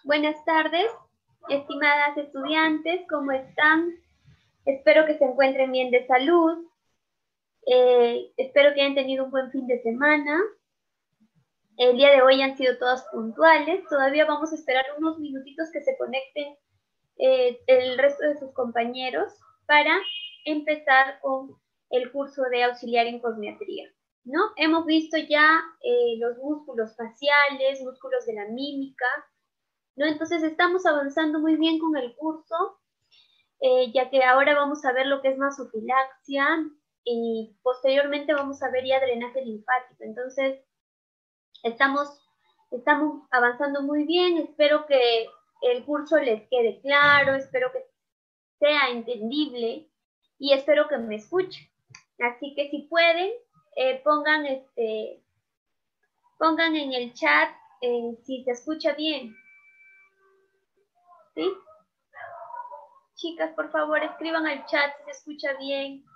Buenas tardes, estimadas estudiantes, ¿cómo están? Espero que se encuentren bien de salud. Espero que hayan tenido un buen fin de semana. El día de hoy han sido todas puntuales. Todavía vamos a esperar unos minutitos que se conecten el resto de sus compañeros para empezar con el curso de auxiliar en cosmetría, ¿no? Hemos visto ya los músculos faciales, músculos de la mímica, ¿no? Entonces estamos avanzando muy bien con el curso, ya que ahora vamos a ver lo que es nasofilaxia y posteriormente vamos a ver ya drenaje linfático. Entonces estamos, estamos avanzando muy bien, espero que el curso les quede claro, espero que sea entendible y espero que me escuchen. Así que si pueden, pongan, pongan en el chat si se escucha bien, ¿sí? Chicas, por favor, escriban al chat si se escucha bien.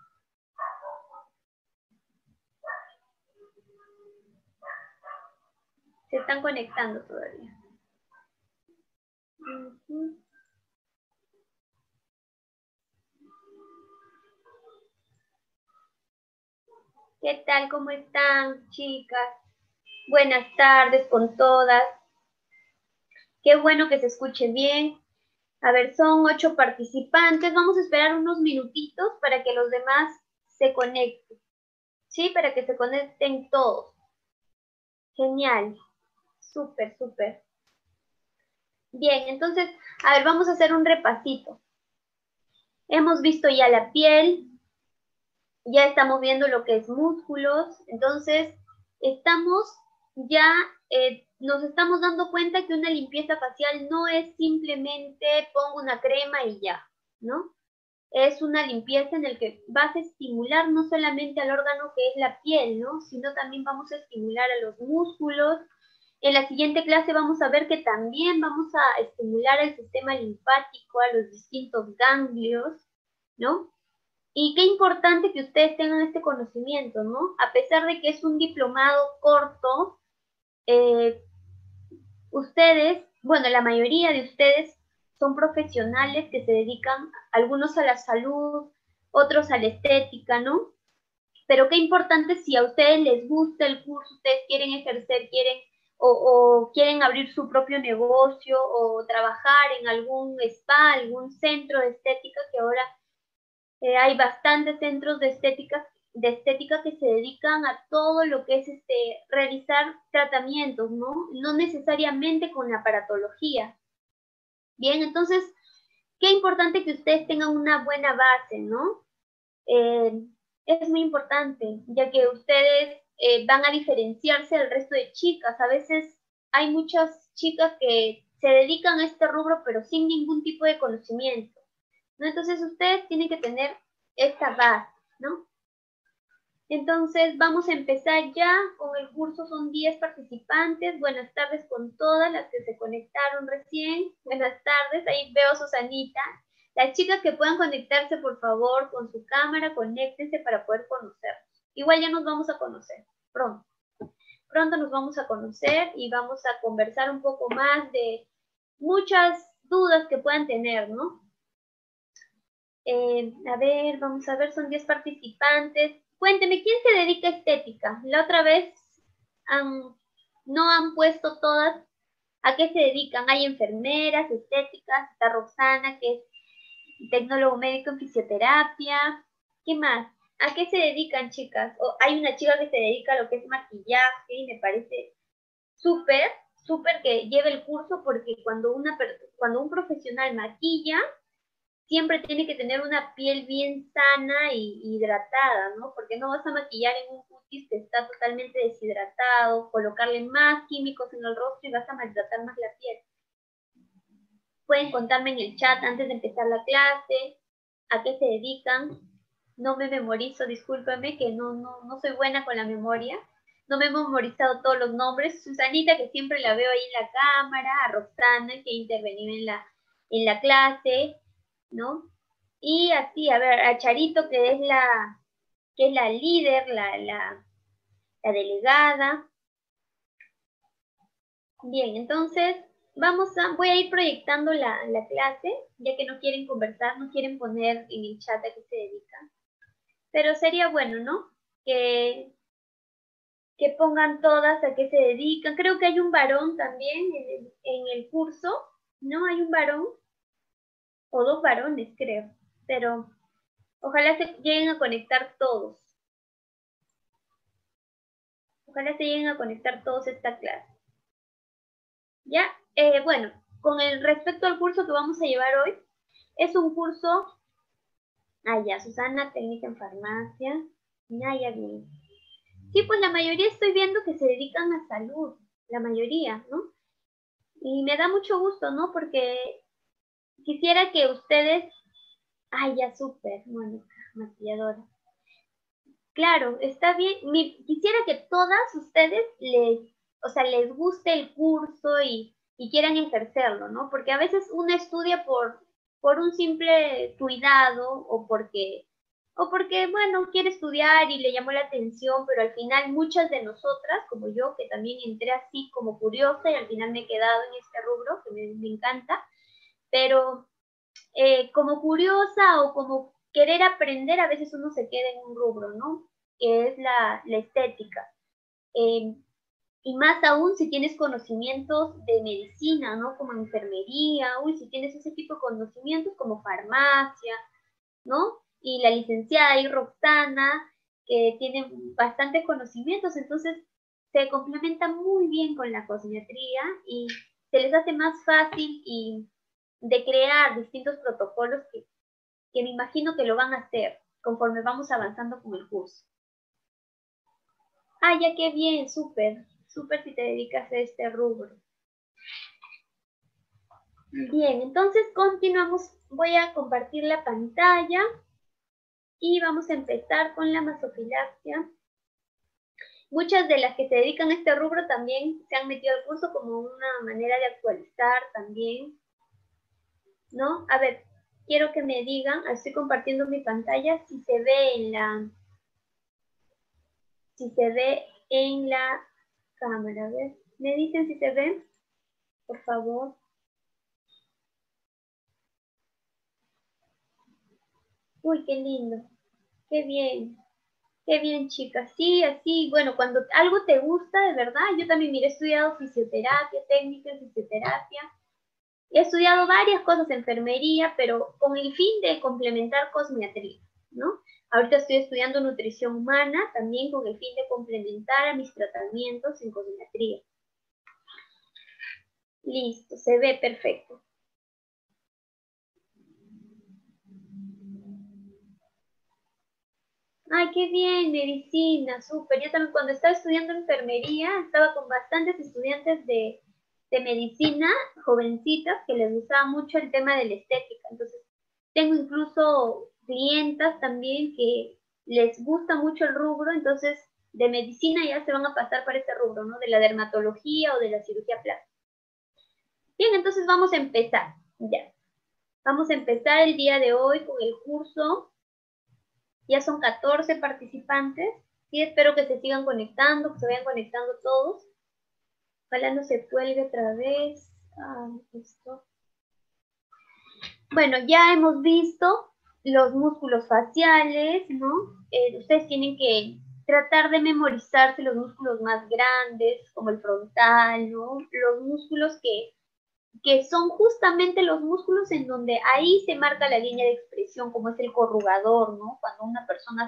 Se están conectando todavía. ¿Qué tal? ¿Cómo están, chicas? Buenas tardes con todas. Qué bueno que se escuche bien. A ver, son 8 participantes. Vamos a esperar unos minutitos para que los demás se conecten. ¿Sí? Para que se conecten todos. Genial. Súper, súper. Bien, entonces, a ver, vamos a hacer un repasito. Hemos visto ya la piel, ya estamos viendo lo que es músculos, entonces estamos ya, nos estamos dando cuenta que una limpieza facial no es simplemente pongo una crema y ya, ¿no? Es una limpieza en el que vas a estimular no solamente al órgano que es la piel, ¿no? Sino también vamos a estimular a los músculos. En la siguiente clase vamos a ver que también vamos a estimular el sistema linfático, a los distintos ganglios, ¿no? Y qué importante que ustedes tengan este conocimiento, ¿no? A pesar de que es un diplomado corto, ustedes, bueno, la mayoría de ustedes son profesionales que se dedican, algunos a la salud, otros a la estética, ¿no? Pero qué importante si a ustedes les gusta el curso, ustedes quieren ejercer, quieren o quieren abrir su propio negocio o trabajar en algún spa, algún centro de estética que ahora hay bastantes centros de estética que se dedican a todo lo que es realizar tratamientos, ¿no? No necesariamente con aparatología. Bien, entonces, qué importante que ustedes tengan una buena base, ¿no? Eh, es muy importante, ya que ustedes van a diferenciarse del resto de chicas. A veces hay muchas chicas que se dedican a este rubro, pero sin ningún tipo de conocimiento, ¿no? Entonces ustedes tienen que tener esta base, ¿no? Entonces vamos a empezar ya con el curso, son 10 participantes. Buenas tardes con todas las que se conectaron recién. Buenas tardes, ahí veo a Susanita. Las chicas que puedan conectarse, por favor, con su cámara, conéctense para poder conocernos. Igual ya nos vamos a conocer pronto. Pronto nos vamos a conocer y vamos a conversar un poco más de muchas dudas que puedan tener, ¿no? A ver, vamos a ver, son 10 participantes. Cuénteme, ¿quién se dedica a estética? La otra vez no han puesto todas a qué se dedican. Hay enfermeras, estéticas, está Roxana, que es tecnólogo médico en fisioterapia. ¿Qué más? ¿A qué se dedican, chicas? O hay una chica que se dedica a lo que es maquillaje y me parece súper, súper que lleve el curso porque cuando un profesional maquilla, siempre tiene que tener una piel bien sana y hidratada, ¿no? Porque no vas a maquillar en un cutis que está totalmente deshidratado, colocarle más químicos en el rostro y vas a maltratar más la piel. Pueden contarme en el chat antes de empezar la clase, a qué se dedican. No me memorizo, discúlpame que no soy buena con la memoria. No me he memorizado todos los nombres. Susanita, que siempre la veo ahí en la cámara, a Roxana, que intervenido en la clase, ¿no? Y así, a ver, a Charito, que es la líder, la delegada. Bien, entonces, voy a ir proyectando la clase, ya que no quieren conversar, no quieren poner en el chat a qué se dedican. Pero sería bueno, ¿no? Que pongan todas a qué se dedican. Creo que hay un varón también en el curso, ¿no? Hay un varón, o dos varones, creo. Pero ojalá se lleguen a conectar todos. Ojalá se lleguen a conectar todos esta clase. Ya, bueno, con el respecto al curso que vamos a llevar hoy, es un curso, ya, Susana, técnica en farmacia, ya bien. Sí, pues la mayoría estoy viendo que se dedican a salud, la mayoría, ¿no? Y me da mucho gusto, ¿no? Porque quisiera que ustedes, ya súper, Mónica, maquilladora. Claro, está bien. Quisiera que todas ustedes les guste el curso y quieran ejercerlo, ¿no? Porque a veces uno estudia por un simple cuidado o porque, bueno, quiere estudiar y le llamó la atención, pero al final muchas de nosotras, como yo, que también entré así como curiosa y al final me he quedado en este rubro, que me encanta, pero como curiosa o como querer aprender, a veces uno se queda en un rubro, ¿no? Que es la estética. Eh, y más aún si tienes conocimientos de medicina, ¿no? Como enfermería, si tienes ese tipo de conocimientos como farmacia, ¿no? Y la licenciada y Roxana, que tiene bastantes conocimientos, entonces se complementa muy bien con la cosmetría y se les hace más fácil y de crear distintos protocolos que me imagino que lo van a hacer conforme vamos avanzando con el curso. Ya qué bien, súper, súper si te dedicas a este rubro. Bien, entonces continuamos. Voy a compartir la pantalla y vamos a empezar con la masofilaxia. Muchas de las que se dedican a este rubro también se han metido al curso como una manera de actualizar también, ¿no? A ver, quiero que me digan, estoy compartiendo mi pantalla, si se ve en la cámara. A ver, ¿me dicen si se ve? Por favor. Uy, qué lindo. Qué bien. Qué bien, chicas. Sí, así, bueno, cuando algo te gusta, de verdad, yo también, mire, he estudiado fisioterapia, técnica en fisioterapia. He estudiado varias cosas, enfermería, pero con el fin de complementar cosmetría, ¿no? Ahorita estoy estudiando nutrición humana, también con el fin de complementar a mis tratamientos en cosmetría. Listo, se ve perfecto. Ay, qué bien, medicina, súper. Yo también cuando estaba estudiando enfermería, estaba con bastantes estudiantes de medicina, jovencitas, que les gustaba mucho el tema de la estética. Entonces, tengo incluso clientas también que les gusta mucho el rubro, entonces de medicina ya se van a pasar para este rubro, ¿no? De la dermatología o de la cirugía plástica. Bien, entonces vamos a empezar, ya. Vamos a empezar el día de hoy con el curso. Ya son 14 participantes. Sí, espero que se sigan conectando, que se vayan conectando todos. Ojalá no se cuelgue otra vez. Esto. Bueno, ya hemos visto los músculos faciales, ¿no? Ustedes tienen que tratar de memorizarse los músculos más grandes, como el frontal, ¿no? Los músculos que son justamente los músculos en donde ahí se marca la línea de expresión, como es el corrugador, ¿no? Cuando una persona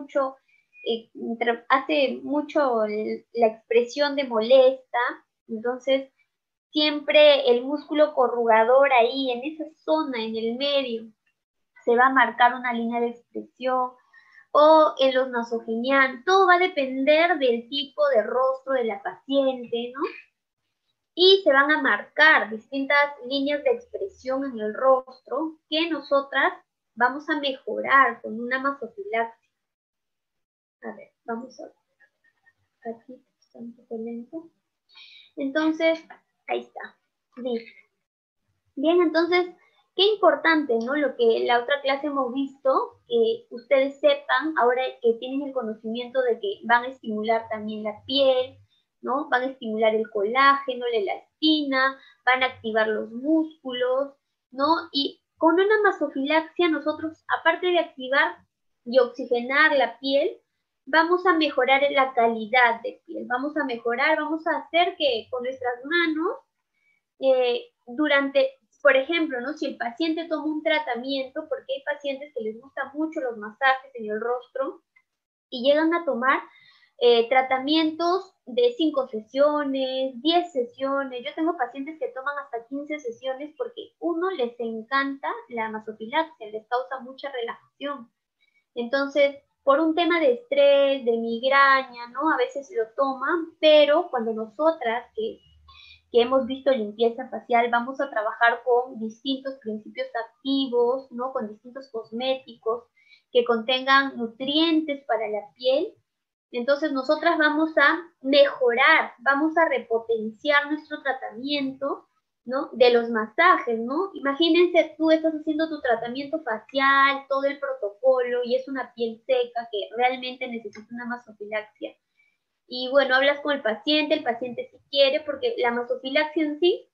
hace mucho la expresión de molesta, entonces siempre el músculo corrugador ahí, en esa zona, en el medio, se va a marcar una línea de expresión, o en los nasogenianos, todo va a depender del tipo de rostro de la paciente, ¿no? Y se van a marcar distintas líneas de expresión en el rostro que nosotras vamos a mejorar con una masofilaxia. A ver, vamos a ver. Aquí está un poco lento. Entonces, ahí está. Listo. Bien, entonces, qué importante, ¿no? Lo que la otra clase hemos visto, que ustedes sepan, ahora que tienen el conocimiento de que van a estimular también la piel, ¿no? Van a estimular el colágeno, la elastina, van a activar los músculos, ¿no? Y con una masofilaxia nosotros, aparte de activar y oxigenar la piel, vamos a mejorar la calidad de piel, vamos a hacer que con nuestras manos, por ejemplo, ¿no? Si el paciente toma un tratamiento, porque hay pacientes que les gustan mucho los masajes en el rostro y llegan a tomar tratamientos de 5 sesiones, 10 sesiones. Yo tengo pacientes que toman hasta 15 sesiones porque uno les encanta la masofilaxia, les causa mucha relajación. Entonces, por un tema de estrés, de migraña, ¿no? A veces lo toman, pero cuando nosotras que hemos visto limpieza facial, vamos a trabajar con distintos principios activos, ¿no? Con distintos cosméticos que contengan nutrientes para la piel. Entonces nosotras vamos a mejorar, vamos a repotenciar nuestro tratamiento, ¿no? De los masajes, ¿no? Imagínense, tú estás haciendo tu tratamiento facial, todo el protocolo, y es una piel seca que realmente necesita una masofilaxia. Y bueno, hablas con el paciente sí quiere, porque la masofilaxia en sí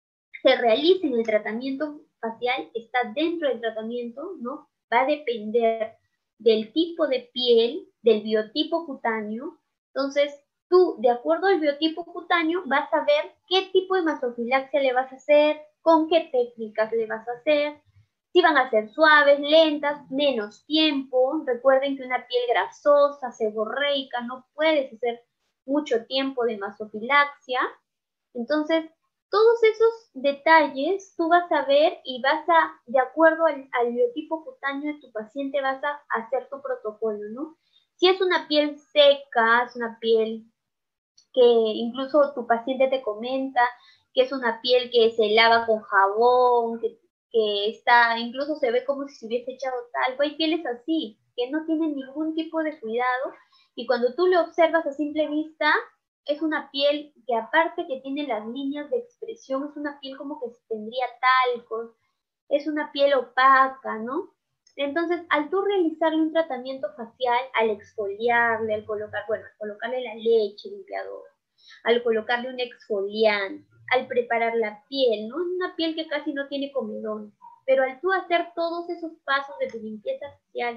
se realiza en el tratamiento facial, está dentro del tratamiento, ¿no? Va a depender del tipo de piel, del biotipo cutáneo. Entonces, tú, de acuerdo al biotipo cutáneo, vas a ver qué tipo de masofilaxia le vas a hacer, con qué técnicas le vas a hacer, si van a ser suaves, lentas, menos tiempo. Recuerden que una piel grasosa, seborreica, no puedes hacer mucho tiempo de masofilaxia. Entonces, todos esos detalles tú vas a ver y vas a, de acuerdo al biotipo cutáneo de tu paciente, vas a hacer tu protocolo, ¿no? Si es una piel seca, es una piel que incluso tu paciente te comenta que es una piel que se lava con jabón, que está, incluso se ve como si se hubiese echado talco. Hay pieles así, que no tienen ningún tipo de cuidado, y cuando tú lo observas a simple vista, es una piel que aparte que tiene las líneas de expresión, es una piel como que tendría talcos, es una piel opaca, ¿no? Entonces, al tú realizarle un tratamiento facial, al exfoliarle, al colocarle la leche limpiadora, al colocarle un exfoliante, al preparar la piel, ¿no? Es una piel que casi no tiene comedón, pero al tú hacer todos esos pasos de tu limpieza facial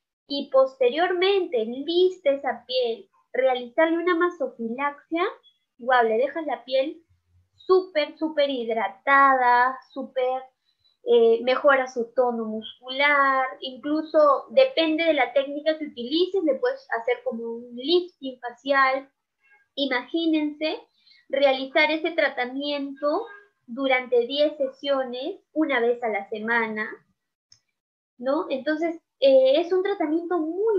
y posteriormente lista esa piel, realizarle una masofilaxia, igual le dejas la piel súper hidratada, mejora su tono muscular, incluso depende de la técnica que utilices, le puedes hacer como un lifting facial. Imagínense realizar ese tratamiento durante 10 sesiones, una vez a la semana, ¿no? Entonces, es un tratamiento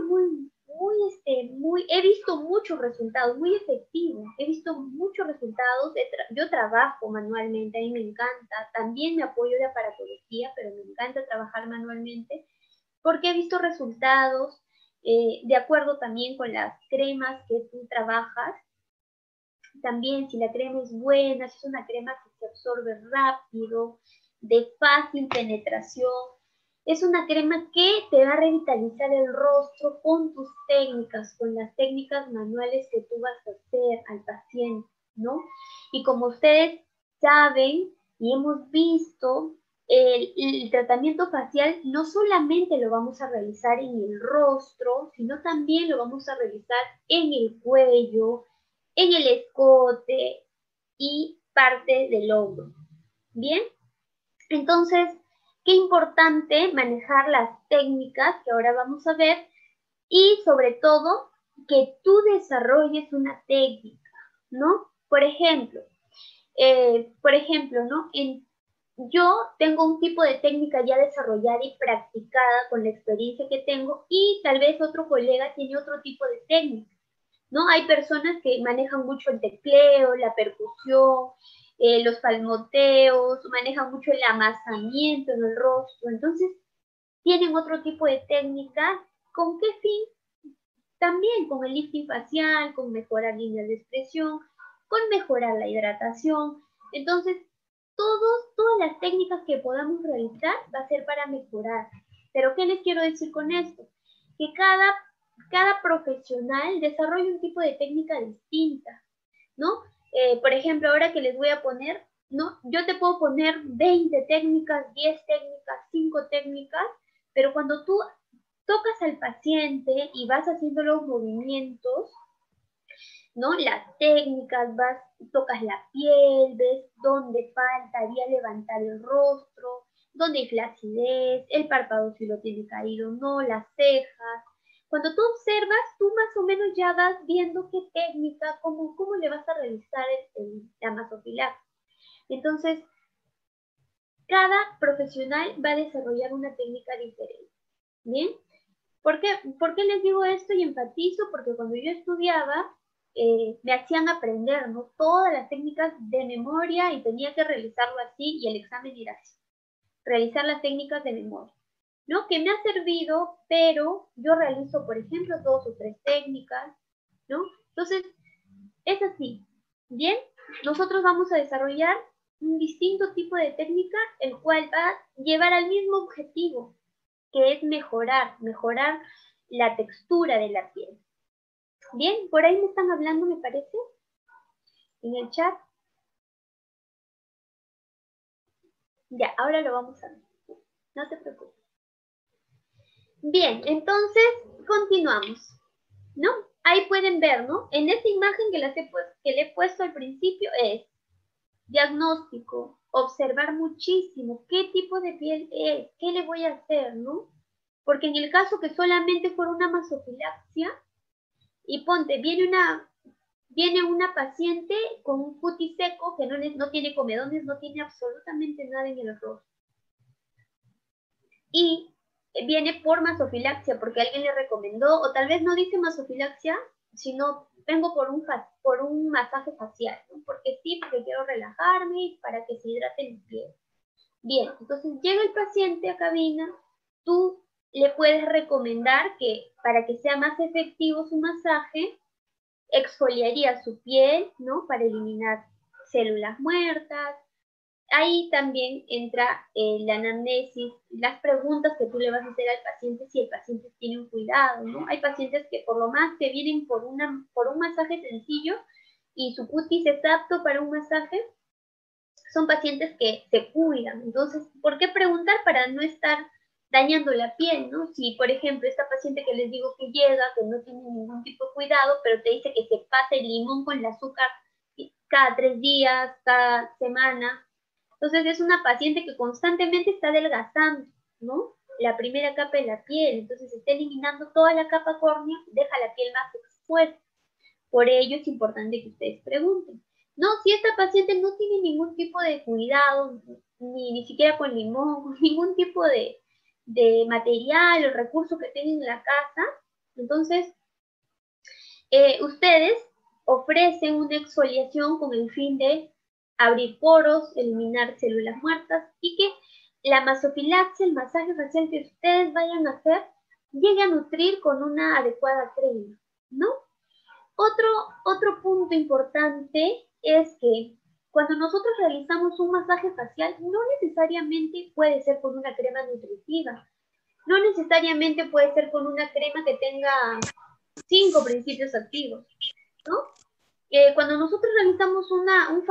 he visto muchos resultados, muy efectivo, he visto muchos resultados, yo trabajo manualmente, a mí me encanta, también me apoyo de aparatología, pero me encanta trabajar manualmente, porque he visto resultados, de acuerdo también con las cremas que tú trabajas, también si la crema es buena, si es una crema que se absorbe rápido, de fácil penetración, es una crema que te va a revitalizar el rostro con tus técnicas, con las técnicas manuales que tú vas a hacer al paciente, ¿no? Y como ustedes saben y hemos visto, el tratamiento facial no solamente lo vamos a realizar en el rostro, sino también lo vamos a realizar en el cuello, en el escote y parte del hombro. Bien, entonces, qué importante manejar las técnicas que ahora vamos a ver, y sobre todo que tú desarrolles una técnica, ¿no? ¿No? Yo tengo un tipo de técnica ya desarrollada y practicada con la experiencia que tengo, y tal vez otro colega tiene otro tipo de técnica, ¿no? Hay personas que manejan mucho el tecleo, la percusión, los palmoteos, manejan mucho el amasamiento en el rostro. Entonces, tienen otro tipo de técnicas. ¿Con qué fin? También con el lifting facial, con mejorar líneas de expresión, con mejorar la hidratación. Entonces, todas las técnicas que podamos realizar va a ser para mejorar. Pero, ¿qué les quiero decir con esto? Que cada profesional desarrolla un tipo de técnica distinta. ¿no? Por ejemplo, ahora que les voy a poner, ¿no? Yo te puedo poner 20 técnicas, 10 técnicas, 5 técnicas, pero cuando tú tocas al paciente y vas haciendo los movimientos, ¿no? Las técnicas, tocas la piel, ves dónde faltaría levantar el rostro, dónde hay flacidez, el párpado si lo tiene caído o no, las cejas. Cuando tú observas, tú más o menos ya vas viendo qué técnica, cómo le vas a realizar la masofilaxia. Entonces, cada profesional va a desarrollar una técnica diferente. ¿Bien? ¿Por qué les digo esto y enfatizo? Porque cuando yo estudiaba, me hacían aprender, ¿no? Todas las técnicas de memoria y tenía que realizarlo así y el examen era así. Realizar las técnicas de memoria, ¿no? Que me ha servido, pero yo realizo, por ejemplo, 2 o 3 técnicas, ¿no? Entonces, es así. Bien, nosotros vamos a desarrollar un distinto tipo de técnica, el cual va a llevar al mismo objetivo, que es mejorar la textura de la piel. Bien, por ahí me están hablando, me parece, en el chat. Ya, ahora lo vamos a ver. No te preocupes. Bien, entonces continuamos, ¿no? Ahí pueden ver, ¿no? En esta imagen que le he puesto al principio es diagnóstico, observar muchísimo qué tipo de piel es, qué le voy a hacer, ¿no? Porque en el caso que solamente fuera una masofilaxia, y ponte, viene una paciente con un cutis seco que no tiene comedones, no tiene absolutamente nada en el rostro. Y viene por masofilaxia, porque alguien le recomendó, o tal vez no dice masofilaxia, sino vengo por un masaje facial, ¿no? Porque sí, porque quiero relajarme para que se hidrate mi piel. Bien, entonces llega el paciente a cabina, tú le puedes recomendar que para que sea más efectivo su masaje, exfoliaría su piel, ¿no? Para eliminar células muertas. Ahí también entra la anamnesis, las preguntas que tú le vas a hacer al paciente si el paciente tiene un cuidado, ¿no? Hay pacientes que por lo más te vienen por un masaje sencillo y su cutis es apto para un masaje. Son pacientes que se cuidan. Entonces, ¿por qué preguntar para no estar dañando la piel, ¿no? Si, por ejemplo, esta paciente que les digo que llega, que no tiene ningún tipo de cuidado, pero te dice que se pasa el limón con el azúcar cada 3 días, cada semana. Entonces, es una paciente que constantemente está adelgazando, ¿no? La primera capa de la piel. Entonces, está eliminando toda la capa córnea, deja la piel más expuesta. Por ello, es importante que ustedes pregunten. No, si esta paciente no tiene ningún tipo de cuidado, ni siquiera con limón, ningún tipo de material o recurso que tengan en la casa, entonces ustedes ofrecen una exfoliación con el fin de abrir poros, eliminar células muertas y que la masofilaxia, el masaje facial que ustedes vayan a hacer, llegue a nutrir con una adecuada crema, ¿no? Otro punto importante es que cuando nosotros realizamos un masaje facial, no necesariamente puede ser con una crema nutritiva, no necesariamente puede ser con una crema que tenga 5 principios activos, ¿no? Cuando nosotros realizamos un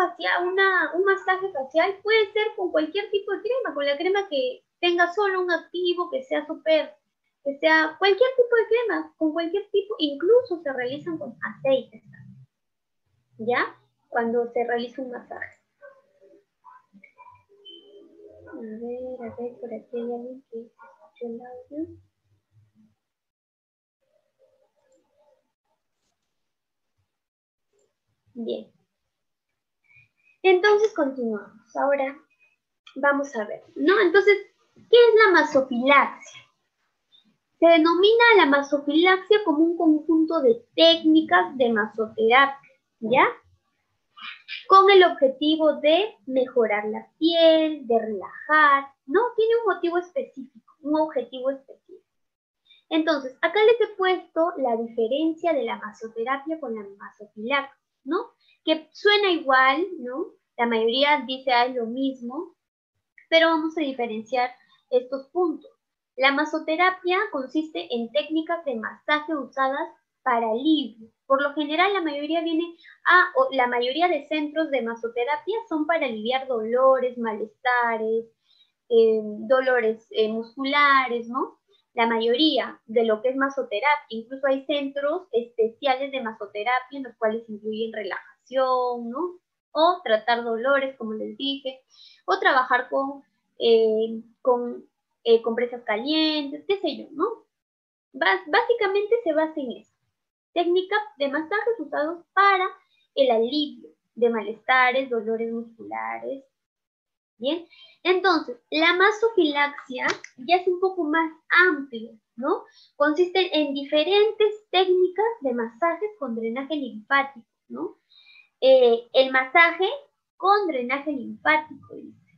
masaje facial, puede ser con cualquier tipo de crema, con la crema que tenga solo un activo, que sea cualquier tipo de crema, con cualquier tipo, incluso se realizan con aceites, ¿ya? Cuando se realiza un masaje. A ver, por aquí hay alguien que escuchó el audio. Bien. Entonces continuamos. Ahora vamos a ver, ¿no? Entonces, ¿qué es la masofilaxia? Se denomina la masofilaxia como un conjunto de técnicas de masoterapia, ¿ya? Con el objetivo de mejorar la piel, de relajar, ¿no? Tiene un motivo específico, un objetivo específico. Entonces, acá les he puesto la diferencia de la masoterapia con la masofilaxia, ¿no? Que suena igual, ¿no? La mayoría dice lo mismo, pero vamos a diferenciar estos puntos. La masoterapia consiste en técnicas de masaje usadas para alivio. Por lo general, la mayoría la mayoría de centros de masoterapia son para aliviar dolores, malestares, dolores musculares, ¿no? La mayoría de lo que es masoterapia, incluso hay centros especiales de masoterapia en los cuales incluyen relajación, ¿no? O tratar dolores, como les dije, o trabajar con compresas calientes, qué sé yo, ¿no? Básicamente se basa en eso. Técnicas de masajes usados para el alivio de malestares, dolores musculares. Bien, entonces, la masofilaxia ya es un poco más amplia, ¿no? Consiste en diferentes técnicas de masajes con drenaje linfático, ¿no? El masaje con drenaje linfático,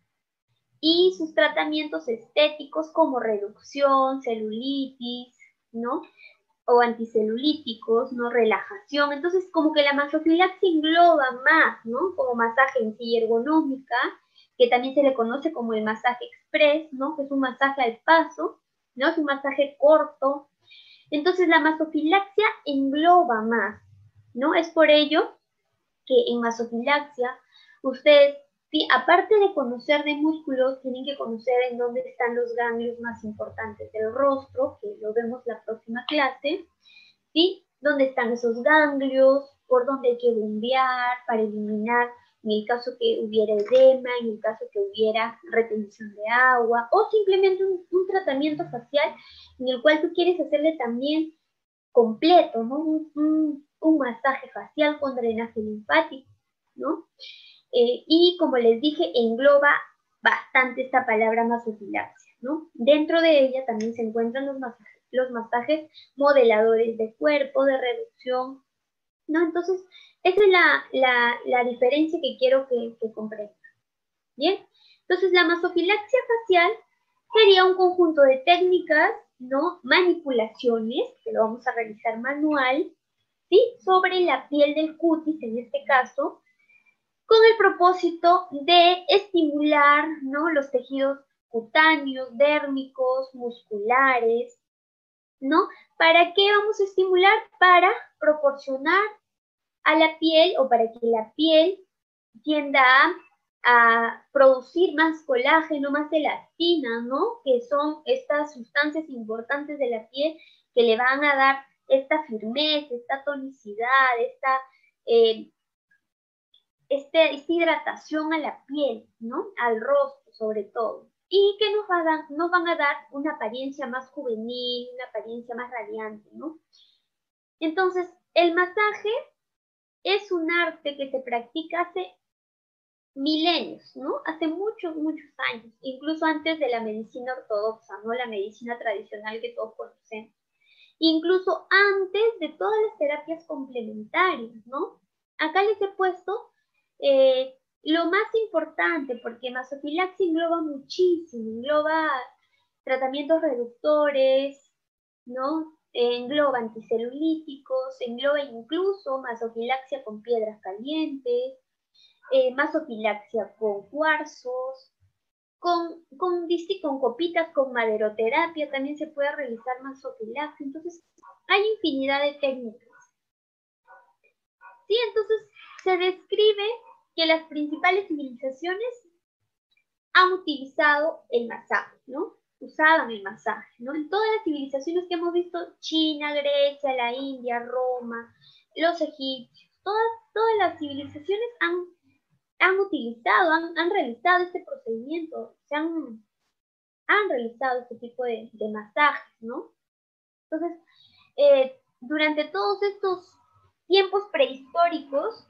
y sus tratamientos estéticos como reducción, celulitis, ¿no? O anticelulíticos, ¿no? Relajación. Entonces, como que la masofilaxia engloba más, ¿no? Como masaje en silla ergonómica, que también se le conoce como el masaje express, ¿no? Que es un masaje al paso, ¿no? Es un masaje corto. Entonces, la masofilaxia engloba más, ¿no? Es por ello que en masofilaxia ustedes, sí, aparte de conocer de músculos, tienen que conocer en dónde están los ganglios más importantes del rostro, que lo vemos la próxima clase, ¿sí? ¿Dónde están esos ganglios? ¿Por dónde hay que bombear para eliminar, en el caso que hubiera edema, en el caso que hubiera retención de agua, o simplemente un tratamiento facial en el cual tú quieres hacerle también completo, ¿no? Un masaje facial con drenaje linfático, ¿no? Y como les dije, engloba bastante esta palabra masofilaxia, ¿no? Dentro de ella también se encuentran los masajes modeladores de cuerpo, de reducción, ¿no? Entonces, esa es la diferencia que quiero que comprendan, ¿bien? Entonces, la masofilaxia facial sería un conjunto de técnicas, ¿no? Manipulaciones, que lo vamos a realizar manual, ¿sí? Sobre la piel del cutis, en este caso, con el propósito de estimular, ¿no? Los tejidos cutáneos, dérmicos, musculares, ¿no? ¿Para qué vamos a estimular? Para proporcionar a la piel o para que la piel tienda a producir más colágeno, más elastina, ¿no? Que son estas sustancias importantes de la piel que le van a dar esta firmeza, esta tonicidad, eh, esta hidratación a la piel, ¿no? Al rostro sobre todo. Y que nos van a dar una apariencia más juvenil, una apariencia más radiante, ¿no? Entonces, el masaje es un arte que se practica hace milenios, ¿no? Hace muchos, muchos años, incluso antes de la medicina ortodoxa, ¿no? La medicina tradicional que todos conocemos. Incluso antes de todas las terapias complementarias, ¿no? Acá les he puesto lo más importante, porque masofilaxia engloba muchísimo, engloba tratamientos reductores, ¿no? Engloba anticelulíticos, engloba incluso masofilaxia con piedras calientes, masofilaxia con cuarzos, con copitas, con maderoterapia, también se puede realizar masofilaxia. Entonces, hay infinidad de técnicas. Sí, entonces se describe que las principales civilizaciones han utilizado el masaje, ¿no? Usaban el masaje, ¿no? En todas las civilizaciones que hemos visto, China, Grecia, la India, Roma, los egipcios, todas las civilizaciones han utilizado, han realizado este procedimiento, han realizado este tipo de masajes, ¿no? Entonces, durante todos estos tiempos prehistóricos,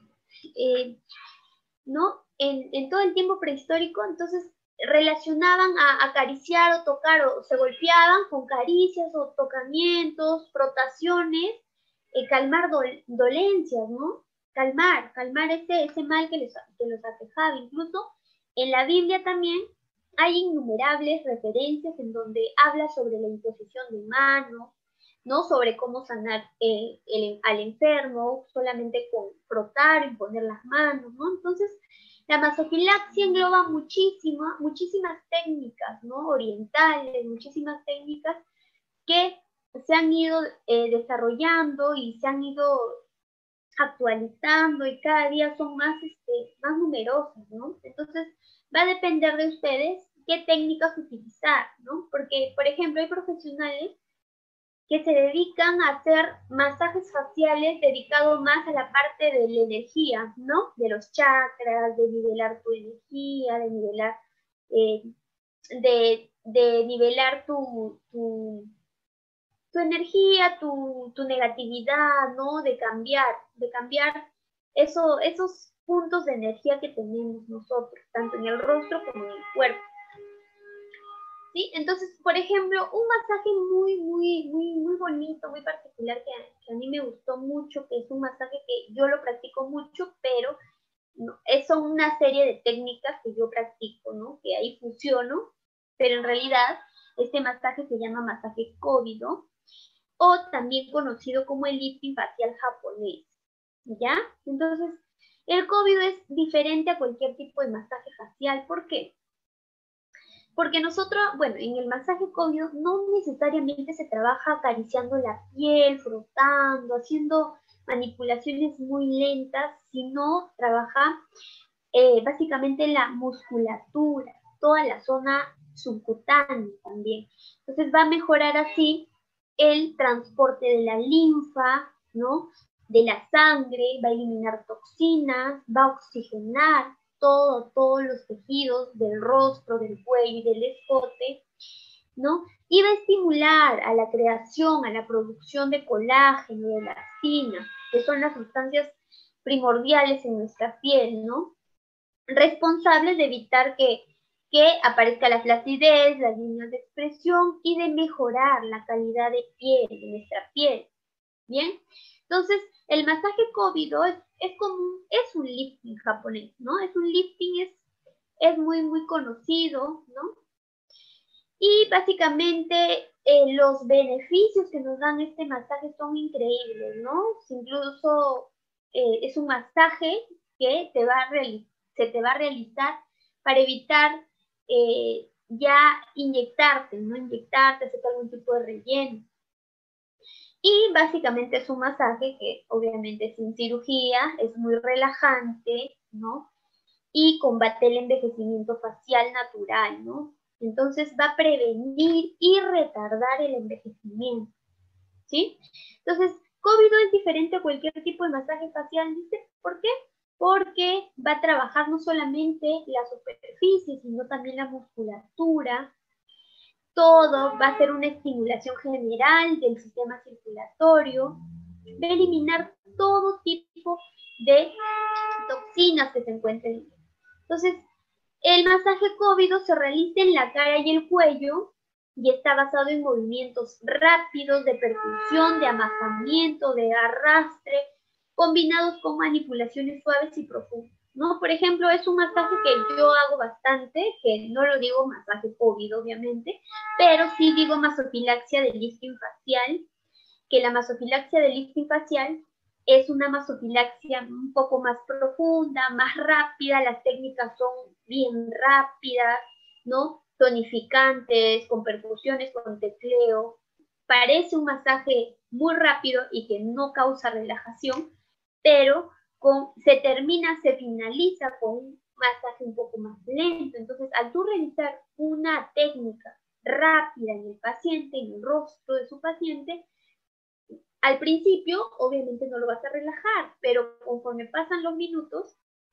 ¿no? En todo el tiempo prehistórico, entonces relacionaban a acariciar o tocar o se golpeaban con caricias o tocamientos, frotaciones, calmar dolencias, ¿no? Calmar ese mal que los aquejaba. Incluso en la Biblia también hay innumerables referencias en donde habla sobre la imposición de manos, ¿no? Sobre cómo sanar al enfermo solamente con frotar, imponer las manos, ¿no? Entonces, la masofilaxia engloba muchísimas técnicas, ¿no? Orientales, muchísimas técnicas que se han ido desarrollando y se han ido actualizando y cada día son más numerosas, ¿no? Entonces, va a depender de ustedes qué técnicas utilizar, ¿no? Porque, por ejemplo, hay profesionales que se dedican a hacer masajes faciales dedicados más a la parte de la energía, ¿no? De los chakras, de nivelar tu energía, de nivelar, de nivelar tu energía, tu negatividad, ¿no? De cambiar esos puntos de energía que tenemos nosotros, tanto en el rostro como en el cuerpo. ¿Sí? Entonces, por ejemplo, un masaje muy bonito, muy particular que a mí me gustó mucho, que es un masaje que yo lo practico mucho, pero no, son una serie de técnicas que yo practico, ¿no? Que ahí fusiono, pero en realidad este masaje se llama masaje Kobido, o también conocido como el lifting facial japonés, ¿ya? Entonces, el Kobido es diferente a cualquier tipo de masaje facial. ¿Por qué? Porque nosotros, bueno, en el masaje Kobido no necesariamente se trabaja acariciando la piel, frotando, haciendo manipulaciones muy lentas, sino trabaja básicamente la musculatura, toda la zona subcutánea también. Entonces va a mejorar así el transporte de la linfa, ¿no? De la sangre, va a eliminar toxinas, va a oxigenar todos los tejidos del rostro, del cuello y del escote, ¿no? Y va a estimular a la creación, a la producción de colágeno, de elastina, que son las sustancias primordiales en nuestra piel, ¿no? Responsables de evitar que aparezca la flacidez, las líneas de expresión y de mejorar la calidad de piel, de nuestra piel. ¿Bien? Entonces, el masaje Kobido es un lifting japonés, ¿no? Es un lifting, es muy conocido, ¿no? Y básicamente los beneficios que nos dan este masaje son increíbles, ¿no? Incluso es un masaje que se te va a realizar para evitar ya inyectarte, ¿no? Inyectarte, hacer algún tipo de relleno. Y básicamente es un masaje que obviamente sin cirugía, es muy relajante, ¿no? Y combate el envejecimiento facial natural, ¿no? Entonces va a prevenir y retardar el envejecimiento, ¿sí? Entonces, Kobido es diferente a cualquier tipo de masaje facial, ¿dice? ¿Por qué? Porque va a trabajar no solamente la superficie, sino también la musculatura. Todo va a ser una estimulación general del sistema circulatorio, va a eliminar todo tipo de toxinas que se encuentren. Entonces, el masaje Kobido se realiza en la cara y el cuello y está basado en movimientos rápidos de percusión, de amasamiento, de arrastre, combinados con manipulaciones suaves y profundas, ¿no? Por ejemplo, es un masaje que yo hago bastante, que no lo digo masaje Kobido, obviamente, pero sí digo masofilaxia de lifting facial, que la masofilaxia de lifting facial es una masofilaxia un poco más profunda, más rápida, las técnicas son bien rápidas, ¿no? Tonificantes, con percusiones, con tecleo. Parece un masaje muy rápido y que no causa relajación, pero se finaliza con un masaje un poco más lento. Entonces, al tú realizar una técnica rápida en el paciente, en el rostro de su paciente, al principio, obviamente no lo vas a relajar, pero conforme pasan los minutos,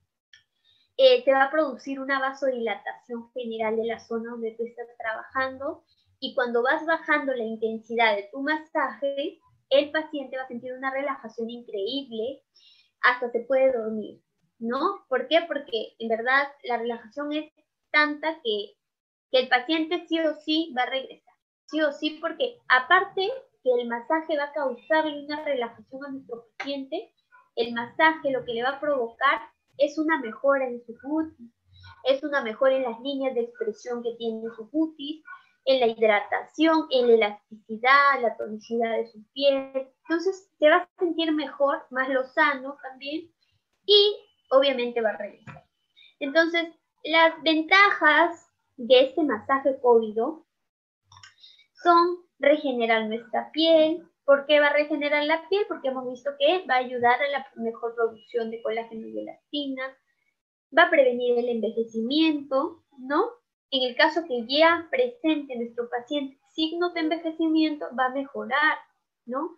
te va a producir una vasodilatación general de la zona donde tú estás trabajando, y cuando vas bajando la intensidad de tu masaje, el paciente va a sentir una relajación increíble, hasta se puede dormir, ¿no? ¿Por qué? Porque en verdad la relajación es tanta que el paciente sí o sí va a regresar, sí o sí, porque aparte que el masaje va a causarle una relajación a nuestro paciente, el masaje lo que le va a provocar es una mejora en su cutis, es una mejora en las líneas de expresión que tiene su cutis, en la hidratación, en la elasticidad, la tonicidad de su piel. Entonces se va a sentir mejor, más lozano también, y obviamente va a regresar. Entonces, las ventajas de este masaje Kobido son regenerar nuestra piel. ¿Por qué va a regenerar la piel? Porque hemos visto que va a ayudar a la mejor producción de colágeno y elastina, va a prevenir el envejecimiento, ¿no? En el caso que ya presente nuestro paciente signos de envejecimiento, va a mejorar, ¿no?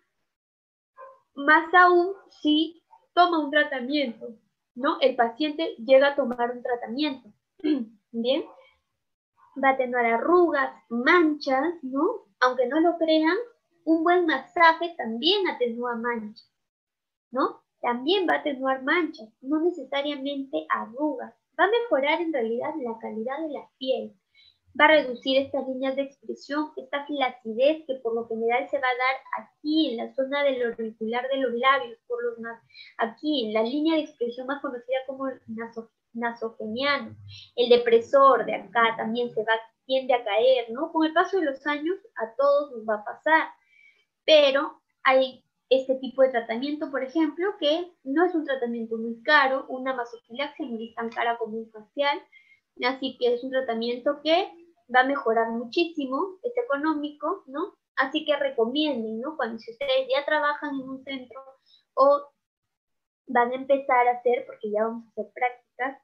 Más aún si toma un tratamiento, ¿no? El paciente llega a tomar un tratamiento, ¿bien? Va a atenuar arrugas, manchas, ¿no? Aunque no lo crean, un buen masaje también atenúa manchas, ¿no? También va a atenuar manchas, no necesariamente arrugas. Va a mejorar en realidad la calidad de la piel. Va a reducir estas líneas de expresión, esta flacidez que por lo general se va a dar aquí en la zona del auricular de los labios, por los aquí en la línea de expresión más conocida como nasogeniano. El depresor de acá también tiende a caer, ¿no? Con el paso de los años a todos nos va a pasar, pero hay este tipo de tratamiento, por ejemplo, que no es un tratamiento muy caro, una masofilaxia no es tan cara como un facial, así que es un tratamiento que va a mejorar muchísimo, es económico, ¿no? Así que recomienden, ¿no? Cuando si ustedes ya trabajan en un centro o van a empezar a hacer, porque ya vamos a hacer prácticas,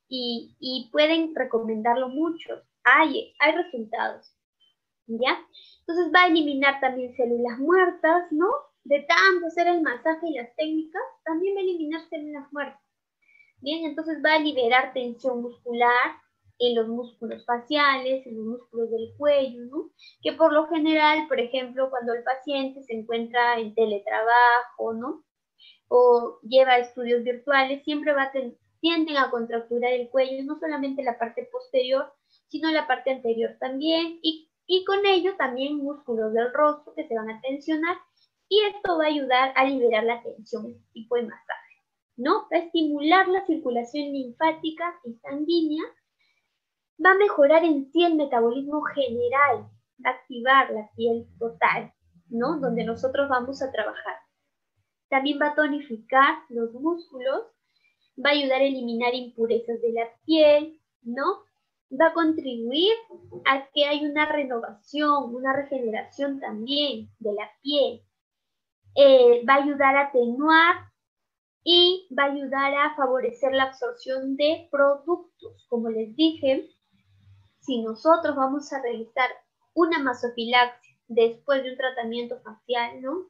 y pueden recomendarlo mucho. Hay resultados, ¿ya? Entonces va a eliminar también células muertas, ¿no? De tanto hacer el masaje y las técnicas, también va a eliminar células muertas. Bien, entonces va a liberar tensión muscular en los músculos faciales, en los músculos del cuello, ¿no? Que por lo general, por ejemplo, cuando el paciente se encuentra en teletrabajo, ¿no? O lleva estudios virtuales, siempre tienden a contracturar el cuello, no solamente la parte posterior, sino la parte anterior también, y con ello también músculos del rostro que se van a tensionar, y esto va a ayudar a liberar la tensión, este tipo de masaje, ¿no? Va a estimular la circulación linfática y sanguínea, va a mejorar en sí el metabolismo general, va a activar la piel total, ¿no? Donde nosotros vamos a trabajar. También va a tonificar los músculos, va a ayudar a eliminar impurezas de la piel, ¿no? Va a contribuir a que haya una renovación, una regeneración también de la piel. Va a ayudar a atenuar y va a ayudar a favorecer la absorción de productos. Como les dije, si nosotros vamos a realizar una masofilaxia después de un tratamiento facial, ¿no?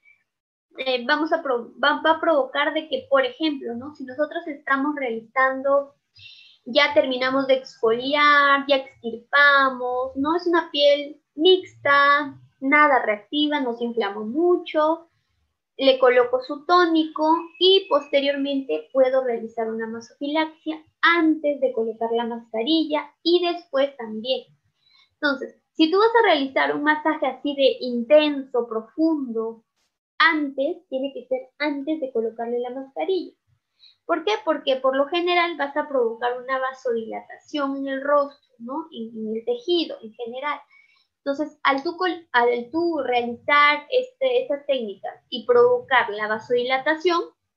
Va a provocar de que, por ejemplo, ¿no? Si nosotros estamos realizando, ya terminamos de exfoliar, ya extirpamos, ¿no? Es una piel mixta, nada reactiva, no se inflamó mucho, le coloco su tónico y posteriormente puedo realizar una masofilaxia antes de colocar la mascarilla y después también. Entonces, si tú vas a realizar un masaje así de intenso, profundo, tiene que ser antes de colocarle la mascarilla. ¿Por qué? Porque por lo general vas a provocar una vasodilatación en el rostro, ¿no? En el tejido en general. Entonces, al tú realizar estas técnicas y provocar la vasodilatación,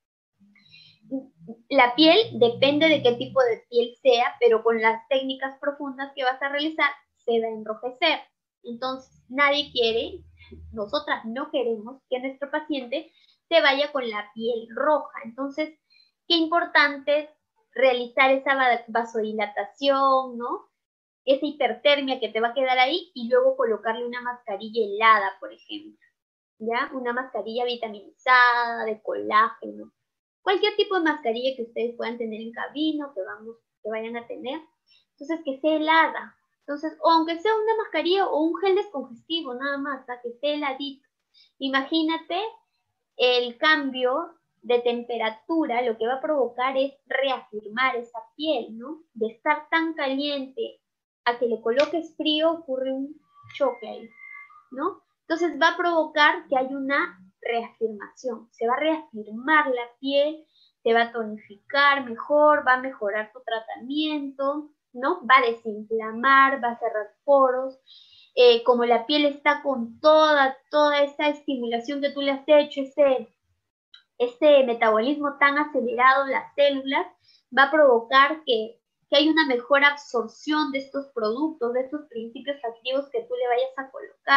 la piel depende de qué tipo de piel sea, pero con las técnicas profundas que vas a realizar, se va a enrojecer. Entonces, nadie quiere, nosotras no queremos que nuestro paciente se vaya con la piel roja. Entonces, qué importante es realizar esa vasodilatación, ¿no? Esa hipertermia que te va a quedar ahí y luego colocarle una mascarilla helada, por ejemplo, ¿ya? Una mascarilla vitaminizada, de colágeno. Cualquier tipo de mascarilla que ustedes puedan tener en cabina, que vayan a tener. Entonces, que sea helada. Entonces, o aunque sea una mascarilla o un gel descongestivo, nada más, para que esté heladito. Imagínate el cambio de temperatura, lo que va a provocar es reafirmar esa piel, ¿no? De estar tan caliente a que le coloques frío, ocurre un choque ahí, ¿no? Entonces va a provocar que haya una reafirmación, se va a reafirmar la piel, se va a tonificar mejor, va a mejorar tu tratamiento, ¿no? Va a desinflamar, va a cerrar poros. Como la piel está con toda esa estimulación que tú le has hecho, ese metabolismo tan acelerado, las células, va a provocar que hay una mejor absorción de estos productos, de estos principios activos que tú le vayas a colocar.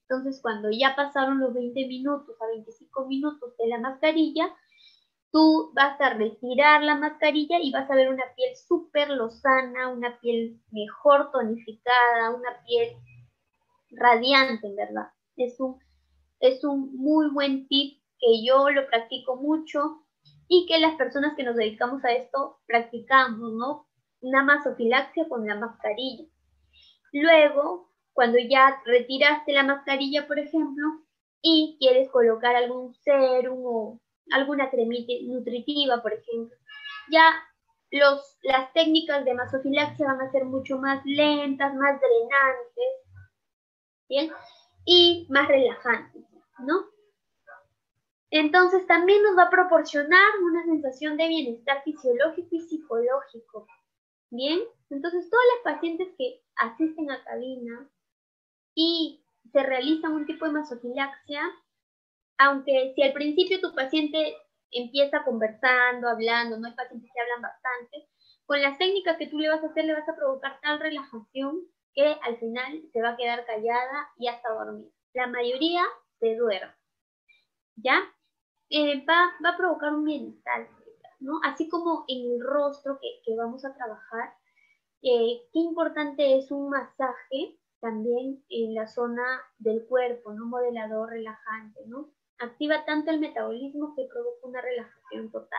Entonces, cuando ya pasaron los 20 minutos a 25 minutos de la mascarilla, tú vas a retirar la mascarilla y vas a ver una piel súper lozana, una piel mejor tonificada, una piel radiante, en verdad. Es un muy buen tip que yo lo practico mucho y que las personas que nos dedicamos a esto practicamos, ¿no? Una masofilaxia con la mascarilla. Luego, cuando ya retiraste la mascarilla, por ejemplo, y quieres colocar algún serum o alguna cremita nutritiva, por ejemplo, ya las técnicas de masofilaxia van a ser mucho más lentas, más drenantes, ¿bien? Y más relajantes, ¿no? Entonces también nos va a proporcionar una sensación de bienestar fisiológico y psicológico, ¿bien? Entonces todas las pacientes que asisten a cabina y se realiza un tipo de masofilaxia, aunque si al principio tu paciente empieza conversando, hablando, no hay pacientes que hablan bastante, con las técnicas que tú le vas a hacer le vas a provocar tal relajación que al final se va a quedar callada y hasta dormir. La mayoría se duerme, ¿ya? Va a provocar un bienestar, ¿no? Así como en el rostro que vamos a trabajar, qué importante es un masaje también en la zona del cuerpo, ¿no? Modelador, relajante, ¿no? Activa tanto el metabolismo que provoca una relajación total.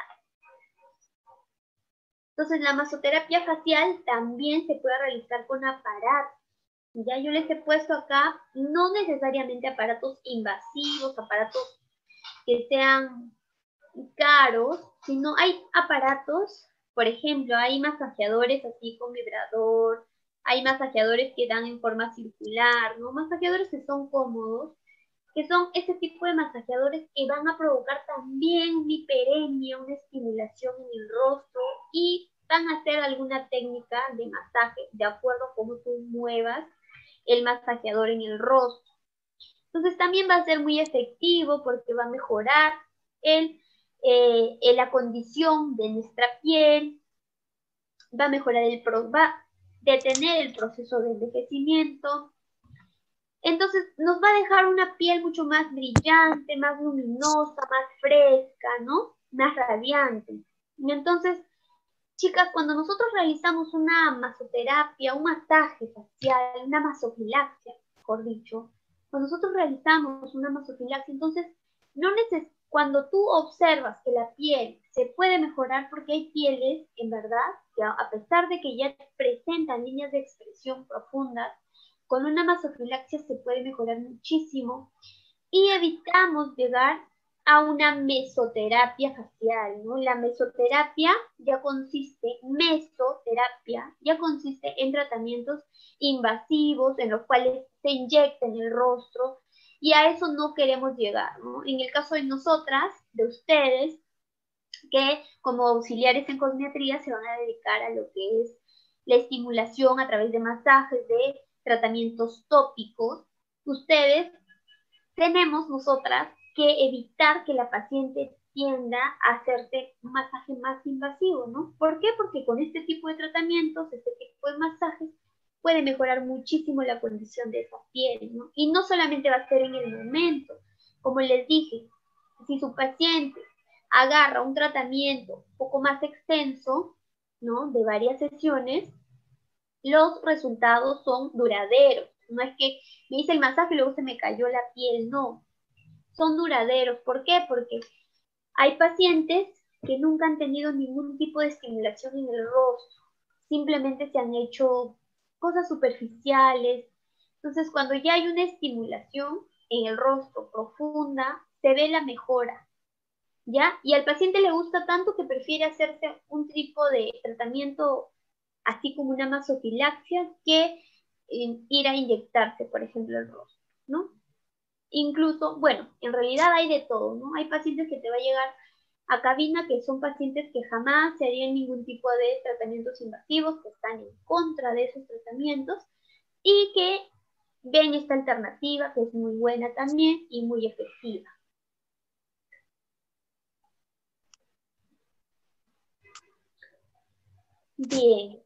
Entonces, la masoterapia facial también se puede realizar con aparatos. Ya yo les he puesto acá, no necesariamente aparatos invasivos, aparatos que sean caros, sino hay aparatos, por ejemplo, hay masajeadores así con vibrador, hay masajeadores que dan en forma circular, ¿no? Masajeadores que son cómodos, que son ese tipo de masajeadores que van a provocar también una hiperemia, una estimulación en el rostro y van a hacer alguna técnica de masaje de acuerdo a cómo tú muevas el masajeador en el rostro. Entonces también va a ser muy efectivo porque va a mejorar la condición de nuestra piel, va a mejorar va a detener el proceso de envejecimiento. Entonces nos va a dejar una piel mucho más brillante, más luminosa, más fresca, ¿no? Más radiante. Y entonces, chicas, cuando nosotros realizamos una masoterapia, un masaje facial, una masofilaxia, mejor dicho, cuando nosotros realizamos una masofilaxia, entonces no cuando tú observas que la piel se puede mejorar, porque hay pieles, en verdad, que a pesar de que ya presentan líneas de expresión profundas, con una masofilaxia se puede mejorar muchísimo y evitamos llegar a una mesoterapia facial, ¿no? La mesoterapia ya consiste en tratamientos invasivos en los cuales se inyecta en el rostro y a eso no queremos llegar, ¿no? En el caso de nosotras, de ustedes, que como auxiliares en cosmetría se van a dedicar a lo que es la estimulación a través de masajes, de tratamientos tópicos, ustedes tenemos nosotras que evitar que la paciente tienda a hacerse un masaje más invasivo, ¿no? ¿Por qué? Porque con este tipo de tratamientos, este tipo de masajes, puede mejorar muchísimo la condición de esa piel, ¿no? Y no solamente va a ser en el momento, como les dije, si su paciente agarra un tratamiento un poco más extenso, ¿no? De varias sesiones, los resultados son duraderos. No es que me hice el masaje y luego se me cayó la piel, no. Son duraderos. ¿Por qué? Porque hay pacientes que nunca han tenido ningún tipo de estimulación en el rostro. Simplemente se han hecho cosas superficiales. Entonces, cuando ya hay una estimulación en el rostro profunda, se ve la mejora, ¿ya? Y al paciente le gusta tanto que prefiere hacerse un tipo de tratamiento así como una masofilaxia que ir a inyectarse, por ejemplo, el rostro, ¿no? Incluso, bueno, en realidad hay de todo, ¿no? Hay pacientes que te va a llegar a cabina que son pacientes que jamás se harían ningún tipo de tratamientos invasivos, que están en contra de esos tratamientos y que ven esta alternativa que es muy buena también y muy efectiva. Bien.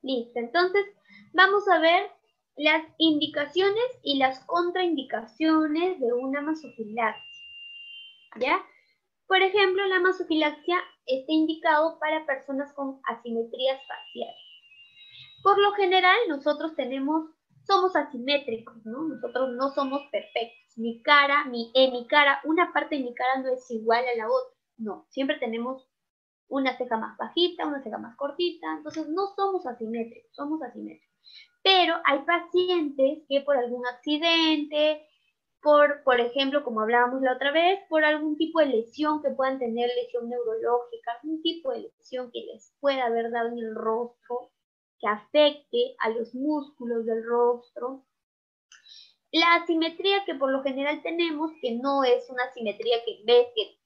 Listo, entonces vamos a ver las indicaciones y las contraindicaciones de una masofilaxia, ¿ya? Por ejemplo, la masofilaxia está indicado para personas con asimetrías faciales. Por lo general, nosotros somos asimétricos, ¿no? Nosotros no somos perfectos. En mi cara, una parte de mi cara no es igual a la otra. No, siempre tenemos una ceja más bajita, una ceja más cortita, entonces no somos asimétricos, somos asimétricos. Pero hay pacientes que por algún accidente, por ejemplo, como hablábamos la otra vez, por algún tipo de lesión que puedan tener, lesión neurológica, algún tipo de lesión que les pueda haber dado en el rostro, que afecte a los músculos del rostro. La asimetría que por lo general tenemos, que no es una asimetría que ves que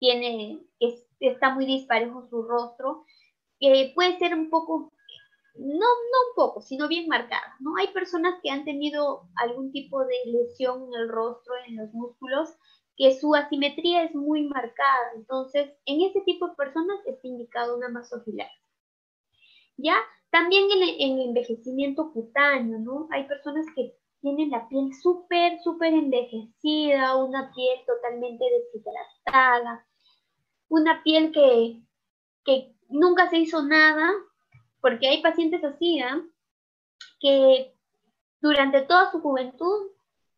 está muy disparejo su rostro, que puede ser un poco, no un poco, sino bien marcada, ¿no? Hay personas que han tenido algún tipo de lesión en el rostro, en los músculos, que su asimetría es muy marcada. Entonces, en ese tipo de personas está indicado una masofilaxia. ¿Ya? También en el envejecimiento cutáneo, ¿no? Hay personas que tienen la piel súper envejecida, una piel totalmente deshidratada, una piel que nunca se hizo nada, porque hay pacientes así, ¿eh? Que durante toda su juventud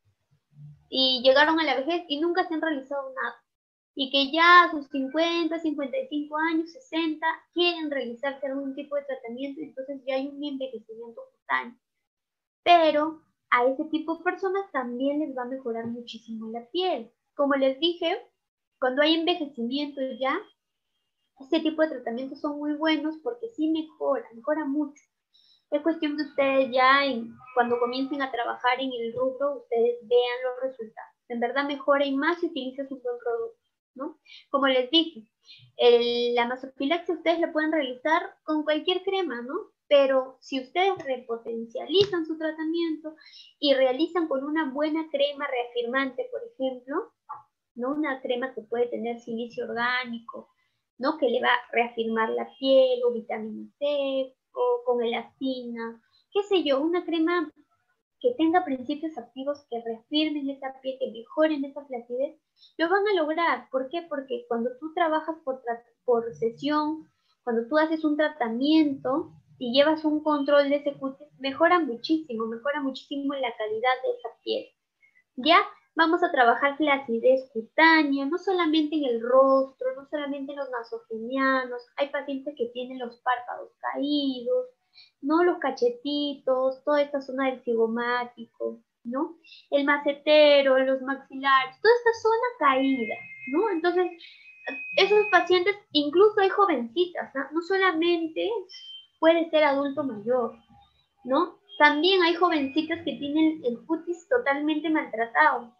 y llegaron a la vejez y nunca se han realizado nada. Y que ya a sus 50, 55 años, 60, quieren realizarse algún tipo de tratamiento, entonces ya hay un envejecimiento cutáneo. Pero a ese tipo de personas también les va a mejorar muchísimo la piel. Como les dije, cuando hay envejecimiento ya, este tipo de tratamientos son muy buenos porque sí mejora mucho. Es cuestión de ustedes ya, cuando comiencen a trabajar en el rubro, ustedes vean los resultados. En verdad mejora y más si utilizas un buen producto, ¿no? Como les dije, la masofilaxia ustedes la pueden realizar con cualquier crema, ¿no? Pero si ustedes repotencializan su tratamiento y realizan con una buena crema reafirmante, por ejemplo, ¿no? Una crema que puede tener silicio orgánico, ¿no? Que le va a reafirmar la piel, o vitamina C, o con elastina, qué sé yo, una crema que tenga principios activos que reafirmen esa piel, que mejoren esa flacidez, lo van a lograr. ¿Por qué? Porque cuando tú trabajas por sesión, cuando tú haces un tratamiento y llevas un control de ese cutis, mejora muchísimo la calidad de esa piel. ¿Ya? Vamos a trabajar flacidez cutánea, no solamente en el rostro, no solamente en los nasogenianos. Hay pacientes que tienen los párpados caídos, ¿no? Los cachetitos, toda esta zona del cigomático, ¿no? El macetero, los maxilares, toda esta zona caída, ¿no? Entonces, esos pacientes, incluso hay jovencitas, ¿no? No solamente puede ser adulto mayor, ¿no? También hay jovencitas que tienen el cutis totalmente maltratado.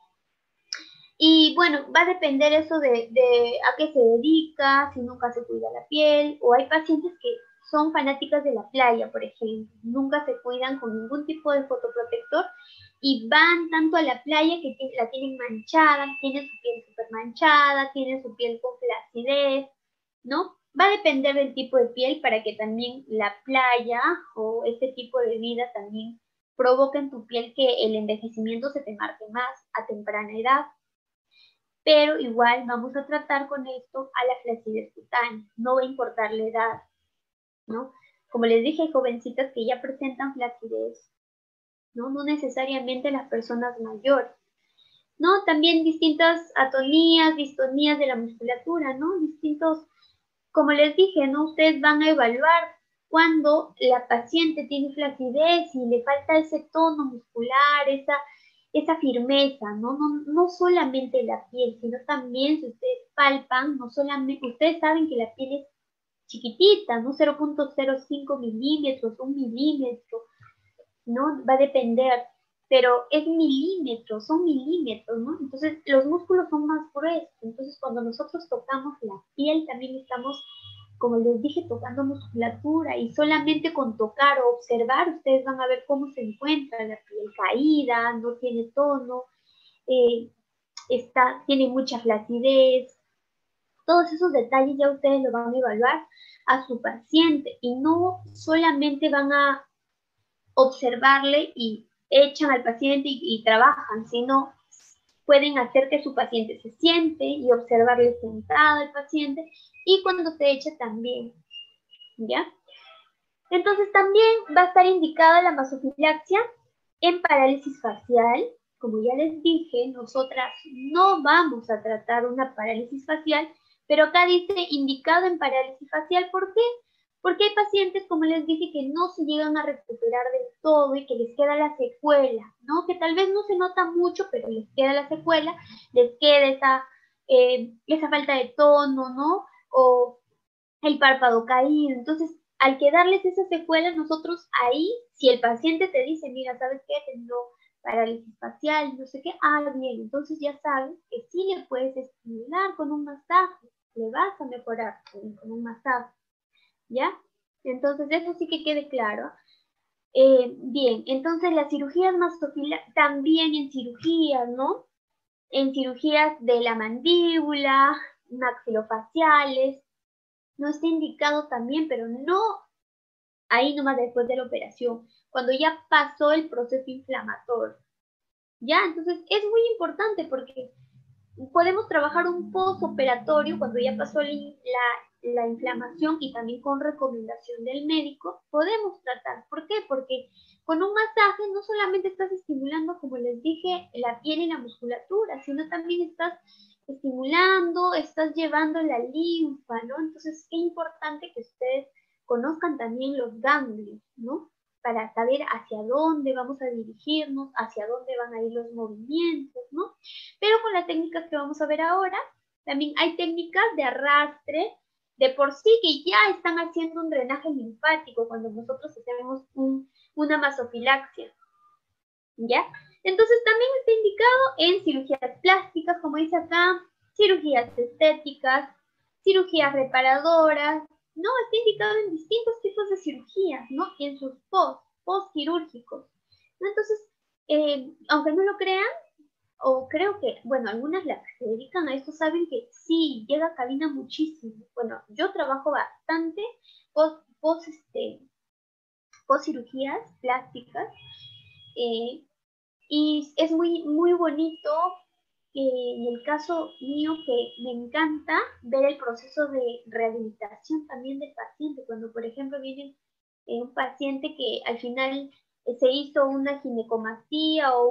Y bueno, va a depender eso de a qué se dedica, si nunca se cuida la piel, o hay pacientes que son fanáticas de la playa, por ejemplo, nunca se cuidan con ningún tipo de fotoprotector y van tanto a la playa que la tienen manchada, tienen su piel súper manchada, tienen su piel con flacidez, ¿no? Va a depender del tipo de piel para que también la playa o este tipo de vida también provoque en tu piel que el envejecimiento se te marque más a temprana edad. Pero igual vamos a tratar con esto a la flacidez cutánea, no va a importar la edad, ¿no? Como les dije, hay jovencitas que ya presentan flacidez, ¿no? No necesariamente las personas mayores, ¿no? También distintas atonías, distonías de la musculatura, ¿no? Distintos, como les dije, ¿no? Ustedes van a evaluar cuando la paciente tiene flacidez y le falta ese tono muscular, esa firmeza, ¿no? No solamente la piel, sino también si ustedes palpan, no solamente, ustedes saben que la piel es chiquitita, ¿no? 0.05 milímetros, 1 milímetro, ¿no? Va a depender, pero es milímetros, son milímetros, ¿no? Entonces los músculos son más gruesos, entonces cuando nosotros tocamos la piel también estamos, como les dije, tocando musculatura y solamente con tocar o observar ustedes van a ver cómo se encuentra la piel caída, no tiene tono, tiene mucha flacidez, Todos esos detalles ya ustedes lo van a evaluar a su paciente y no solamente van a observarle y echan al paciente y trabajan, sino pueden hacer que su paciente se siente y observarle sentado al paciente y cuando se echa también, ¿ya? Entonces también va a estar indicada la masofilaxia en parálisis facial. Como ya les dije, nosotras no vamos a tratar una parálisis facial, pero acá dice indicado en parálisis facial. ¿Por qué? Porque hay pacientes, como les dije, que no se llegan a recuperar del todo y que les queda la secuela, ¿no? Que tal vez no se nota mucho, pero les queda la secuela, les queda esa falta de tono, ¿no? O el párpado caído. Entonces, al quedarles esa secuela, nosotros ahí, si el paciente te dice, mira, ¿sabes qué? Tengo parálisis facial, no sé qué, bien, entonces ya sabes que sí le puedes estimular con un masaje, le vas a mejorar con un masaje, ¿ya? Entonces, eso sí que quede claro. Bien, entonces las cirugías masofilares, también en cirugías, ¿no? En cirugías de la mandíbula, maxilofaciales, no está indicado también, pero no ahí nomás después de la operación, cuando ya pasó el proceso inflamatorio. ¿Ya? Entonces es muy importante porque podemos trabajar un postoperatorio cuando ya pasó la inflamación y también con recomendación del médico, podemos tratar. ¿Por qué? Porque con un masaje no solamente estás estimulando, como les dije, la piel y la musculatura, sino también estás estimulando, estás llevando la linfa, ¿no? Entonces es importante que ustedes conozcan también los ganglios, ¿no? Para saber hacia dónde vamos a dirigirnos, hacia dónde van a ir los movimientos, ¿no? Pero con las técnicas que vamos a ver ahora, también hay técnicas de arrastre, de por sí que ya están haciendo un drenaje linfático cuando nosotros hacemos una masofilaxia, ¿ya? Entonces también está indicado en cirugías plásticas, como dice acá, cirugías estéticas, cirugías reparadoras, ¿no? Está indicado en distintos tipos de cirugías, ¿no? En sus postquirúrgicos, ¿no? Entonces, aunque no lo crean, o creo que, bueno, algunas las que se dedican a esto saben que sí, llega a cabina muchísimo. Bueno, yo trabajo bastante post cirugías plásticas y es muy, muy bonito en el caso mío que me encanta ver el proceso de rehabilitación también del paciente. Cuando, por ejemplo, viene un paciente que al final se hizo una ginecomastía o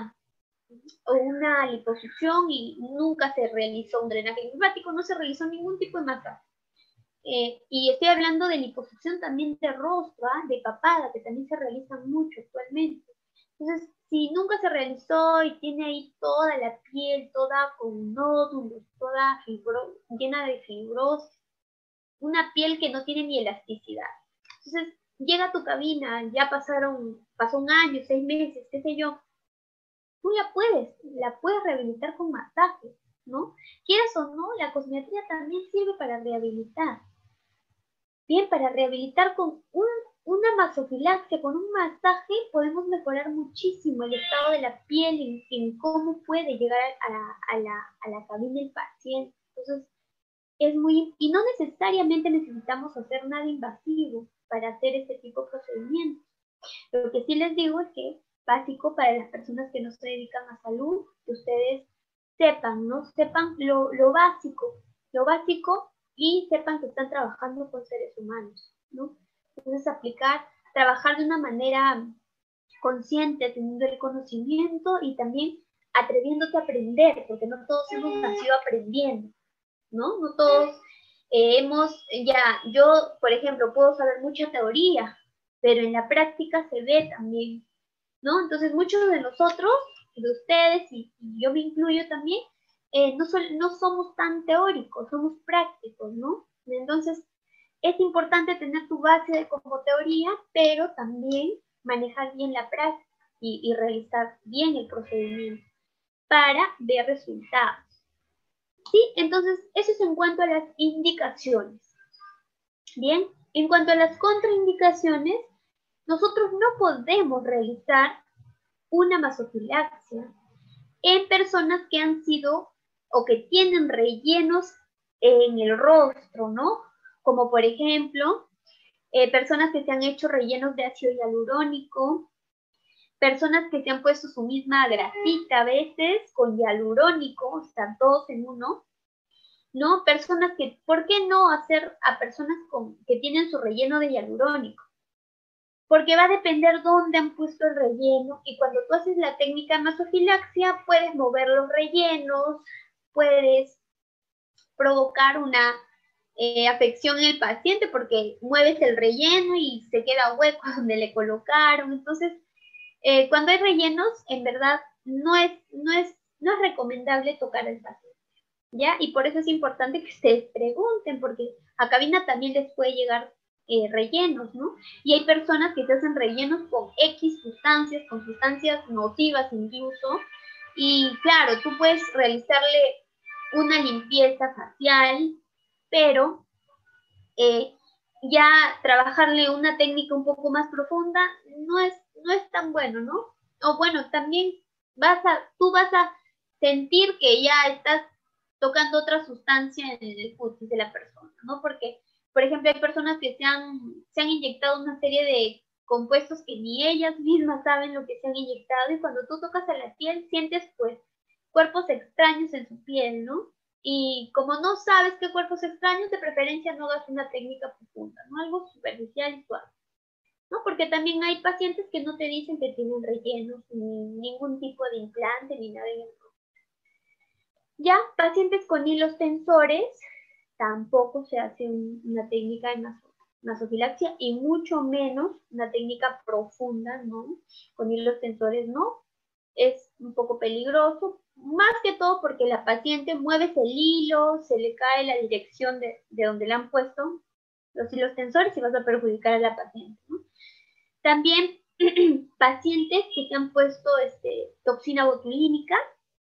una liposucción y nunca se realizó un drenaje linfático, no se realizó ningún tipo de masaje. Y estoy hablando de liposucción también de rostro, de papada, que también se realizan mucho actualmente. Entonces, si nunca se realizó y tiene ahí toda la piel, toda con nódulos, toda llena de fibrosis, una piel que no tiene ni elasticidad. Entonces, llega a tu cabina, ya pasó un año, 6 meses, qué sé yo, tú la puedes rehabilitar con masajes, ¿no? Quieras o no, la cosmetría también sirve para rehabilitar. Bien, para rehabilitar con una masofilaxia, con un masaje, podemos mejorar muchísimo el estado de la piel, en cómo puede llegar a la cabina del paciente. Entonces, y no necesariamente necesitamos hacer nada invasivo para hacer este tipo de procedimientos. Lo que sí les digo es que básico para las personas que no se dedican a salud, que ustedes sepan, ¿no? Sepan lo básico y sepan que están trabajando con seres humanos, ¿no? Entonces trabajar de una manera consciente, teniendo el conocimiento y también atreviéndote a aprender, porque no todos hemos nacido aprendiendo, ¿no? No todos yo, por ejemplo, puedo saber mucha teoría, pero en la práctica se ve también, ¿no? Entonces muchos de nosotros, de ustedes, y yo me incluyo también, no somos tan teóricos, somos prácticos, ¿no? Entonces es importante tener tu base como teoría, pero también manejar bien la práctica y realizar bien el procedimiento para ver resultados. ¿Sí? Entonces, eso es en cuanto a las indicaciones. Bien, en cuanto a las contraindicaciones, nosotros no podemos realizar una masofilaxia en personas que han sido o que tienen rellenos en el rostro, ¿no? Como por ejemplo, personas que se han hecho rellenos de ácido hialurónico, personas que se han puesto su misma grasita a veces con hialurónico, o sea, todos en uno, ¿no? Personas que, ¿por qué no hacer a personas que tienen su relleno de hialurónico? Porque va a depender dónde han puesto el relleno y cuando tú haces la técnica de nasofilaxia puedes mover los rellenos, puedes provocar una afección en el paciente porque mueves el relleno y se queda hueco donde le colocaron. Entonces, cuando hay rellenos, en verdad no es recomendable tocar al paciente, ¿ya? Y por eso es importante que ustedes pregunten, porque a cabina también les puede llegar rellenos, ¿no? Y hay personas que se hacen rellenos con X sustancias, con sustancias nocivas incluso, y claro, tú puedes realizarle una limpieza facial, pero ya trabajarle una técnica un poco más profunda no es tan bueno, ¿no? O bueno, también tú vas a sentir que ya estás tocando otra sustancia en el cutis de la persona, ¿no? Porque, por ejemplo, hay personas que se han inyectado una serie de compuestos que ni ellas mismas saben lo que se han inyectado y cuando tú tocas a la piel sientes pues cuerpos extraños en su piel, ¿no? Y como no sabes qué cuerpos extraños, de preferencia no hagas una técnica profunda, ¿no? Algo superficial y suave, ¿no? Porque también hay pacientes que no te dicen que tienen rellenos, ni ningún tipo de implante, ni nada en el rostro. Ya, pacientes con hilos tensores, tampoco se hace una técnica de nasofilaxia y mucho menos una técnica profunda, ¿no? Con hilos tensores no. Es un poco peligroso, más que todo porque la paciente mueve el hilo, se le cae la dirección de donde le han puesto los hilos tensores y vas a perjudicar a la paciente, ¿no? También pacientes que se han puesto toxina botulínica,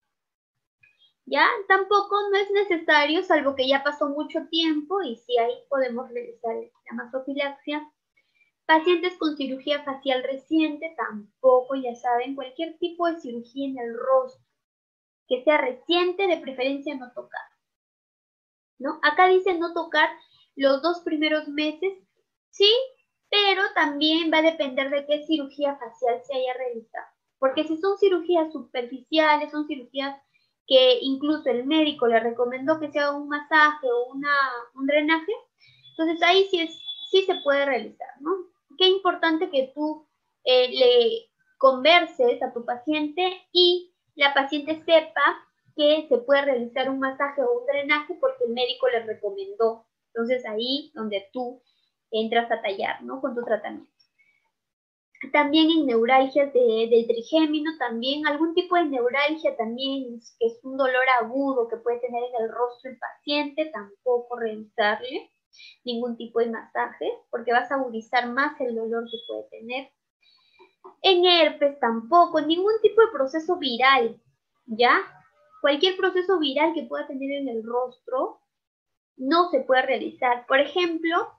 ya tampoco no es necesario, salvo que ya pasó mucho tiempo y sí ahí podemos realizar la nasofilaxia. Pacientes con cirugía facial reciente, tampoco, ya saben, cualquier tipo de cirugía en el rostro que sea reciente, de preferencia no tocar, ¿no? Acá dice no tocar los 2 primeros meses, sí, pero también va a depender de qué cirugía facial se haya realizado. Porque si son cirugías superficiales, son cirugías que incluso el médico le recomendó que se haga un masaje o un drenaje, entonces ahí sí se puede realizar, ¿no? Qué importante que tú le converses a tu paciente y la paciente sepa que se puede realizar un masaje o un drenaje porque el médico le recomendó. Entonces ahí donde tú entras a tallar, ¿no? Con tu tratamiento. También en neuralgias del trigémino, también algún tipo de neuralgia también, que es un dolor agudo que puede tener en el rostro el paciente, tampoco realizarle ningún tipo de masaje, porque vas a agudizar más el dolor que puede tener. En herpes tampoco, ningún tipo de proceso viral, ¿ya? Cualquier proceso viral que pueda tener en el rostro no se puede realizar. Por ejemplo,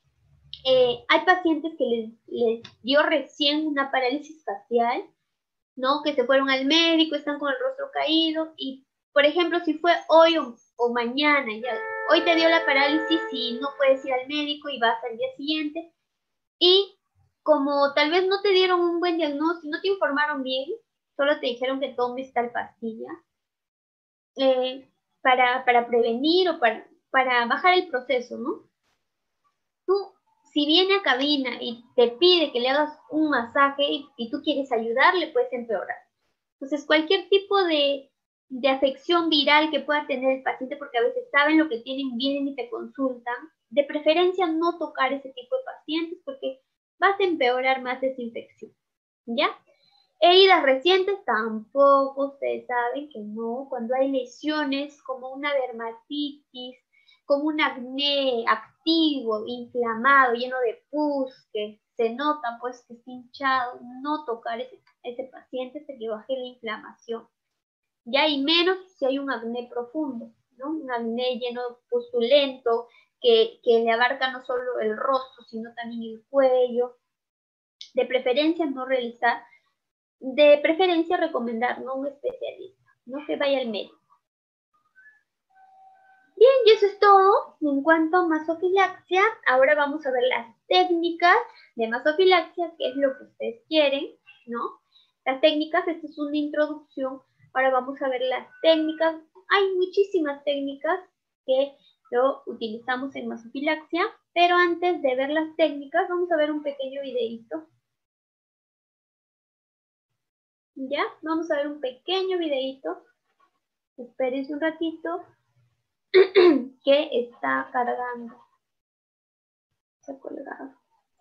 hay pacientes que les dio recién una parálisis facial, ¿no? Que se fueron al médico, están con el rostro caído y, por ejemplo, si fue hoy o mañana, ya, hoy te dio la parálisis y no puedes ir al médico y vas al día siguiente y como tal vez no te dieron un buen diagnóstico, no te informaron bien, solo te dijeron que tomes tal pastilla para prevenir o para bajar el proceso, ¿no? Tú, si viene a cabina y te pide que le hagas un masaje y tú quieres ayudarle, puedes empeorar. Entonces, cualquier tipo de afección viral que pueda tener el paciente, porque a veces saben lo que tienen, vienen y te consultan, de preferencia no tocar ese tipo de pacientes porque vas a empeorar más esa infección, ¿ya? Heridas recientes tampoco, ustedes saben que no, cuando hay lesiones como una dermatitis, como un acné activo, inflamado, lleno de pus, que se nota pues que está hinchado, no tocar ese paciente hasta que baje la inflamación. Ya y menos si hay un acné profundo, ¿no? Un acné lleno pustulento, que le abarca no solo el rostro, sino también el cuello. De preferencia no realizar, de preferencia recomendar, ¿no? Un especialista, no que vaya al médico. Bien, y eso es todo en cuanto a masofilaxia. Ahora vamos a ver las técnicas de masofilaxia, que es lo que ustedes quieren, ¿no? Las técnicas, esta es una introducción. Ahora vamos a ver las técnicas. Hay muchísimas técnicas que lo utilizamos en masofilaxia, pero antes de ver las técnicas, vamos a ver un pequeño videíto. ¿Ya? Vamos a ver un pequeño videíto. Espérense un ratito que está cargando. Se ha colgado.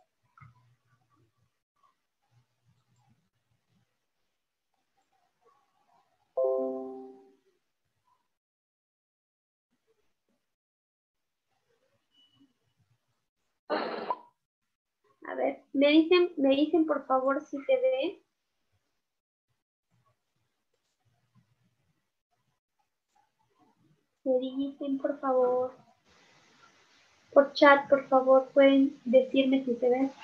A ver, me dicen por favor si se ve. Me dicen por favor. Por chat, por favor, pueden decirme si se ve.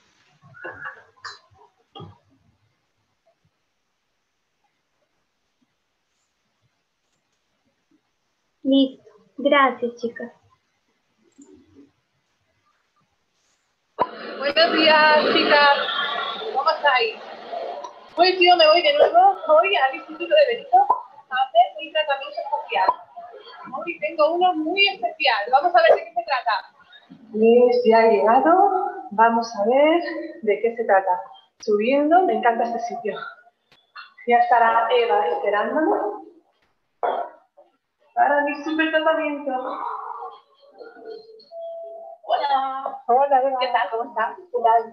Listo. Gracias, chicas. Buenos días, chicas. ¿Cómo estáis? Pues yo me voy de nuevo hoy al Instituto de Benito a hacer mi tratamiento especial. Hoy tengo uno muy especial. Vamos a ver de qué se trata. Pues ya ha llegado. Vamos a ver de qué se trata. Subiendo, me encanta este sitio. Ya estará Eva esperándome para mi super tratamiento. Hola. Hola, Eva. ¿Qué tal? ¿Cómo estás? ¿Qué tal?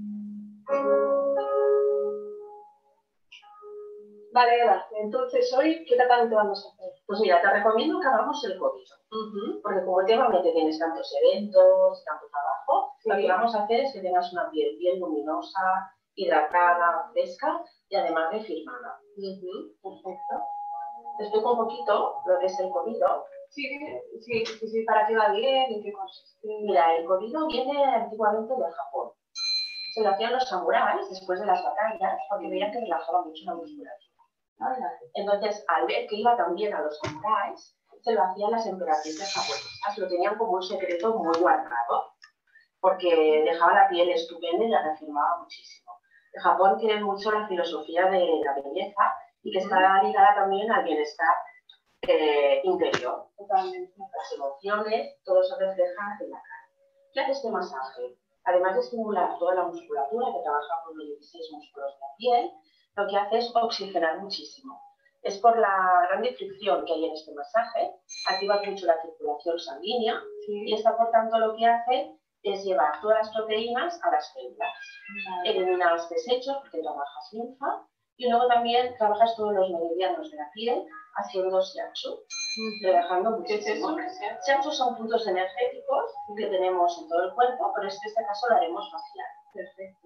Vale, Eva, entonces hoy, ¿qué tratamiento vamos a hacer? Pues mira, te recomiendo que hagamos el COVID, porque como últimamente tienes tantos eventos, tanto trabajo, lo que vamos a hacer es que tengas una piel bien luminosa, hidratada, fresca y además refirmada. Perfecto. Te explico un poquito lo que es el COVID. Sí, para qué va bien, en qué consiste. Mira, el COVID viene antiguamente de Japón. Se lo hacían los samuráis después de las batallas porque veían que relajaba mucho la musculatura. Entonces, al ver que iba tan bien a los samuráis, se lo hacían las emperatrices japonesas. Lo tenían como un secreto muy guardado, porque dejaba la piel estupenda y la reafirmaba muchísimo. En Japón tienen mucho la filosofía de la belleza y que está ligada también al bienestar interior. Totalmente. Las emociones, todo se refleja en la cara. ¿Qué hace este masaje? Además de estimular toda la musculatura que trabaja con los 16 músculos de la piel, lo que hace es oxigenar muchísimo. Es por la gran fricción que hay en este masaje, activa mucho la circulación sanguínea y esta, por tanto, lo que hace es llevar todas las proteínas a las células. Elimina los desechos porque trabajas linfa y luego también trabajas todos los meridianos de la piel haciendo shiatsu, relajando muchísimo. Shiatsu son puntos energéticos que tenemos en todo el cuerpo, pero en este caso lo haremos facial. Perfecto.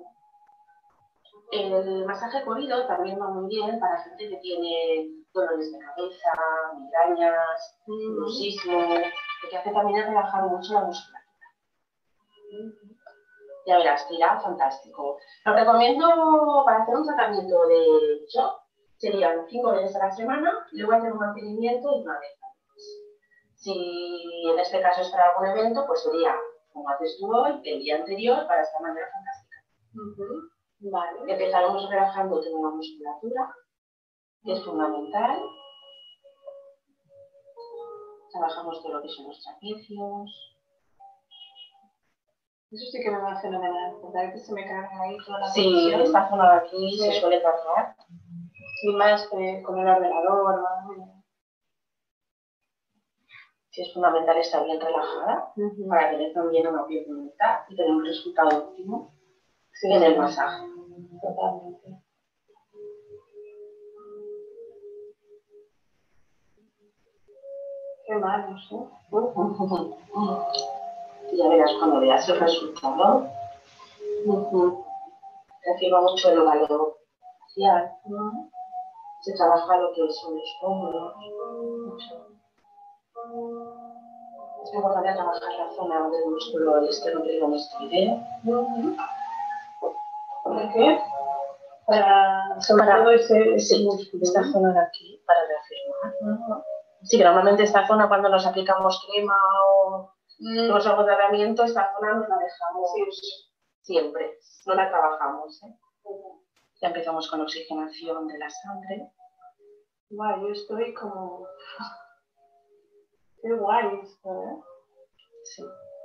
El masaje corrido también va muy bien para gente que tiene dolores de cabeza, migrañas, bruxismo, lo que hace también es relajar mucho la musculatura. Ya verás, que irá fantástico. Lo recomiendo para hacer un tratamiento de shock, serían 5 veces a la semana y luego hacer un mantenimiento y una vez al mes. Si en este caso es para algún evento, pues sería como haces tú hoy, el día anterior, para esta manera fantástica. Vale. Empezaremos relajando toda la musculatura, que es fundamental. Trabajamos todo lo que son los trapecios. Eso sí que me va fenomenal, porque a veces se me carga ahí toda la tensión. Sí, esta zona de aquí se suele cargar. Y más con el ordenador, ¿no? Sí, es fundamental estar bien relajada para tener también una piel bonita y tener un resultado óptimo en el masaje. Totalmente. Qué malos, ¿eh? Y ya verás cuando veas el resultado. Reciba mucho el óvalo facial. Se trabaja lo que son los pómulos. Es importante trabajar la zona del músculo esternocleidomastoideo. ¿Por qué? Sobre todo ese músculo. Esta zona de aquí, para reafirmar. Sí, que normalmente esta zona cuando nos aplicamos crema o hacemos algo de tratamiento, esta zona nos la dejamos siempre, no la trabajamos. Ya empezamos con oxigenación de la sangre. Guay, yo estoy como... Qué guay esto, ¿eh? Sí.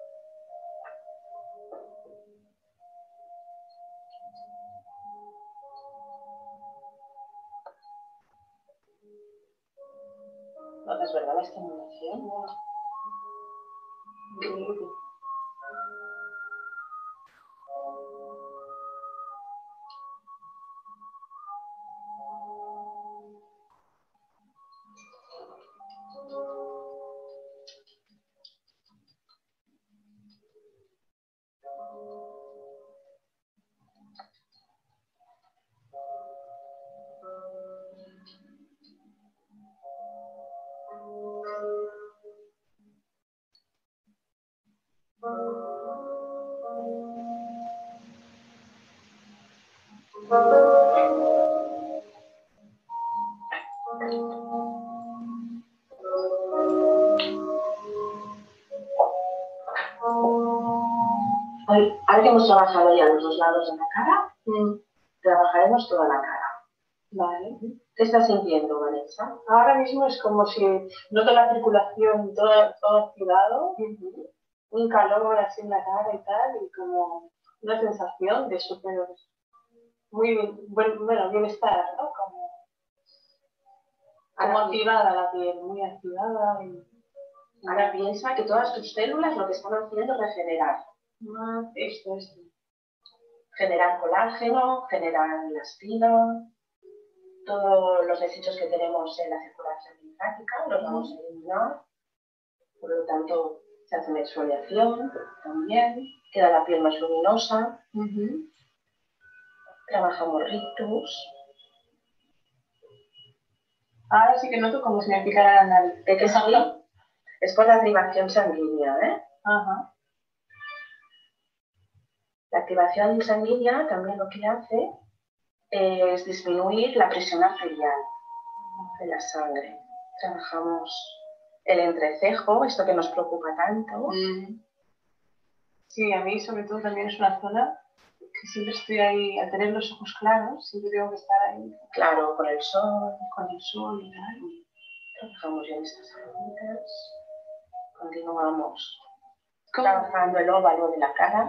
¿No es verdad la estimulación? Increíble. Ahora que hemos trabajado ya los dos lados de la cara, trabajaremos toda la cara. Vale. ¿Qué estás sintiendo, Vanessa? Ahora mismo es como si noto la circulación todo activado, un calor así en la cara y tal, y como una sensación de súper muy bueno, bienestar, ¿no? Como activada la piel, muy activada. Ahora piensa que todas tus células lo que están haciendo es regenerar. Esto. Generar colágeno, generar elastina, todos los desechos que tenemos en la circulación linfática los vamos a eliminar. Por lo tanto, se hace una exfoliación también, queda la piel más luminosa. Trabajamos rictus. Ahora sí que noto como si me picara la nariz. ¿De qué sí? Es por la activación sanguínea, ¿eh? Ajá. La activación sanguínea también lo que hace es disminuir la presión arterial de la sangre. Trabajamos el entrecejo, esto que nos preocupa tanto. Sí, a mí sobre todo también es una zona que siempre estoy ahí, al tener los ojos claros, siempre tengo que estar ahí. Claro, con el sol Y tal. Trabajamos bien estas zonitas. Continuamos trabajando el óvalo de la cara.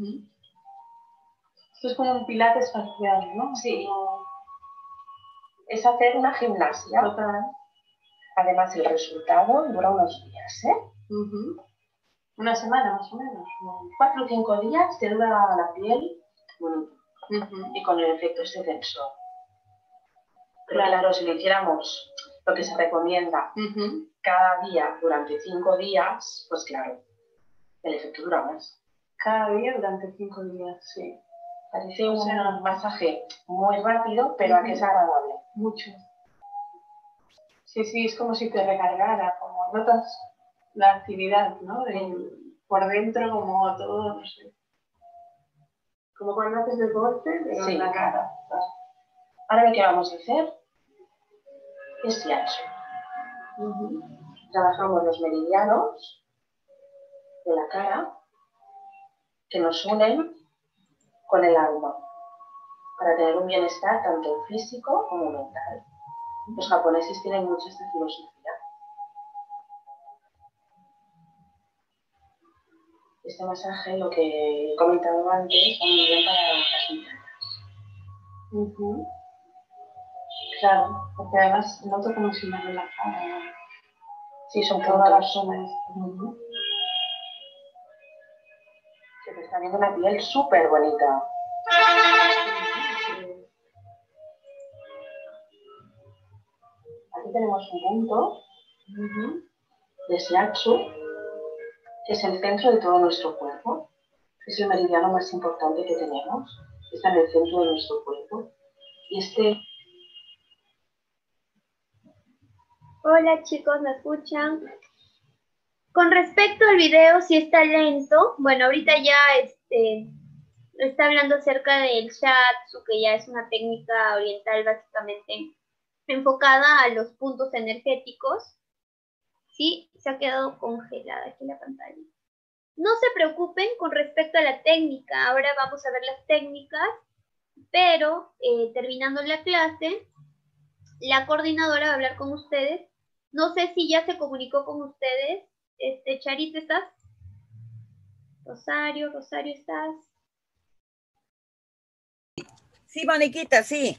Esto es como un pilates facial, ¿no? Sí. Es hacer una gimnasia. Total. Además, el resultado dura unos días, ¿eh? Una semana más o menos. 4 o 5 días te dura la piel bonito. Y con el efecto este tensor. Pero claro, si lo hiciéramos lo que se recomienda cada día durante 5 días, pues claro, el efecto dura más. Cada día durante 5 días, sí. Parece un masaje muy rápido, pero a que es agradable. Mucho. Sí, es como si te recargara, como notas la actividad, ¿no? Por dentro, como todo, no sé. Como cuando haces deporte, pero en la cara. Ahora lo que vamos a hacer es shiatsu. Trabajamos los meridianos de la cara que nos unen con el alma para tener un bienestar tanto físico como mental. Los japoneses tienen mucha esta filosofía. Este masaje, lo que he comentado antes, va muy bien para las internas. Claro, porque además noto como si me relajara. Sí, son todas las zonas. Se te está viendo una piel súper bonita. Aquí tenemos un punto de shiatsu, que es el centro de todo nuestro cuerpo. Es el meridiano más importante que tenemos. Está en el centro de nuestro cuerpo. Y Hola chicos, ¿me escuchan? Con respecto al video, si está lento, bueno, ahorita ya está hablando acerca del Shatsu, que ya es una técnica oriental básicamente enfocada a los puntos energéticos. Sí, se ha quedado congelada aquí la pantalla. No se preocupen con respecto a la técnica. Ahora vamos a ver las técnicas, pero terminando la clase, la coordinadora va a hablar con ustedes. No sé si ya se comunicó con ustedes. Charito, ¿estás? Rosario, ¿estás? Sí, Moniquita, sí.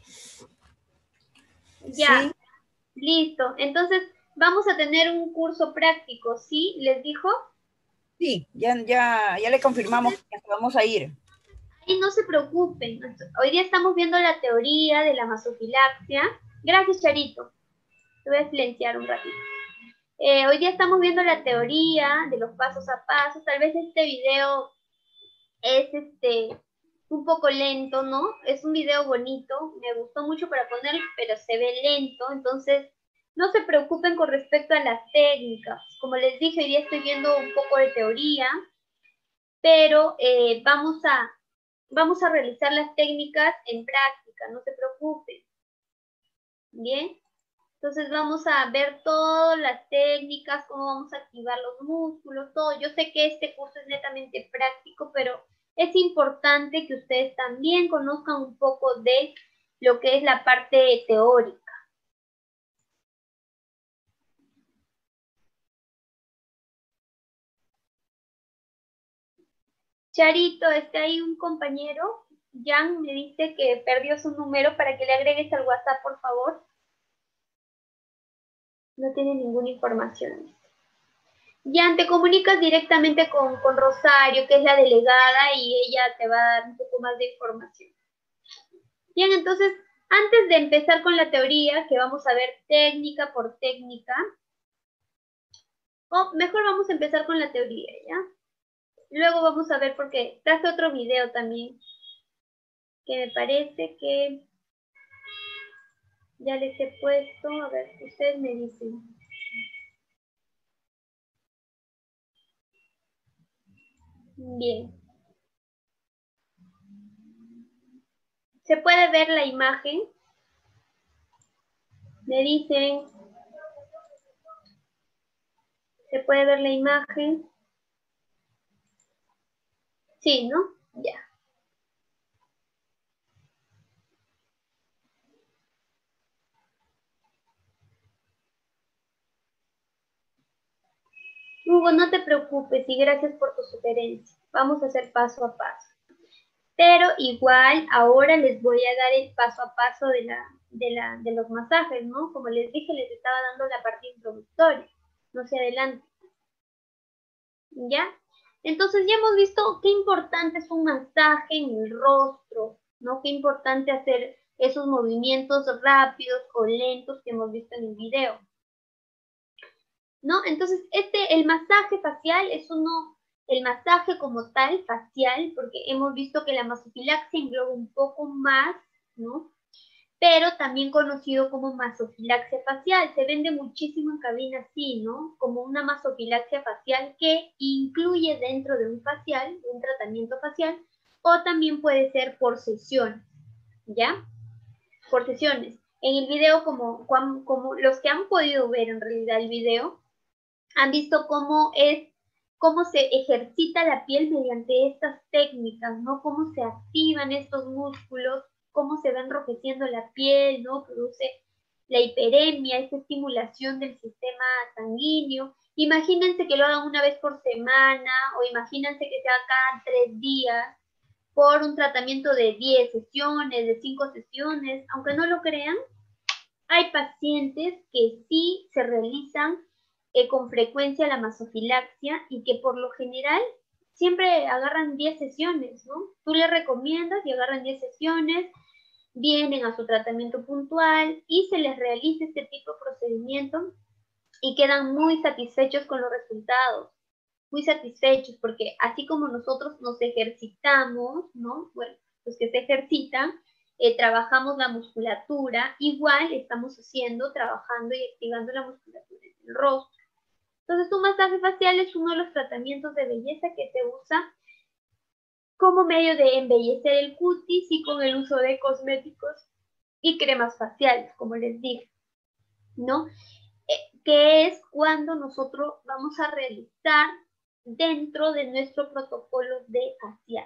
Ya, sí. Listo. Entonces, vamos a tener un curso práctico, ¿sí? ¿Les dijo? Sí, ya le confirmamos que vamos a ir. Ahí no se preocupen. Hoy día estamos viendo la teoría de la masofilaxia. Gracias, Charito. Te voy a silenciar un ratito. Hoy día estamos viendo la teoría de los pasos a pasos. Tal vez este video es un poco lento, ¿no? Es un video bonito. Me gustó mucho para poner, pero se ve lento. Entonces, no se preocupen con respecto a las técnicas. Como les dije, hoy día estoy viendo un poco de teoría, pero vamos a realizar las técnicas en práctica, no se preocupen. Bien, entonces vamos a ver todas las técnicas, cómo vamos a activar los músculos, todo. Yo sé que este curso es netamente práctico, pero es importante que ustedes también conozcan un poco de lo que es la parte teórica. Charito, hay un compañero, Jan, me dice que perdió su número para que le agregues al WhatsApp, por favor. No tiene ninguna información. Jan, te comunicas directamente con Rosario, que es la delegada, y ella te va a dar un poco más de información. Bien, entonces, antes de empezar con la teoría, que vamos a ver técnica por técnica, o mejor vamos a empezar con la teoría, ¿ya? Luego vamos a ver, porque traje otro video también, que me parece que ya les he puesto, a ver, ustedes me dicen. Bien. ¿Se puede ver la imagen? Me dicen. ¿Se puede ver la imagen? Sí, ¿no? Ya. Hugo, no te preocupes y gracias por tu sugerencia. Vamos a hacer paso a paso. Pero igual ahora les voy a dar el paso a paso de los masajes, ¿no? Como les dije, les estaba dando la parte introductoria. No se adelante. ¿Ya? Entonces ya hemos visto qué importante es un masaje en el rostro, ¿no? Qué importante hacer esos movimientos rápidos o lentos que hemos visto en el video, ¿no? Entonces, el masaje facial es el masaje como tal, facial, porque hemos visto que la masofilaxia engloba un poco más, ¿no? Pero también conocido como masofilaxia facial. Se vende muchísimo en cabina así, ¿no? Como una masofilaxia facial que incluye dentro de un facial, un tratamiento facial, o también puede ser por sesiones, ¿ya? Por sesiones. En el video, como los que han podido ver en realidad el video, han visto cómo se ejercita la piel mediante estas técnicas, ¿no? Cómo se activan estos músculos, cómo se va enrojeciendo la piel, ¿no? Produce la hiperemia, esa estimulación del sistema sanguíneo. Imagínense que lo hagan una vez por semana, o imagínense que se haga cada 3 días, por un tratamiento de 10 sesiones, de 5 sesiones. Aunque no lo crean, hay pacientes que sí se realizan con frecuencia la masofilaxia y que por lo general siempre agarran 10 sesiones, ¿no? Tú les recomiendas y agarran 10 sesiones, vienen a su tratamiento puntual y se les realiza este tipo de procedimiento y quedan muy satisfechos con los resultados, muy satisfechos porque así como nosotros nos ejercitamos, ¿no? Bueno, los que se ejercitan, trabajamos la musculatura, igual estamos trabajando y activando la musculatura en el rostro. Entonces, un masaje facial es uno de los tratamientos de belleza que se usa como medio de embellecer el cutis y con el uso de cosméticos y cremas faciales, como les dije, ¿no? que es cuando nosotros vamos a realizar dentro de nuestro protocolo de facial.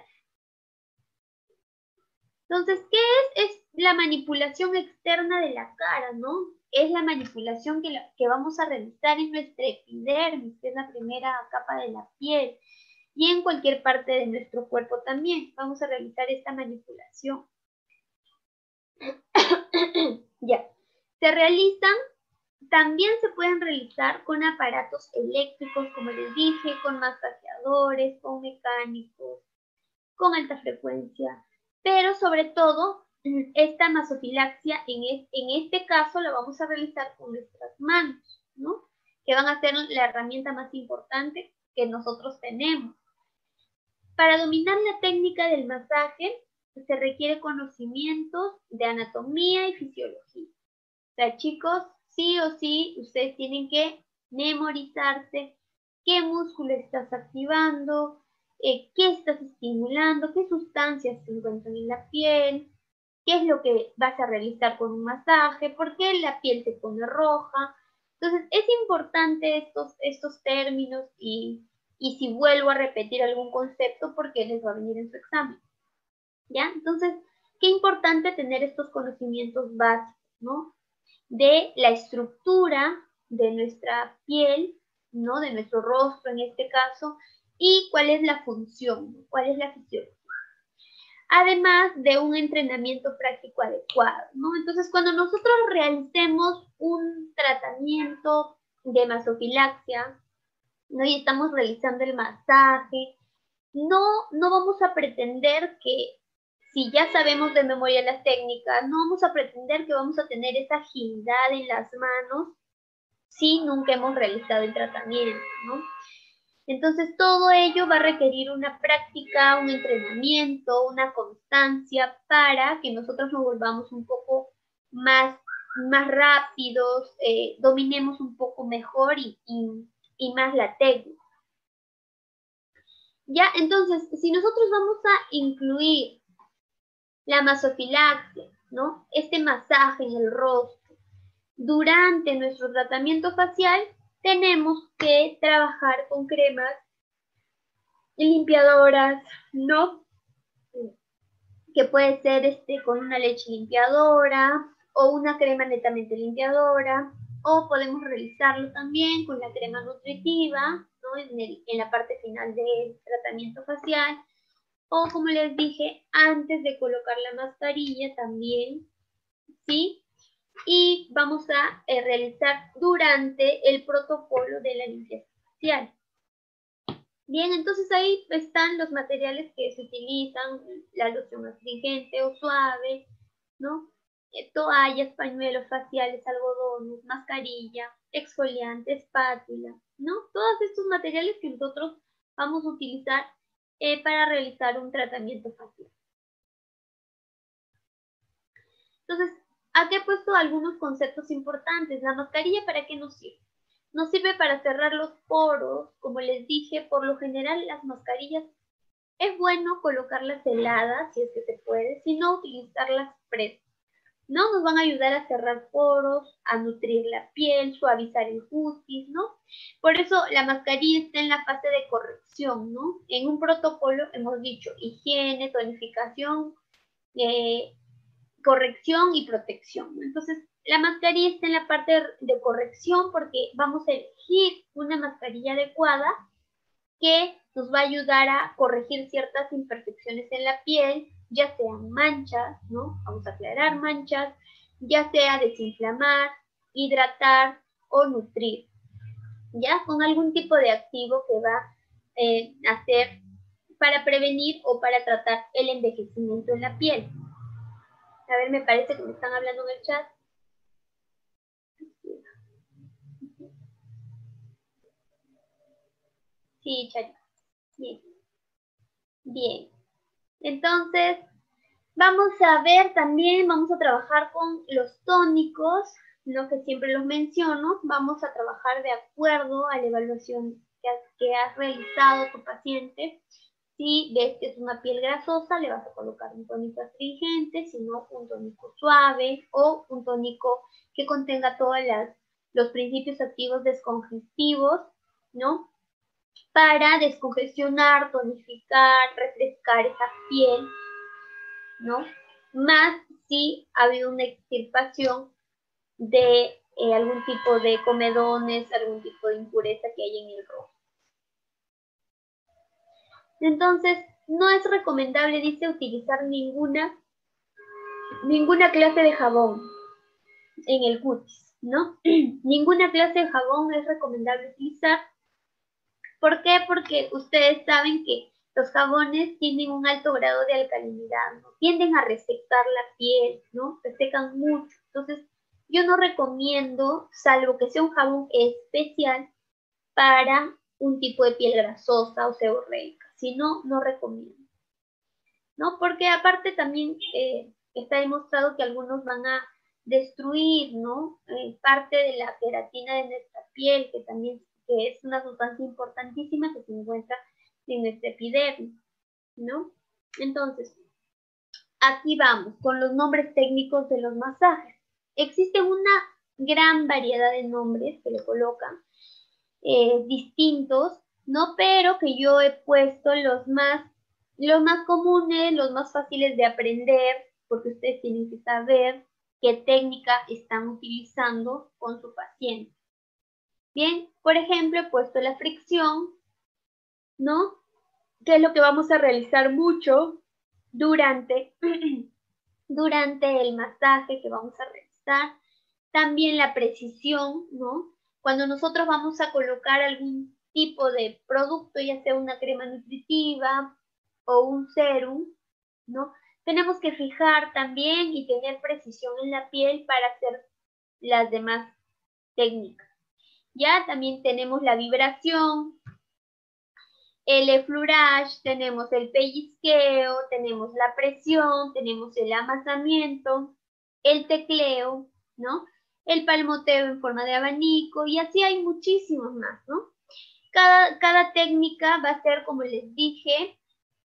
Entonces, ¿qué es? Es la manipulación externa de la cara, ¿no? Es la manipulación que vamos a realizar en nuestra epidermis, que es la primera capa de la piel, y en cualquier parte de nuestro cuerpo también. Vamos a realizar esta manipulación. Ya. Se realizan, también se pueden realizar con aparatos eléctricos, como les dije, con masajeadores, con mecánicos, con alta frecuencia, pero sobre todo esta masofilaxia en este caso la vamos a realizar con nuestras manos, ¿no? Que van a ser la herramienta más importante que nosotros tenemos. Para dominar la técnica del masaje se requiere conocimientos de anatomía y fisiología. O sea, chicos, sí o sí, ustedes tienen que memorizarse qué músculo estás activando, qué estás estimulando, qué sustancias se encuentran en la piel, qué es lo que vas a realizar con un masaje, por qué la piel se pone roja. Entonces, es importante estos términos y si vuelvo a repetir algún concepto, porque les va a venir en su examen. ¿Ya? Entonces, qué importante tener estos conocimientos básicos, ¿no? De la estructura de nuestra piel, ¿no? De nuestro rostro en este caso, y cuál es la función, ¿no? Cuál es la fisiología. Además de un entrenamiento práctico adecuado, ¿no? Entonces, cuando nosotros realicemos un tratamiento de masofilaxia, ¿no? Y estamos realizando el masaje, no vamos a pretender que, si ya sabemos de memoria las técnicas, no vamos a pretender que vamos a tener esa agilidad en las manos si nunca hemos realizado el tratamiento, ¿no? Entonces, todo ello va a requerir una práctica, un entrenamiento, una constancia para que nosotros nos volvamos un poco más rápidos, dominemos un poco mejor y más la técnica. Ya, entonces, si nosotros vamos a incluir la masofilaxia, ¿no? Este masaje en el rostro, durante nuestro tratamiento facial, tenemos que trabajar con cremas limpiadoras, ¿no? Que puede ser con una leche limpiadora o una crema netamente limpiadora, o podemos realizarlo también con la crema nutritiva, ¿no? En la parte final del tratamiento facial, o como les dije, antes de colocar la mascarilla también, ¿sí? Y vamos a realizar durante el protocolo de la limpieza facial. Bien, entonces ahí están los materiales que se utilizan, la loción astringente o suave, ¿no? Toallas, pañuelos faciales, algodones, mascarilla, exfoliante, espátula, ¿no? Todos estos materiales que nosotros vamos a utilizar para realizar un tratamiento facial. Entonces, aquí he puesto algunos conceptos importantes. La mascarilla, ¿para qué nos sirve? Nos sirve para cerrar los poros. Como les dije, por lo general las mascarillas es bueno colocarlas heladas, si es que se puede, si no utilizarlas frescas. ¿No? Nos van a ayudar a cerrar poros, a nutrir la piel, suavizar el cutis, ¿no? Por eso la mascarilla está en la fase de corrección, ¿no? En un protocolo hemos dicho higiene, tonificación, corrección y protección. Entonces, la mascarilla está en la parte de corrección porque vamos a elegir una mascarilla adecuada que nos va a ayudar a corregir ciertas imperfecciones en la piel, ya sean manchas, ¿no? Vamos a aclarar manchas, ya sea desinflamar, hidratar o nutrir, ¿ya? Con algún tipo de activo que va a hacer para prevenir o para tratar el envejecimiento en la piel. A ver, me parece que me están hablando en el chat. Sí, Charita. Bien. Bien. Entonces, vamos a ver también, vamos a trabajar con los tónicos, lo que siempre los menciono. Vamos a trabajar de acuerdo a la evaluación que has realizado tu paciente. Si ves que es una piel grasosa, le vas a colocar un tónico astringente, si no, un tónico suave o un tónico que contenga todos los principios activos descongestivos, ¿no? Para descongestionar, tonificar, refrescar esa piel, ¿no? Más si ha habido una extirpación de algún tipo de comedones, algún tipo de impureza que hay en el rostro. Entonces, no es recomendable, dice, utilizar ninguna clase de jabón en el cutis, ¿no? Ninguna clase de jabón es recomendable utilizar. ¿Por qué? Porque ustedes saben que los jabones tienen un alto grado de alcalinidad, ¿no? Tienden a resecar la piel, ¿no? Resecan mucho. Entonces, yo no recomiendo, salvo que sea un jabón especial para un tipo de piel grasosa o seborreica. Si no, no recomiendo, ¿no? Porque aparte también está demostrado que algunos van a destruir, ¿no? Parte de la queratina de nuestra piel, que es una sustancia importantísima que se encuentra en nuestra epidermis, ¿no? Entonces, aquí vamos con los nombres técnicos de los masajes. Existe una gran variedad de nombres que le colocan, distintos, ¿no? Pero que yo he puesto los más comunes, los más fáciles de aprender, porque ustedes tienen que saber qué técnica están utilizando con su paciente. Bien, por ejemplo, he puesto la fricción, ¿no? Que es lo que vamos a realizar mucho durante el masaje que vamos a realizar. También la precisión, ¿no? Cuando nosotros vamos a colocar algún tipo de producto, ya sea una crema nutritiva o un serum, ¿no? Tenemos que fijar también y tener precisión en la piel para hacer las demás técnicas. Ya también tenemos la vibración, el effleurage, tenemos el pellizqueo, tenemos la presión, tenemos el amasamiento, el tecleo, ¿no? El palmoteo en forma de abanico, y así hay muchísimos más, ¿no? Cada técnica va a ser, como les dije,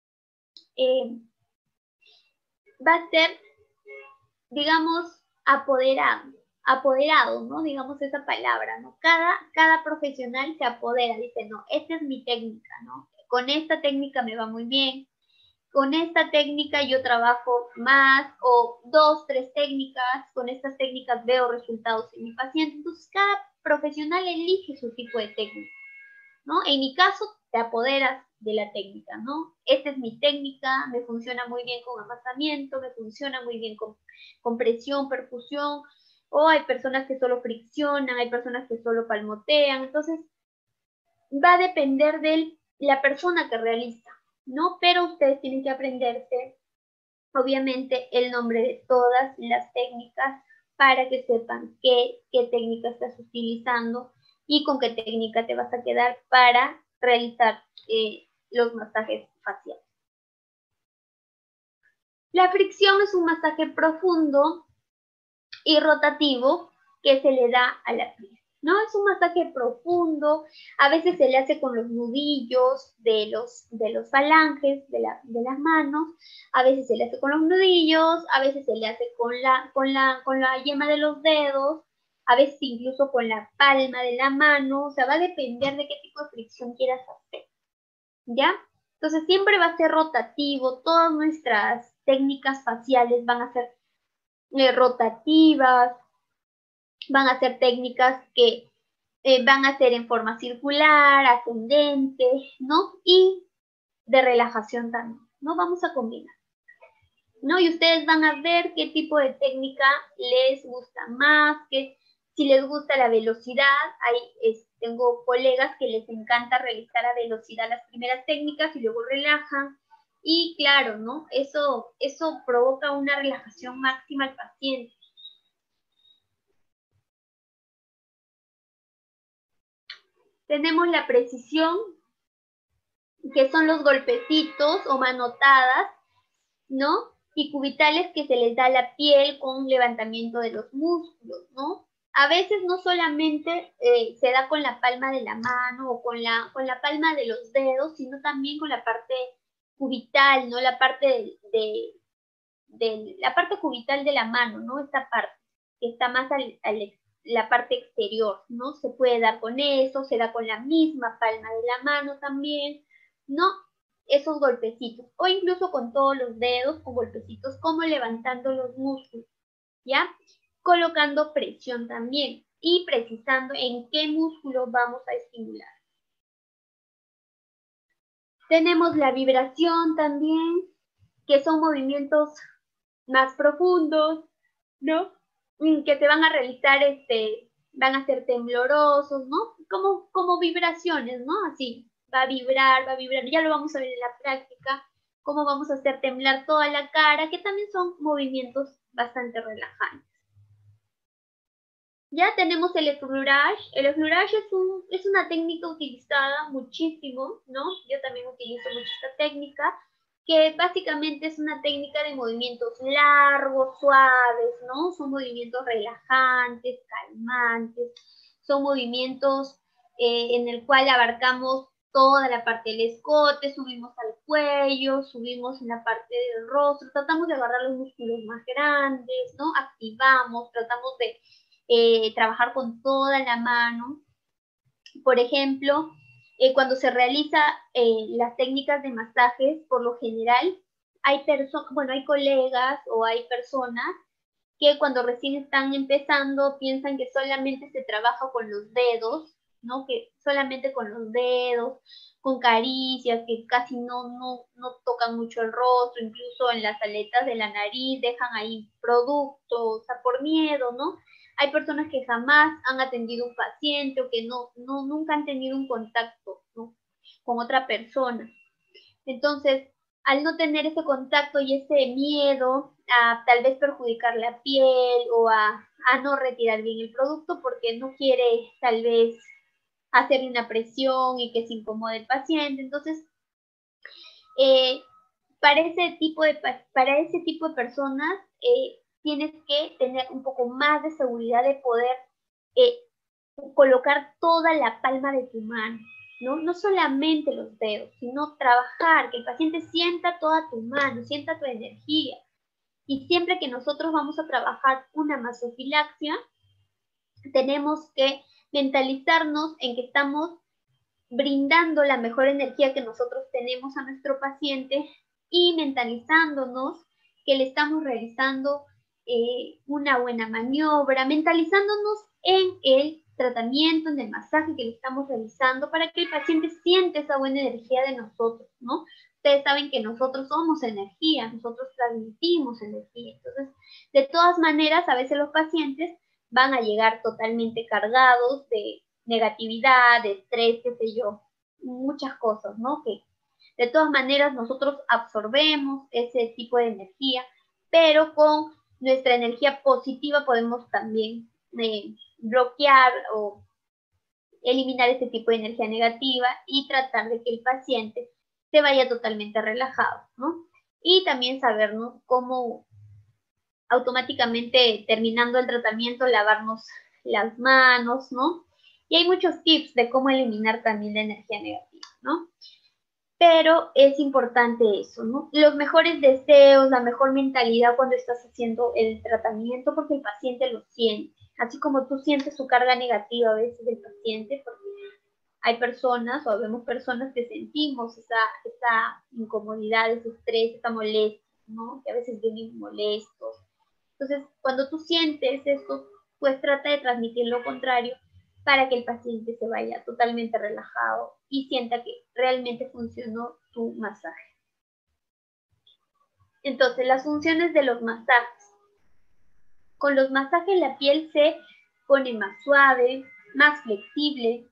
va a ser, digamos, apoderado, ¿no? Digamos esa palabra, ¿no? Cada profesional se apodera, dice, no, esta es mi técnica, ¿no? Con esta técnica me va muy bien. Con esta técnica yo trabajo más, o 2, 3 técnicas, con estas técnicas veo resultados en mi paciente. Entonces, cada profesional elige su tipo de técnica, ¿no? En mi caso, te apoderas de la técnica, ¿no? Esta es mi técnica, me funciona muy bien con amasamiento, me funciona muy bien con presión, perfusión, o hay personas que solo friccionan, hay personas que solo palmotean. Entonces, va a depender de la persona que realiza, ¿no? Pero ustedes tienen que aprenderse, obviamente, el nombre de todas las técnicas para que sepan qué técnica estás utilizando y con qué técnica te vas a quedar para realizar los masajes faciales. La fricción es un masaje profundo y rotativo que se le da a la piel, ¿no? Es un masaje profundo, a veces se le hace con los nudillos de los falanges de las manos, a veces se le hace con los nudillos, a veces se le hace con la yema de los dedos, a veces incluso con la palma de la mano. O sea, va a depender de qué tipo de fricción quieras hacer, ¿ya? Entonces siempre va a ser rotativo, todas nuestras técnicas faciales van a ser rotativas, van a ser técnicas que van a ser en forma circular, ascendente, ¿no? Y de relajación también, ¿no? Vamos a combinar, ¿no? Y ustedes van a ver qué tipo de técnica les gusta más, si les gusta la velocidad. Tengo colegas que les encanta realizar a velocidad las primeras técnicas y luego relajan. Y claro, ¿no? Eso provoca una relajación máxima al paciente. Tenemos la precisión, que son los golpecitos o manotadas, ¿no? Y cubitales que se les da a la piel con levantamiento de los músculos, ¿no? A veces no solamente se da con la palma de la mano o con la palma de los dedos, sino también con la parte cubital, ¿no? La parte la parte cubital de la mano, ¿no? Esta parte que está más al la parte exterior, ¿no? Se puede dar con eso, se da con la misma palma de la mano también, ¿no? Esos golpecitos, o incluso con todos los dedos, con golpecitos, como levantando los músculos, ¿ya? Colocando presión también y precisando en qué músculo vamos a estimular. Tenemos la vibración también, que son movimientos más profundos, ¿no? Que te van a realizar, van a ser temblorosos, ¿no? Como vibraciones, ¿no? Así, va a vibrar, ya lo vamos a ver en la práctica, cómo vamos a hacer temblar toda la cara, que también son movimientos bastante relajantes. Ya tenemos el effleurage. El effleurage es una técnica utilizada muchísimo, ¿no? Yo también utilizo mucho esta técnica, que básicamente es una técnica de movimientos largos, suaves, ¿no? Son movimientos relajantes, calmantes, son movimientos en el cual abarcamos toda la parte del escote, subimos al cuello, subimos en la parte del rostro, tratamos de agarrar los músculos más grandes, ¿no? Activamos, tratamos de trabajar con toda la mano. Por ejemplo, cuando se realiza las técnicas de masajes, por lo general, hay colegas o hay personas que cuando recién están empezando piensan que solamente se trabaja con los dedos, ¿no? Que solamente con los dedos, con caricias, que casi no tocan mucho el rostro, incluso en las aletas de la nariz dejan ahí productos, o sea, por miedo, ¿no? Hay personas que jamás han atendido a un paciente o que nunca han tenido un contacto, ¿no? Con otra persona. Entonces, al no tener ese contacto y ese miedo a tal vez perjudicar la piel o a no retirar bien el producto porque no quiere tal vez hacer una presión y que se incomode el paciente. Entonces, para ese tipo de personas, tienes que tener un poco más de seguridad de poder colocar toda la palma de tu mano, ¿no? No solamente los dedos, sino trabajar, que el paciente sienta toda tu mano, sienta tu energía. Y siempre que nosotros vamos a trabajar una masofilaxia, tenemos que mentalizarnos en que estamos brindando la mejor energía que nosotros tenemos a nuestro paciente y mentalizándonos que le estamos realizando una buena maniobra, mentalizándonos en el tratamiento, en el masaje que le estamos realizando para que el paciente siente esa buena energía de nosotros, ¿no? Ustedes saben que nosotros somos energía, nosotros transmitimos energía. Entonces, de todas maneras, a veces los pacientes van a llegar totalmente cargados de negatividad, de estrés, qué sé yo, muchas cosas, ¿no? Que de todas maneras nosotros absorbemos ese tipo de energía, pero con nuestra energía positiva podemos también bloquear o eliminar ese tipo de energía negativa y tratar de que el paciente se vaya totalmente relajado, ¿no? Y también sabernos cómo automáticamente terminando el tratamiento lavarnos las manos, ¿no? Y hay muchos tips de cómo eliminar también la energía negativa, ¿no? Pero es importante eso, ¿no? Los mejores deseos, la mejor mentalidad cuando estás haciendo el tratamiento, porque el paciente lo siente. Así como tú sientes su carga negativa a veces del paciente, porque hay personas o vemos personas que sentimos esa incomodidad, ese estrés, esa molestia, ¿no? Que a veces vienen molestos. Entonces, cuando tú sientes esto, pues trata de transmitir lo contrario para que el paciente se vaya totalmente relajado y sienta que realmente funcionó tu masaje. Entonces, las funciones de los masajes. Con los masajes la piel se pone más suave, más flexible.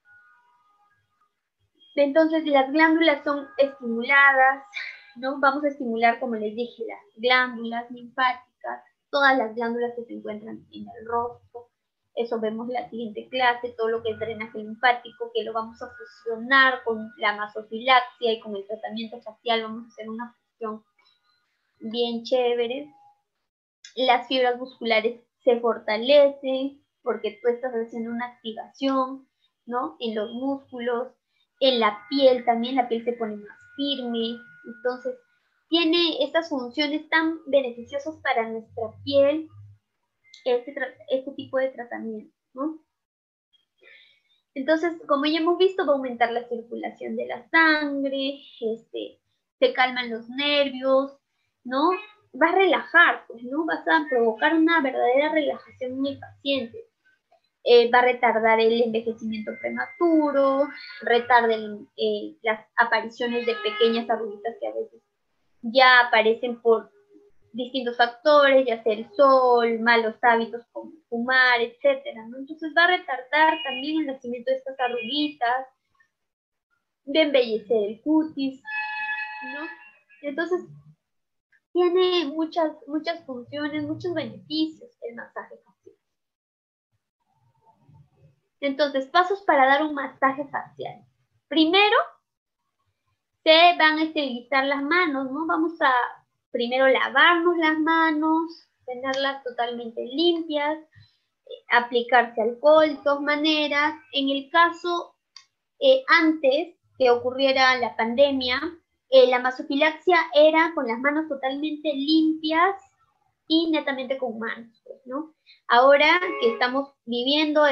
Entonces, las glándulas son estimuladas, ¿no? Vamos a estimular, como les dije, las glándulas linfáticas, todas las glándulas que se encuentran en el rostro. Eso vemos en la siguiente clase, todo lo que es drenaje linfático, que lo vamos a fusionar con la masofilaxia y con el tratamiento facial. Vamos a hacer una fusión bien chévere. Las fibras musculares se fortalecen porque tú estás haciendo una activación, ¿no? En los músculos, en la piel también, la piel se pone más firme. Entonces, tiene estas funciones tan beneficiosas para nuestra piel este tipo de tratamiento, ¿no? Entonces, como ya hemos visto, va a aumentar la circulación de la sangre, se calman los nervios, ¿no? Va a relajar, pues, ¿no? Vas a provocar una verdadera relajación en el paciente. Va a retardar el envejecimiento prematuro, retarda las apariciones de pequeñas arruguitas que a veces ya aparecen por distintos factores, ya sea el sol, malos hábitos como fumar, etcétera, ¿no? Entonces va a retardar también el nacimiento de estas arruguitas, de embellecer el cutis, ¿no? Entonces tiene muchas funciones, muchos beneficios el masaje facial. Entonces, pasos para dar un masaje facial. Primero, se van a esterilizar las manos, ¿no? Vamos a primero lavarnos las manos, tenerlas totalmente limpias, aplicarse alcohol de todas maneras. En el caso, antes que ocurriera la pandemia, la masofilaxia era con las manos totalmente limpias y netamente con manos, ¿no? Ahora que estamos viviendo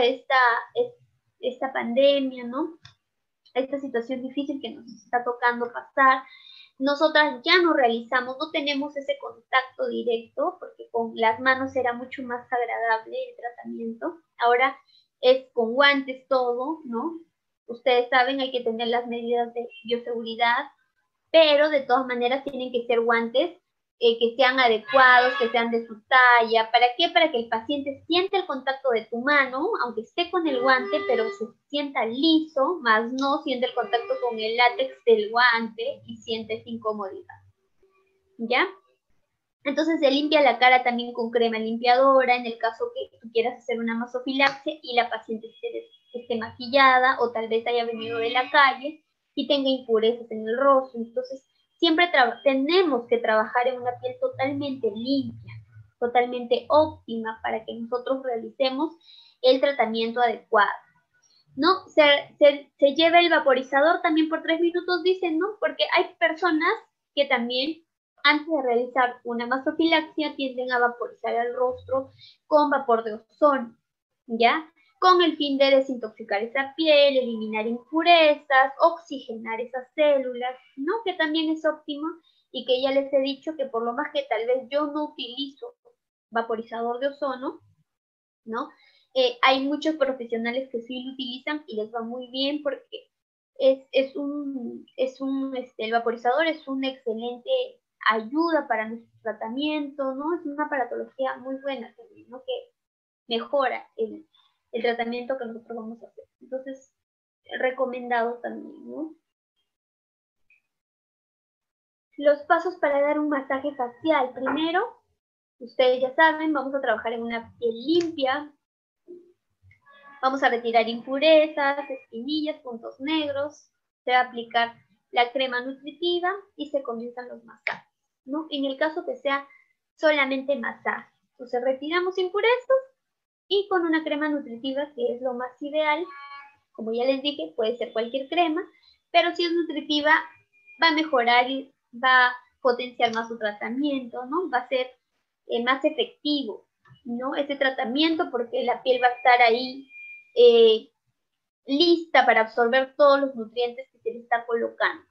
esta pandemia, ¿no? Esta situación difícil que nos está tocando pasar, nosotras ya no realizamos, no tenemos ese contacto directo, porque con las manos era mucho más agradable el tratamiento. Ahora es con guantes todo, ¿no? Ustedes saben, hay que tener las medidas de bioseguridad, pero de todas maneras tienen que ser guantes que sean adecuados, que sean de su talla. ¿Para qué? Para que el paciente sienta el contacto de tu mano, aunque esté con el guante, pero se sienta liso, más no siente el contacto con el látex del guante y siente esa incomodidad. ¿Ya? Entonces se limpia la cara también con crema limpiadora, en el caso que tú quieras hacer una masofilaxia y la paciente esté maquillada o tal vez haya venido de la calle y tenga impurezas en el rostro. Entonces, siempre tenemos que trabajar en una piel totalmente limpia, totalmente óptima para que nosotros realicemos el tratamiento adecuado, ¿no? Se lleva el vaporizador también por 3 minutos, dicen, ¿no? Porque hay personas que también antes de realizar una masofilaxia tienden a vaporizar el rostro con vapor de ozono, ¿ya? Con el fin de desintoxicar esa piel, eliminar impurezas, oxigenar esas células, ¿no? Que también es óptimo y que ya les he dicho que por lo más que tal vez yo no utilizo vaporizador de ozono, ¿no? Hay muchos profesionales que sí lo utilizan y les va muy bien porque el vaporizador es una excelente ayuda para nuestro tratamiento, ¿no? Es una aparatología muy buena también, ¿no? Que mejora el tratamiento que nosotros vamos a hacer. Entonces, recomendado también, ¿no? Los pasos para dar un masaje facial. Primero, ustedes ya saben, vamos a trabajar en una piel limpia. Vamos a retirar impurezas, espinillas, puntos negros. Se va a aplicar la crema nutritiva y se comienzan los masajes, ¿no? En el caso que sea solamente masaje. Entonces, retiramos impurezas y con una crema nutritiva, que es lo más ideal, como ya les dije, puede ser cualquier crema, pero si es nutritiva, va a mejorar y va a potenciar más su tratamiento, ¿no? Va a ser más efectivo, ¿no? Ese tratamiento, porque la piel va a estar ahí lista para absorber todos los nutrientes que se le está colocando.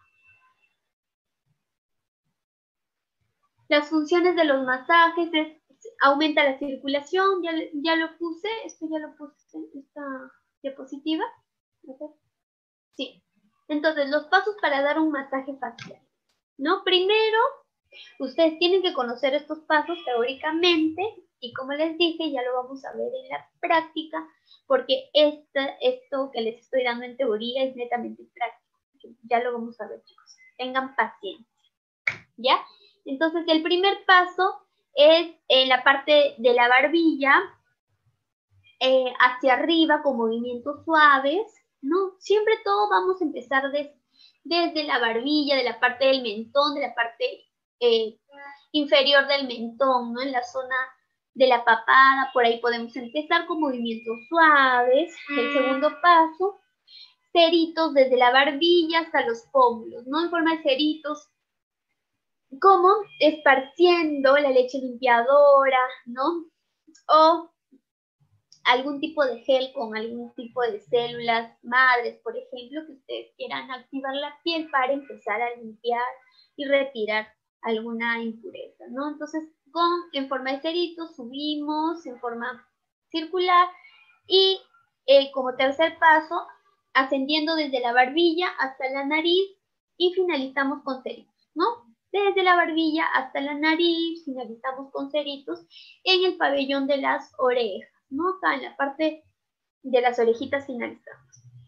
Las funciones de los masajes aumenta la circulación, ya lo puse, esto ya lo puse en esta diapositiva. Sí. Entonces, los pasos para dar un masaje facial, ¿no? Primero, ustedes tienen que conocer estos pasos teóricamente y como les dije, ya lo vamos a ver en la práctica, porque esto que les estoy dando en teoría es netamente práctico. Ya lo vamos a ver, chicos. Tengan paciencia, ¿ya? Entonces, el primer paso es en la parte de la barbilla, hacia arriba con movimientos suaves, ¿no? Siempre todo vamos a empezar desde la barbilla, de la parte del mentón, de la parte inferior del mentón, ¿no? En la zona de la papada, por ahí podemos empezar con movimientos suaves. El segundo paso, ceritos desde la barbilla hasta los pómulos, ¿no? En forma de ceritos, como esparciendo la leche limpiadora, ¿no? o algún tipo de gel con algún tipo de células madres, por ejemplo, que ustedes quieran activar la piel para empezar a limpiar y retirar alguna impureza, ¿no? Entonces, en forma de ceritos subimos en forma circular y como tercer paso, ascendiendo desde la barbilla hasta la nariz y finalizamos con ceritos, ¿no? Desde la barbilla hasta la nariz, finalizamos con ceritos en el pabellón de las orejas, ¿no? Acá en la parte de las orejitas finalizamos.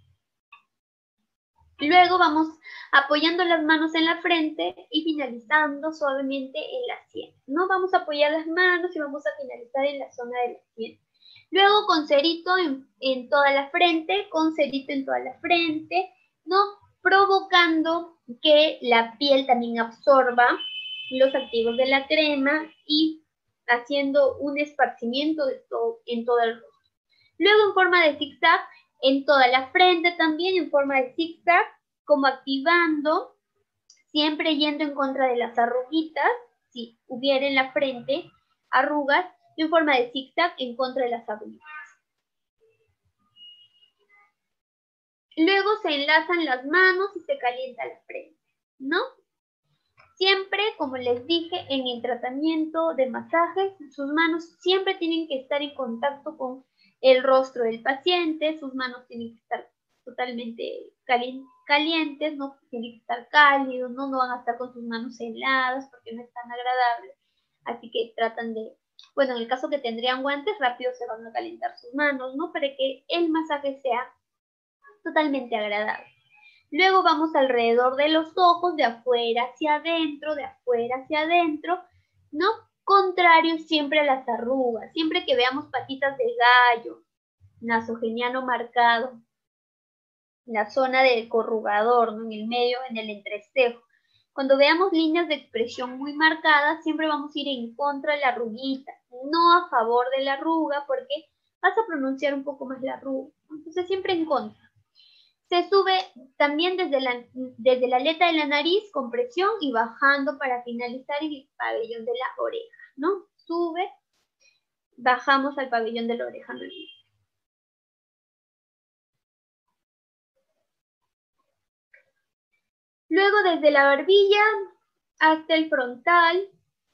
Luego vamos apoyando las manos en la frente y finalizando suavemente en la sien, ¿no? Vamos a apoyar las manos y vamos a finalizar en la zona de la sien. Luego con cerito en toda la frente, con cerito en toda la frente, ¿no? Provocando que la piel también absorba los activos de la crema y haciendo un esparcimiento de todo, en todo el rostro. Luego en forma de zigzag, en toda la frente también en forma de zigzag, como activando, siempre yendo en contra de las arruguitas, si hubiera en la frente arrugas, en forma de zigzag en contra de las arruguitas. Luego se enlazan las manos y se calienta la frente, ¿no? Siempre, como les dije, en el tratamiento de masajes, sus manos siempre tienen que estar en contacto con el rostro del paciente, sus manos tienen que estar totalmente calientes, no tienen que estar cálidos, no van a estar con sus manos heladas porque no es tan agradable. Así que tratan de, bueno, en el caso que tendrían guantes, rápido se van a calentar sus manos, ¿no? Para que el masaje sea totalmente agradable. Luego vamos alrededor de los ojos, de afuera hacia adentro, ¿no? Contrario siempre a las arrugas. Siempre que veamos patitas de gallo, nasogeniano marcado, la zona del corrugador, ¿no? En el medio, en el entrecejo. Cuando veamos líneas de expresión muy marcadas, siempre vamos a ir en contra de la arruguita, no a favor de la arruga, porque vas a pronunciar un poco más la arruga. Entonces siempre en contra. Se sube también desde la aleta de la nariz con presión y bajando para finalizar en el pabellón de la oreja, ¿no? Sube, bajamos al pabellón de la oreja. Luego desde la barbilla hasta el frontal,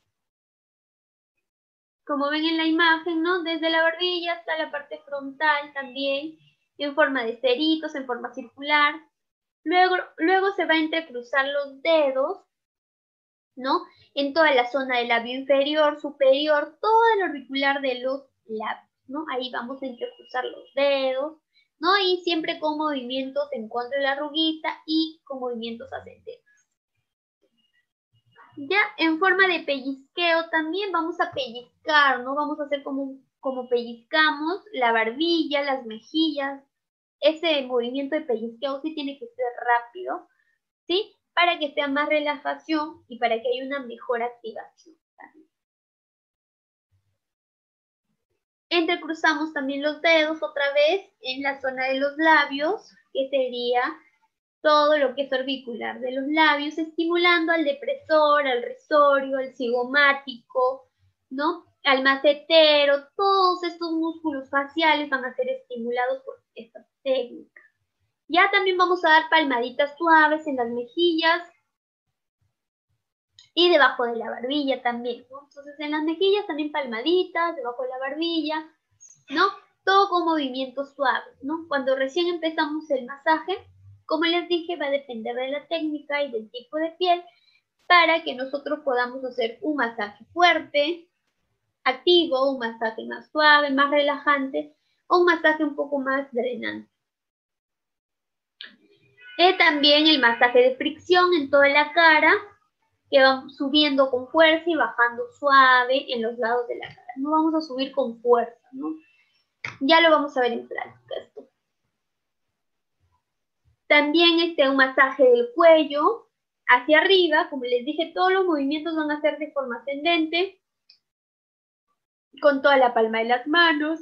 como ven en la imagen, ¿no? Desde la barbilla hasta la parte frontal también, en forma de ceritos, en forma circular. Luego se va a entrecruzar los dedos, ¿no? En toda la zona del labio inferior, superior, todo el auricular de los labios, ¿no? Ahí vamos a entrecruzar los dedos, ¿no? Y siempre con movimientos en contra de la arruguita y con movimientos ascendentes. Ya en forma de pellizqueo también vamos a pellizcar, ¿no? Vamos a hacer como pellizcamos la barbilla, las mejillas. Ese movimiento de pellizqueo sí tiene que ser rápido, ¿sí? Para que sea más relajación y para que haya una mejor activación. Entrecruzamos también los dedos otra vez en la zona de los labios, que sería todo lo que es orbicular de los labios, estimulando al depresor, al risorio, al cigomático, ¿no? Al macetero, todos estos músculos faciales van a ser estimulados por esta técnica. Ya también vamos a dar palmaditas suaves en las mejillas y debajo de la barbilla también, ¿no? Entonces en las mejillas también palmaditas, debajo de la barbilla, ¿no? Todo con movimientos suaves, ¿no? Cuando recién empezamos el masaje, como les dije, va a depender de la técnica y del tipo de piel para que nosotros podamos hacer un masaje fuerte, activo, un masaje más suave, más relajante o un masaje un poco más drenante. También el masaje de fricción en toda la cara, que vamos subiendo con fuerza y bajando suave en los lados de la cara. No vamos a subir con fuerza, ¿no? Ya lo vamos a ver en práctica esto. También un masaje del cuello hacia arriba. Como les dije, todos los movimientos van a ser de forma ascendente, con toda la palma de las manos.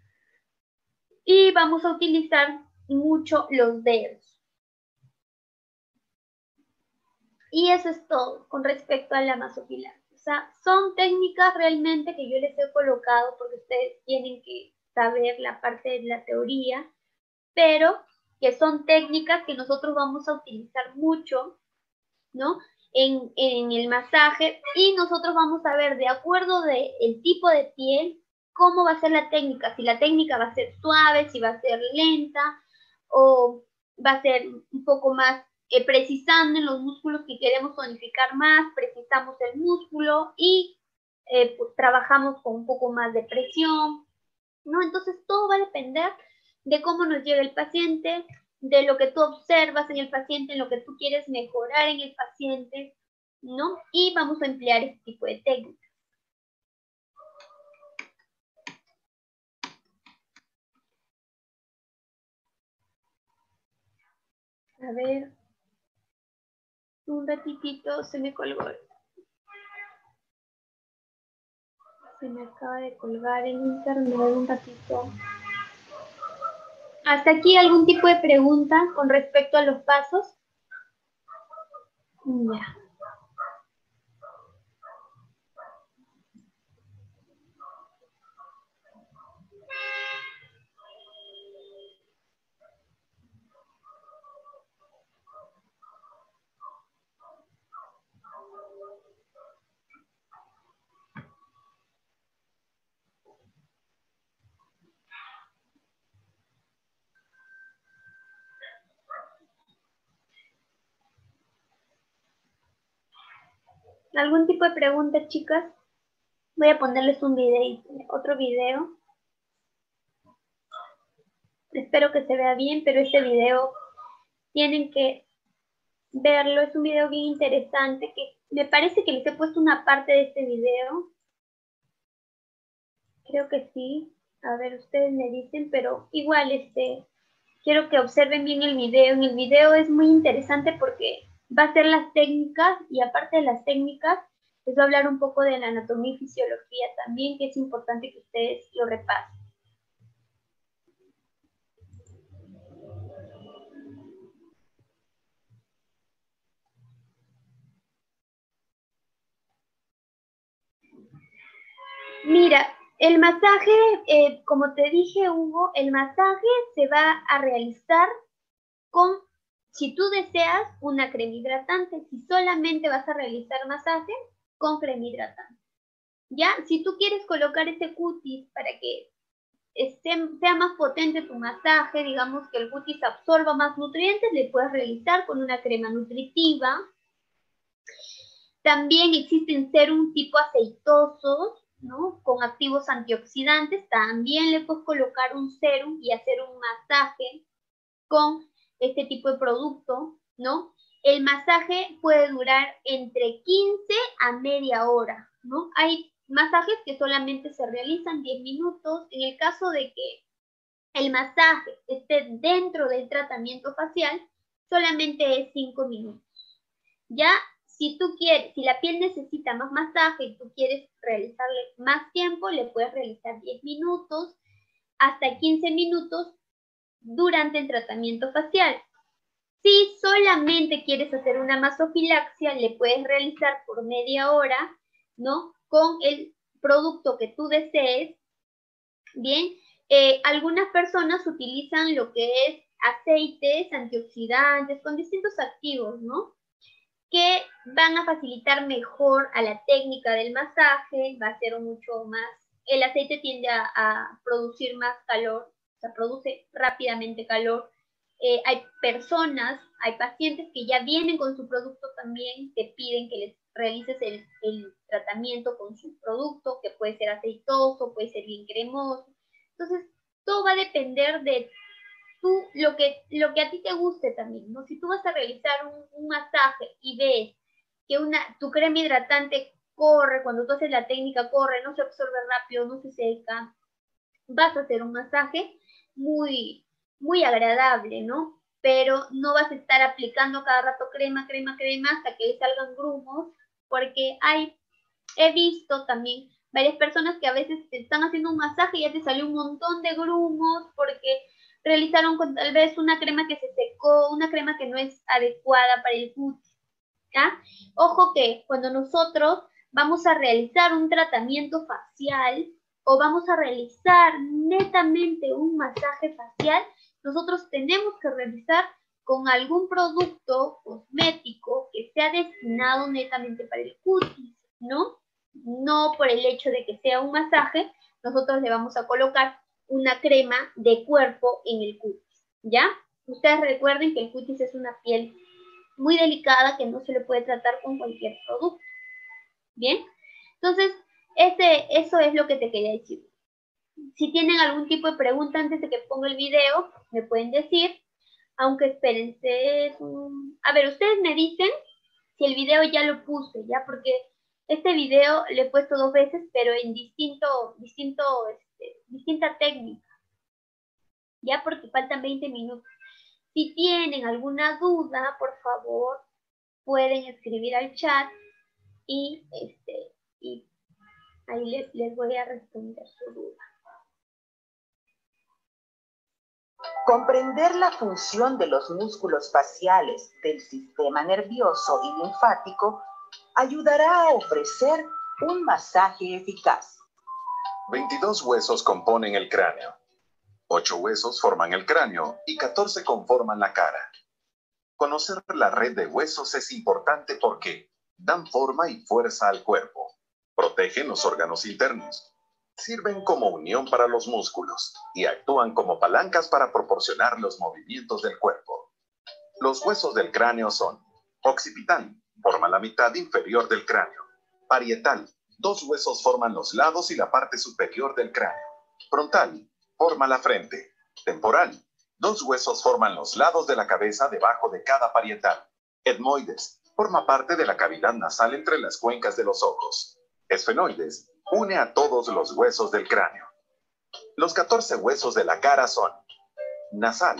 Y vamos a utilizar mucho los dedos. Y eso es todo con respecto a la masofilaxis. O sea, son técnicas realmente que yo les he colocado porque ustedes tienen que saber la parte de la teoría, pero que son técnicas que nosotros vamos a utilizar mucho, ¿no? En el masaje, y nosotros vamos a ver de acuerdo del tipo de piel cómo va a ser la técnica, si la técnica va a ser suave, si va a ser lenta o va a ser un poco más precisando en los músculos que queremos tonificar más, precisamos el músculo y pues, trabajamos con un poco más de presión, ¿no? Entonces todo va a depender de cómo nos llega el paciente, de lo que tú observas en el paciente, en lo que tú quieres mejorar en el paciente, ¿no? Y vamos a emplear este tipo de técnicas. A ver, un ratitito se me colgó. Se me acaba de colgar el internet un ratito. ¿Hasta aquí algún tipo de pregunta con respecto a los pasos? Ya. ¿Algún tipo de pregunta, chicas? Voy a ponerles un video, otro video. Espero que se vea bien, pero este video tienen que verlo. Es un video bien interesante que me parece que les he puesto una parte de este video. Creo que sí. A ver, ustedes me dicen, pero igual quiero que observen bien el video. En el video es muy interesante porque va a ser las técnicas y aparte de las técnicas, les voy a hablar un poco de la anatomía y fisiología también, que es importante que ustedes lo repasen. Mira, el masaje, como te dije, Hugo, el masaje se va a realizar con, si tú deseas, una crema hidratante. Si solamente vas a realizar masaje, con crema hidratante. Ya, si tú quieres colocar ese cutis para que sea más potente tu masaje, digamos que el cutis absorba más nutrientes, le puedes realizar con una crema nutritiva. También existen serum tipo aceitosos, ¿no? Con activos antioxidantes. También le puedes colocar un serum y hacer un masaje con este tipo de producto, ¿no? El masaje puede durar entre 15 a media hora, ¿no? Hay masajes que solamente se realizan 10 minutos. En el caso de que el masaje esté dentro del tratamiento facial, solamente es 5 minutos. Ya, si tú quieres, si la piel necesita más masaje y tú quieres realizarle más tiempo, le puedes realizar 10 minutos hasta 15 minutos durante el tratamiento facial. Si solamente quieres hacer una masofilaxia, le puedes realizar por media hora, ¿no? Con el producto que tú desees. Bien, algunas personas utilizan lo que es aceites antioxidantes con distintos activos, ¿no? Que van a facilitar mejor a la técnica del masaje, va a ser mucho más, el aceite tiende a producir más calor, o sea, produce rápidamente calor. Hay personas, hay pacientes que ya vienen con su producto también, te piden que les realices el tratamiento con su producto, que puede ser aceitoso, puede ser bien cremoso. Entonces, todo va a depender de tú, lo que a ti te guste también, ¿no? Si tú vas a realizar un masaje y ves que tu crema hidratante corre, cuando tú haces la técnica corre, no se absorbe rápido, no se seca, vas a hacer un masaje muy, muy agradable, ¿no? Pero no vas a estar aplicando cada rato crema, crema, crema hasta que le salgan grumos, porque he visto también varias personas que a veces te están haciendo un masaje y ya te salió un montón de grumos porque realizaron con tal vez una crema que se secó, una crema que no es adecuada para el cutis. ¿Ya? Ojo que cuando nosotros vamos a realizar un tratamiento facial o vamos a realizar netamente un masaje facial, nosotros tenemos que realizar con algún producto cosmético que sea destinado netamente para el cutis, ¿no? No por el hecho de que sea un masaje, nosotros le vamos a colocar una crema de cuerpo en el cutis, ¿ya? Ustedes recuerden que el cutis es una piel muy delicada que no se le puede tratar con cualquier producto, ¿bien? Entonces, eso es lo que te quería decir. Si tienen algún tipo de pregunta antes de que ponga el video, me pueden decir, aunque espérense. A ver, ustedes me dicen si el video ya lo puse, ¿ya? Porque este video lo he puesto 2 veces, pero en distinta técnica, ¿ya? Porque faltan 20 minutos. Si tienen alguna duda, por favor, pueden escribir al chat y ahí les voy a responder su duda. Comprender la función de los músculos faciales del sistema nervioso y linfático ayudará a ofrecer un masaje eficaz. 22 huesos componen el cráneo. 8 huesos forman el cráneo y 14 conforman la cara. Conocer la red de huesos es importante porque dan forma y fuerza al cuerpo, protegen los órganos internos, sirven como unión para los músculos y actúan como palancas para proporcionar los movimientos del cuerpo. Los huesos del cráneo son: occipital, forma la mitad inferior del cráneo; parietal, 2 huesos forman los lados y la parte superior del cráneo; frontal, forma la frente; temporal, 2 huesos forman los lados de la cabeza debajo de cada parietal; etmoides, forma parte de la cavidad nasal entre las cuencas de los ojos; esfenoides, une a todos los huesos del cráneo. Los 14 huesos de la cara son: nasal,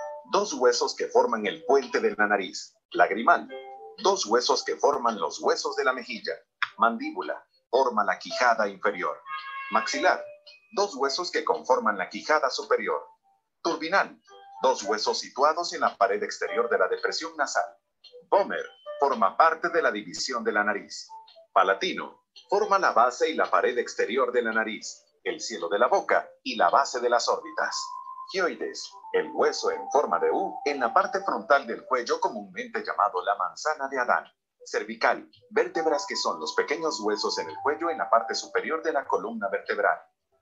2 huesos que forman el puente de la nariz; lagrimal, 2 huesos que forman los huesos de la mejilla; mandíbula, forma la quijada inferior; maxilar, 2 huesos que conforman la quijada superior; turbinal, 2 huesos situados en la pared exterior de la depresión nasal; pómer, forma parte de la división de la nariz; palatino, forma la base y la pared exterior de la nariz, el cielo de la boca y la base de las órbitas; gioides, el hueso en forma de U en la parte frontal del cuello, comúnmente llamado la manzana de Adán; cervical, vértebras que son los pequeños huesos en el cuello en la parte superior de la columna vertebral;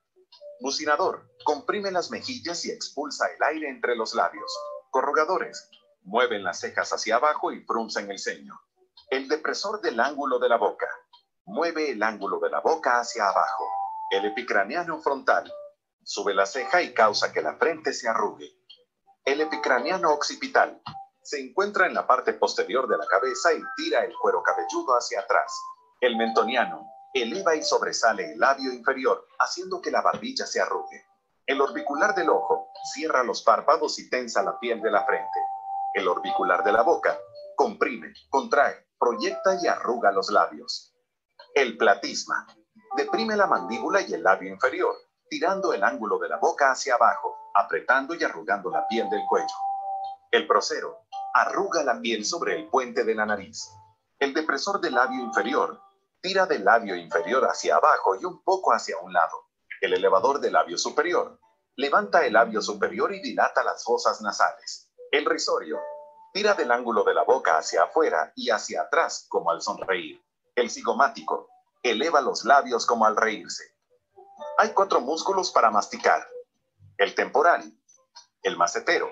bucinador, comprime las mejillas y expulsa el aire entre los labios; corrugadores, mueven las cejas hacia abajo y fruncen el ceño; el depresor del ángulo de la boca, mueve el ángulo de la boca hacia abajo; el epicraniano frontal, sube la ceja y causa que la frente se arrugue; el epicraniano occipital, se encuentra en la parte posterior de la cabeza y tira el cuero cabelludo hacia atrás; el mentoniano, eleva y sobresale el labio inferior, haciendo que la barbilla se arrugue; el orbicular del ojo, cierra los párpados y tensa la piel de la frente; el orbicular de la boca, comprime, contrae, proyecta y arruga los labios; el platisma, deprime la mandíbula y el labio inferior, tirando el ángulo de la boca hacia abajo, apretando y arrugando la piel del cuello; el prosero, arruga la piel sobre el puente de la nariz; el depresor del labio inferior, tira del labio inferior hacia abajo y un poco hacia un lado; el elevador del labio superior, levanta el labio superior y dilata las fosas nasales; el risorio, tira del ángulo de la boca hacia afuera y hacia atrás como al sonreír; el cigomático, eleva los labios como al reírse. Hay 4 músculos para masticar: el temporal, el macetero,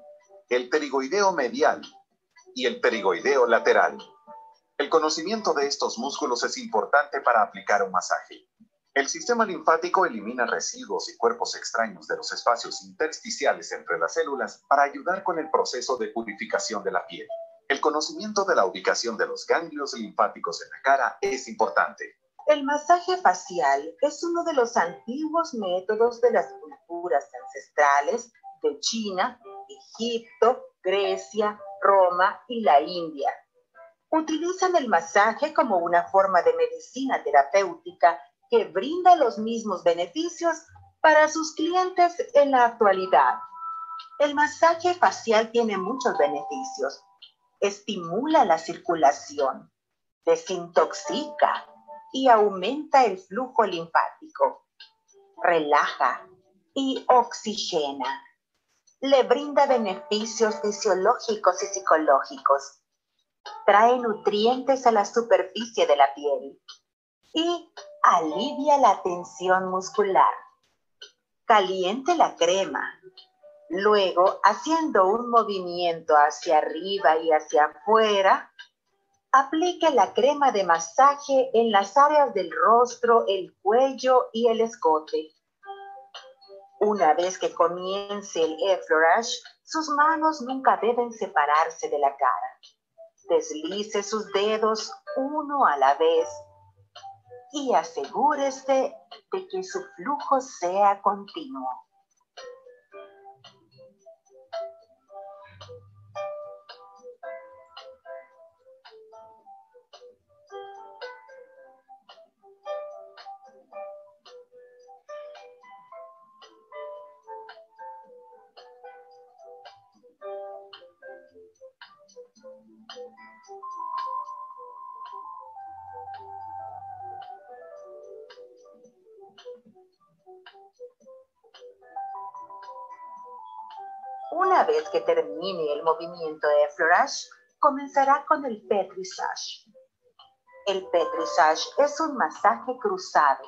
el pterigoideo medial y el pterigoideo lateral. El conocimiento de estos músculos es importante para aplicar un masaje. El sistema linfático elimina residuos y cuerpos extraños de los espacios intersticiales entre las células para ayudar con el proceso de purificación de la piel. El conocimiento de la ubicación de los ganglios linfáticos en la cara es importante. El masaje facial es uno de los antiguos métodos de las culturas ancestrales de China, Egipto, Grecia, Roma y la India. Utilizan el masaje como una forma de medicina terapéutica que brinda los mismos beneficios para sus clientes en la actualidad. El masaje facial tiene muchos beneficios. Estimula la circulación, desintoxica, y aumenta el flujo linfático. Relaja y oxigena. Le brinda beneficios fisiológicos y psicológicos. Trae nutrientes a la superficie de la piel y alivia la tensión muscular. Caliente la crema. Luego, haciendo un movimiento hacia arriba y hacia afuera, aplique la crema de masaje en las áreas del rostro, el cuello y el escote. Una vez que comience el effleurage, sus manos nunca deben separarse de la cara. Deslice sus dedos uno a la vez y asegúrese de que su flujo sea continuo. Una vez que termine el movimiento de effleurage, comenzará con el pétrissage. El pétrissage es un masaje cruzado.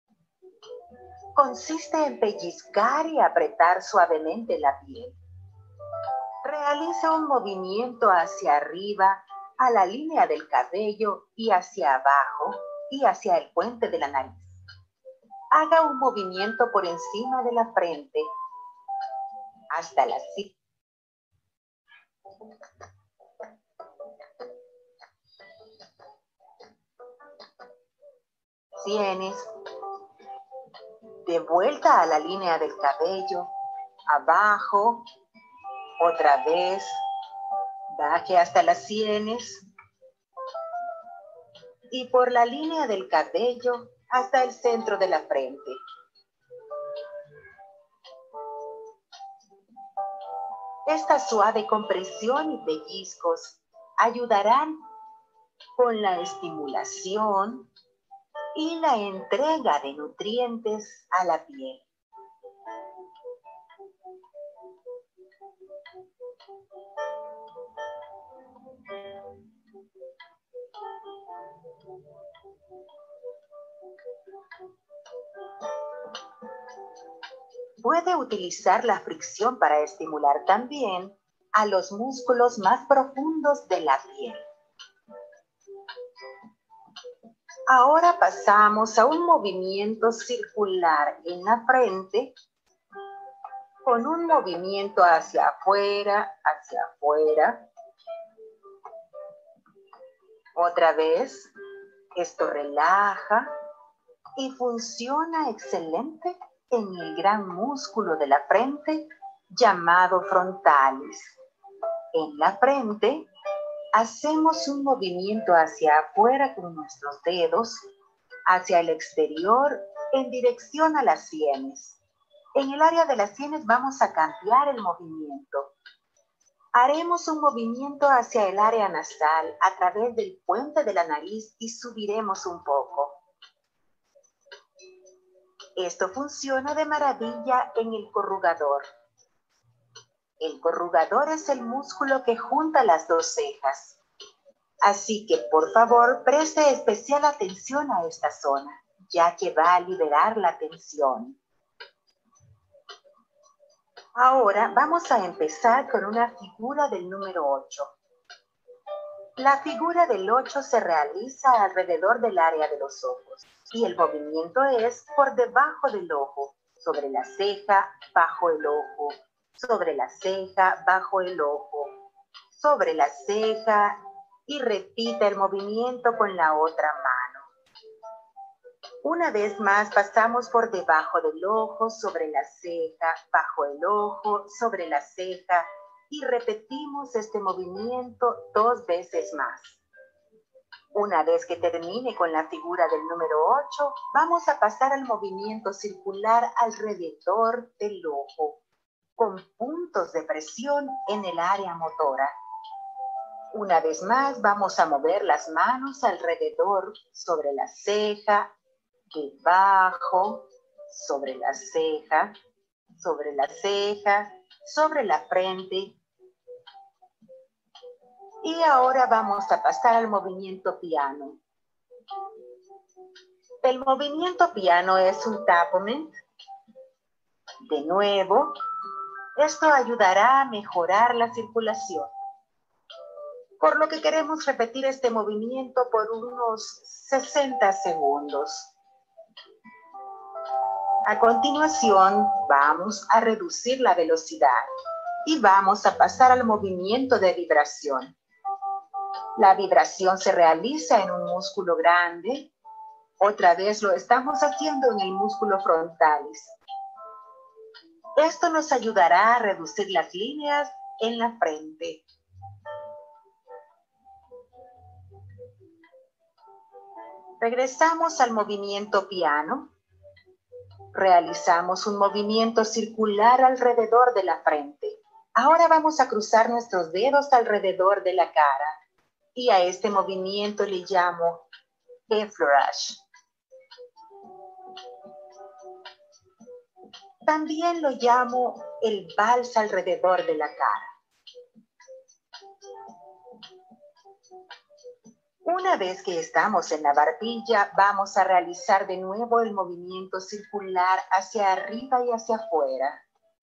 Consiste en pellizcar y apretar suavemente la piel. Realiza un movimiento hacia arriba a la línea del cabello y hacia abajo y hacia el puente de la nariz. Haga un movimiento por encima de la frente hasta la sienes, de vuelta a la línea del cabello, abajo, otra vez, baje hasta las sienes y por la línea del cabello hasta el centro de la frente. Esta suave compresión y pellizcos ayudarán con la estimulación y la entrega de nutrientes a la piel. Puede utilizar la fricción para estimular también a los músculos más profundos de la piel. Ahora pasamos a un movimiento circular en la frente con un movimiento hacia afuera, Otra vez, esto relaja y funciona excelente en el gran músculo de la frente llamado frontalis. En la frente, hacemos un movimiento hacia afuera con nuestros dedos, hacia el exterior en dirección a las sienes. En el área de las sienes vamos a cambiar el movimiento. Haremos un movimiento hacia el área nasal a través del puente de la nariz y subiremos un poco. Esto funciona de maravilla en el corrugador. El corrugador es el músculo que junta las dos cejas. Así que, por favor, preste especial atención a esta zona, ya que va a liberar la tensión. Ahora vamos a empezar con una figura del número 8. La figura del 8 se realiza alrededor del área de los ojos y el movimiento es por debajo del ojo, sobre la ceja, bajo el ojo, sobre la ceja, bajo el ojo, sobre la ceja y repita el movimiento con la otra mano. Una vez más pasamos por debajo del ojo, sobre la ceja, bajo el ojo, sobre la ceja y repetimos este movimiento 2 veces más. Una vez que termine con la figura del número 8, vamos a pasar al movimiento circular alrededor del ojo, con puntos de presión en el área motora. Una vez más, vamos a mover las manos alrededor, sobre la ceja, debajo, sobre la ceja, sobre la ceja, sobre la frente. Y ahora vamos a pasar al movimiento piano. El movimiento piano es un tapament. De nuevo, esto ayudará a mejorar la circulación. Por lo que queremos repetir este movimiento por unos 60 segundos. A continuación, vamos a reducir la velocidad y vamos a pasar al movimiento de vibración. La vibración se realiza en un músculo grande. Otra vez lo estamos haciendo en el músculo frontalis. Esto nos ayudará a reducir las líneas en la frente. Regresamos al movimiento piano. Realizamos un movimiento circular alrededor de la frente. Ahora vamos a cruzar nuestros dedos alrededor de la cara. Y a este movimiento le llamo effleurage. También lo llamo el vals alrededor de la cara. Una vez que estamos en la barbilla, vamos a realizar de nuevo el movimiento circular hacia arriba y hacia afuera.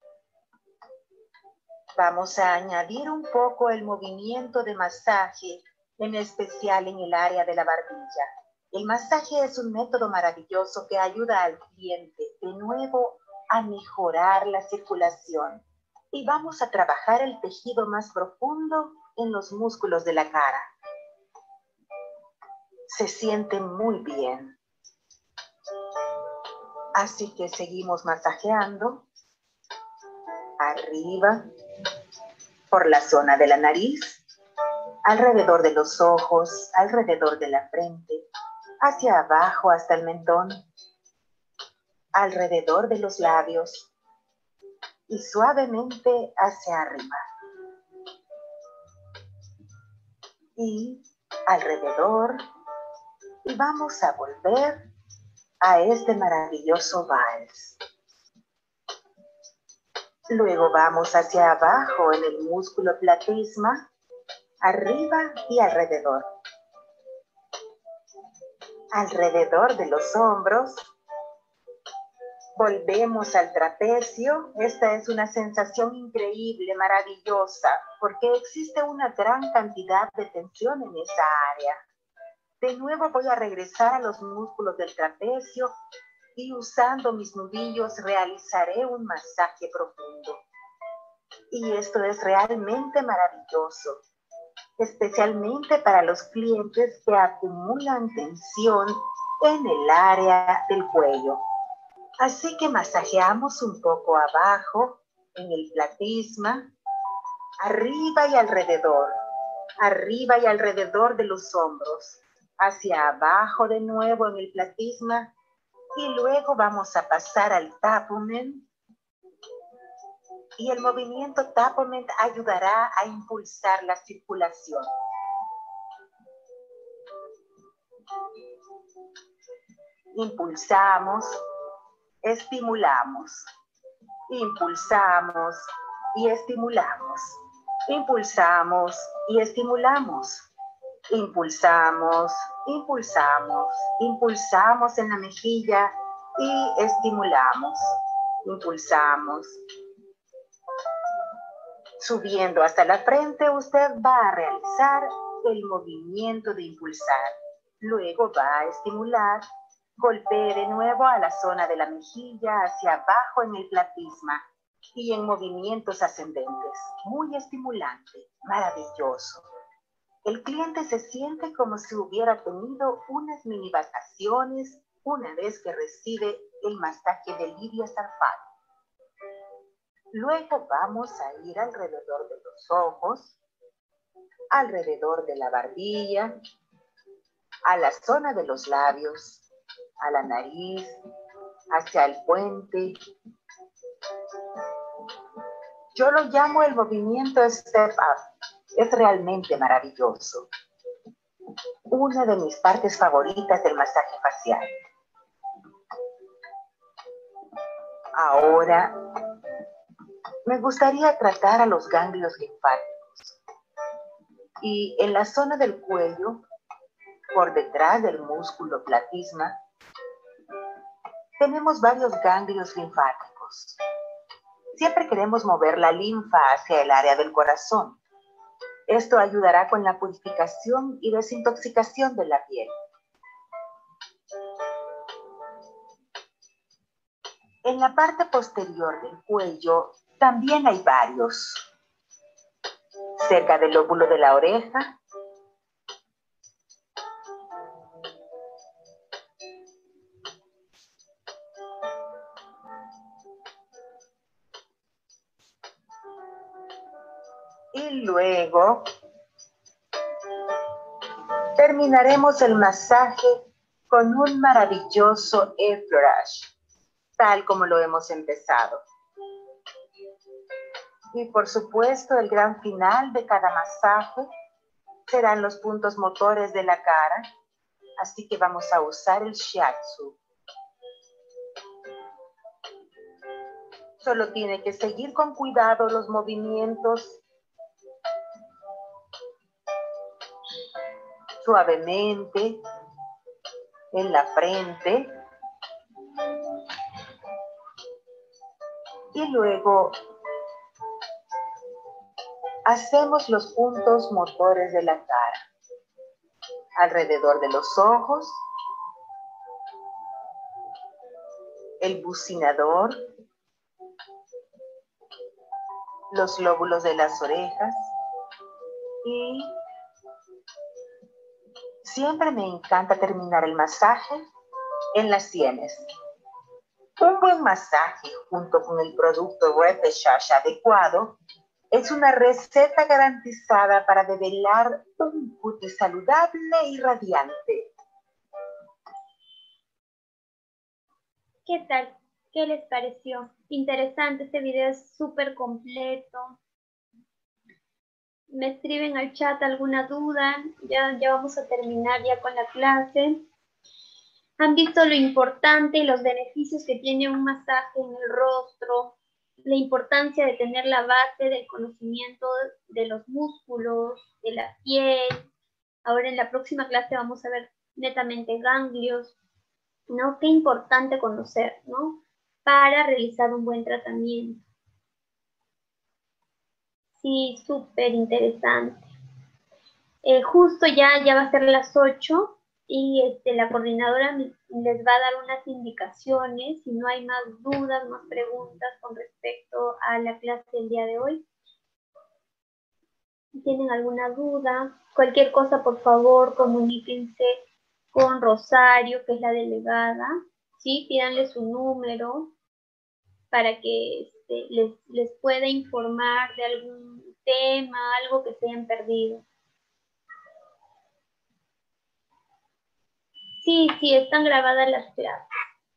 Vamos a añadir un poco el movimiento de masaje, en especial en el área de la barbilla. El masaje es un método maravilloso que ayuda al cliente de nuevo a mejorar la circulación. Y vamos a trabajar el tejido más profundo en los músculos de la cara. Se siente muy bien. Así que seguimos masajeando. Arriba, por la zona de la nariz, alrededor de los ojos, alrededor de la frente, hacia abajo hasta el mentón, alrededor de los labios y suavemente hacia arriba. Y alrededor, y vamos a volver a este maravilloso vals. Luego vamos hacia abajo en el músculo platysma, arriba y alrededor. Alrededor de los hombros. Volvemos al trapecio. Esta es una sensación increíble, maravillosa, porque existe una gran cantidad de tensión en esa área. De nuevo voy a regresar a los músculos del trapecio y usando mis nudillos realizaré un masaje profundo. Y esto es realmente maravilloso, especialmente para los clientes que acumulan tensión en el área del cuello. Así que masajeamos un poco abajo, en el platysma, arriba y alrededor de los hombros, hacia abajo de nuevo en el platysma, y luego vamos a pasar al tapament. Y el movimiento tapament ayudará a impulsar la circulación. Impulsamos, estimulamos, impulsamos y estimulamos, impulsamos y estimulamos, impulsamos, impulsamos, impulsamos en la mejilla y estimulamos, impulsamos. Subiendo hasta la frente, usted va a realizar el movimiento de impulsar. Luego va a estimular. Golpee de nuevo a la zona de la mejilla hacia abajo en el platysma y en movimientos ascendentes. Muy estimulante, maravilloso. El cliente se siente como si hubiera tenido unas mini vacaciones una vez que recibe el masaje de Lidia Sarfati. Luego vamos a ir alrededor de los ojos, alrededor de la barbilla, a la zona de los labios, a la nariz, hacia el puente. Yo lo llamo el movimiento step up. Es realmente maravilloso. Una de mis partes favoritas del masaje facial. Ahora, me gustaría tratar a los ganglios linfáticos. Y en la zona del cuello, por detrás del músculo platysma, tenemos varios ganglios linfáticos. Siempre queremos mover la linfa hacia el área del corazón. Esto ayudará con la purificación y desintoxicación de la piel. En la parte posterior del cuello también hay varios. Cerca del lóbulo de la oreja, y luego terminaremos el masaje con un maravilloso effleurage, tal como lo hemos empezado. Y por supuesto, el gran final de cada masaje serán los puntos motores de la cara, así que vamos a usar el shiatsu. Solo tiene que seguir con cuidado los movimientos, suavemente, en la frente, y luego hacemos los puntos motores de la cara, alrededor de los ojos, el bucinador, los lóbulos de las orejas, y siempre me encanta terminar el masaje en las sienes. Un buen masaje junto con el producto Refresh adecuado es una receta garantizada para develar un cutis saludable y radiante. ¿Qué tal? ¿Qué les pareció? Interesante, este video es súper completo. Me escriben al chat alguna duda, ya vamos a terminar ya con la clase. Han visto lo importante y los beneficios que tiene un masaje en el rostro, la importancia de tener la base del conocimiento de los músculos, de la piel. Ahora en la próxima clase vamos a ver netamente ganglios, ¿no? Qué importante conocer, ¿no? Para realizar un buen tratamiento. Sí, súper interesante. Justo ya va a ser las 8 y la coordinadora les va a dar unas indicaciones si no hay más dudas, más preguntas con respecto a la clase del día de hoy. Si tienen alguna duda, cualquier cosa, por favor, comuníquense con Rosario, que es la delegada, ¿sí? Pídanle su número para que les pueda informar de algún tema, algo que se hayan perdido. Sí, están grabadas las clases.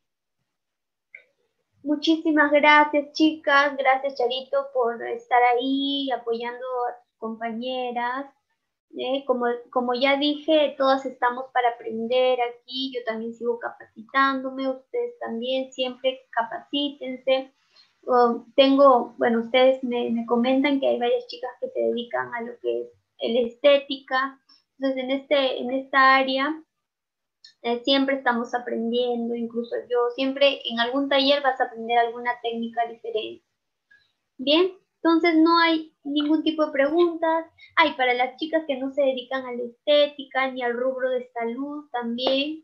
Muchísimas gracias, chicas. Gracias, Charito, por estar ahí apoyando a tus compañeras. Como ya dije, todas estamos para aprender aquí. Yo también sigo capacitándome. Ustedes también, siempre capacítense. Ustedes me comentan que hay varias chicas que se dedican a lo que es la estética. Entonces, en esta área siempre estamos aprendiendo, incluso yo, siempre en algún taller vas a aprender alguna técnica diferente. Bien, entonces no hay ningún tipo de preguntas. Para las chicas que no se dedican a la estética ni al rubro de salud también,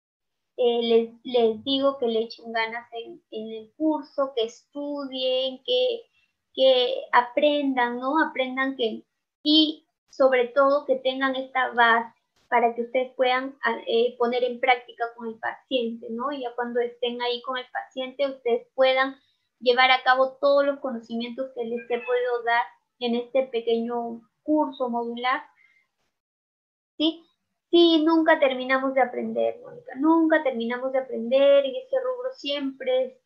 les digo que le echen ganas en el curso, que estudien, que aprendan, ¿no? Aprendan y sobre todo que tengan esta base para que ustedes puedan poner en práctica con el paciente, ¿no? Y ya cuando estén ahí con el paciente, ustedes puedan llevar a cabo todos los conocimientos que les he podido dar en este pequeño curso modular, ¿sí? Sí, nunca terminamos de aprender, Mónica, nunca terminamos de aprender, en este rubro siempre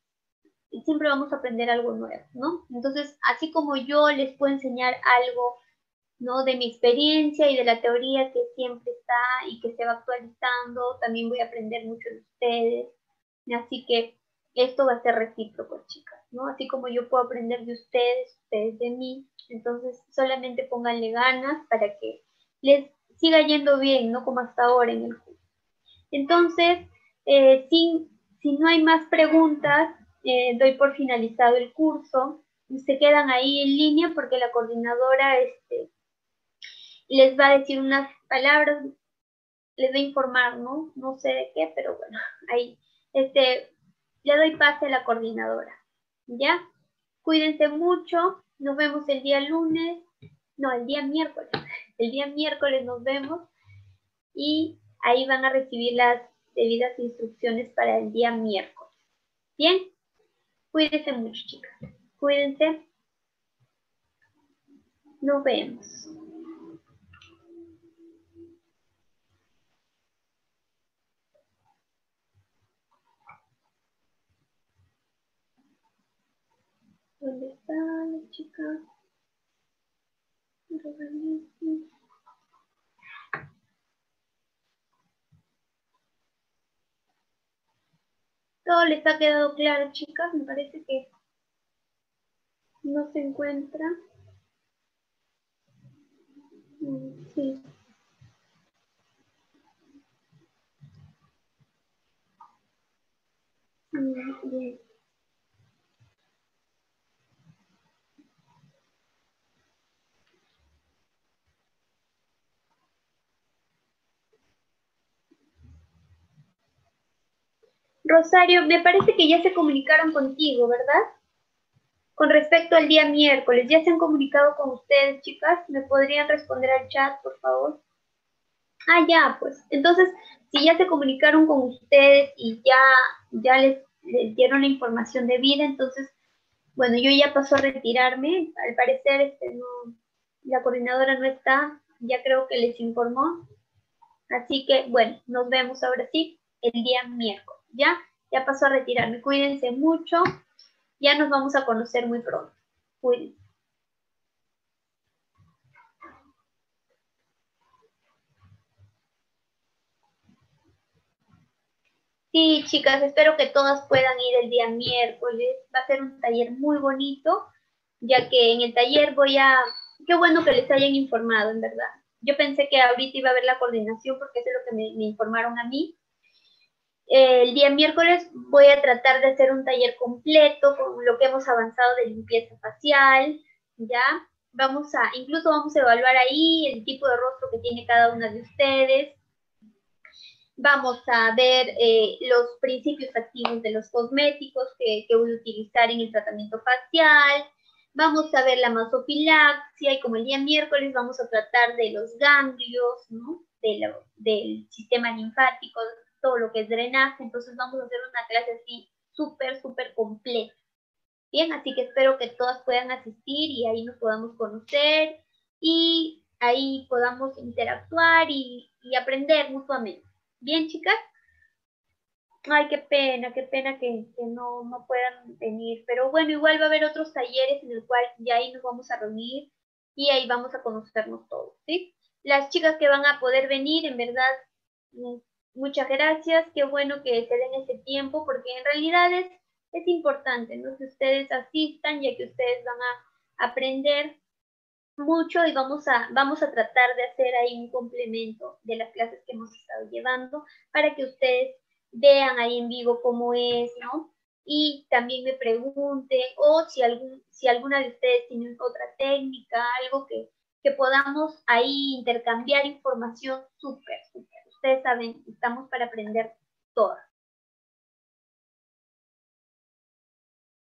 vamos a aprender algo nuevo, ¿no? Entonces, así como yo les puedo enseñar algo ¿no? De mi experiencia y de la teoría que siempre está y que se va actualizando. También voy a aprender mucho de ustedes. Así que esto va a ser recíproco, chicas, ¿no? Así como yo puedo aprender de ustedes, ustedes de mí. Entonces, solamente pónganle ganas para que les siga yendo bien, ¿no? Como hasta ahora en el curso. Entonces, si no hay más preguntas, doy por finalizado el curso. Se quedan ahí en línea porque la coordinadora les va a decir unas palabras, les va a informar, ¿no? No sé de qué, pero bueno, ahí le doy pase a la coordinadora. ¿Ya? Cuídense mucho. Nos vemos el día lunes. No, el día miércoles. El día miércoles nos vemos. Y ahí van a recibir las debidas instrucciones para el día miércoles. ¿Bien? Cuídense mucho, chicas. Cuídense. Nos vemos. ¿Dónde están las chicas? ¿Todo les ha quedado claro, chicas? Me parece que no se encuentra. Sí. Bien. Rosario, me parece que ya se comunicaron contigo, ¿verdad? Con respecto al día miércoles, ¿ya se han comunicado con ustedes, chicas? ¿Me podrían responder al chat, por favor? Ah, ya, pues. Entonces, si ya se comunicaron con ustedes y ya les dieron la información debida, entonces, bueno, yo ya paso a retirarme. Al parecer, no, la coordinadora no está, ya creo que les informó. Así que, bueno, nos vemos ahora sí el día miércoles, ¿ya? Ya paso a retirarme. Cuídense mucho. Ya nos vamos a conocer muy pronto. Cuídense. Sí, chicas, espero que todas puedan ir el día miércoles. Va a ser un taller muy bonito, ya que en el taller qué bueno que les hayan informado, en verdad. Yo pensé que ahorita iba a haber la coordinación porque eso es lo que me informaron a mí. El día miércoles voy a tratar de hacer un taller completo con lo que hemos avanzado de limpieza facial, ¿ya? Incluso vamos a evaluar ahí el tipo de rostro que tiene cada una de ustedes. Vamos a ver los principios activos de los cosméticos que voy a utilizar en el tratamiento facial. Vamos a ver la masofilaxia y como el día miércoles vamos a tratar de los ganglios, ¿no? Del sistema linfático, todo lo que es drenaje. Entonces vamos a hacer una clase así súper, súper completa. Bien, así que espero que todas puedan asistir y ahí nos podamos conocer y ahí podamos interactuar y aprender mutuamente. Bien, chicas. Ay, qué pena que no puedan venir. Pero bueno, igual va a haber otros talleres en el cual ya ahí nos vamos a reunir y ahí vamos a conocernos todos, ¿sí? Las chicas que van a poder venir, en verdad, muchas gracias. Qué bueno que se den ese tiempo porque en realidad es importante, ¿no? Que ustedes asistan ya que ustedes van a aprender mucho y vamos a tratar de hacer ahí un complemento de las clases que hemos estado llevando para que ustedes vean ahí en vivo cómo es, ¿no? Y también me pregunten, o si alguna de ustedes tiene otra técnica, algo que podamos ahí intercambiar información súper, súper. Ustedes saben, estamos para aprender todas,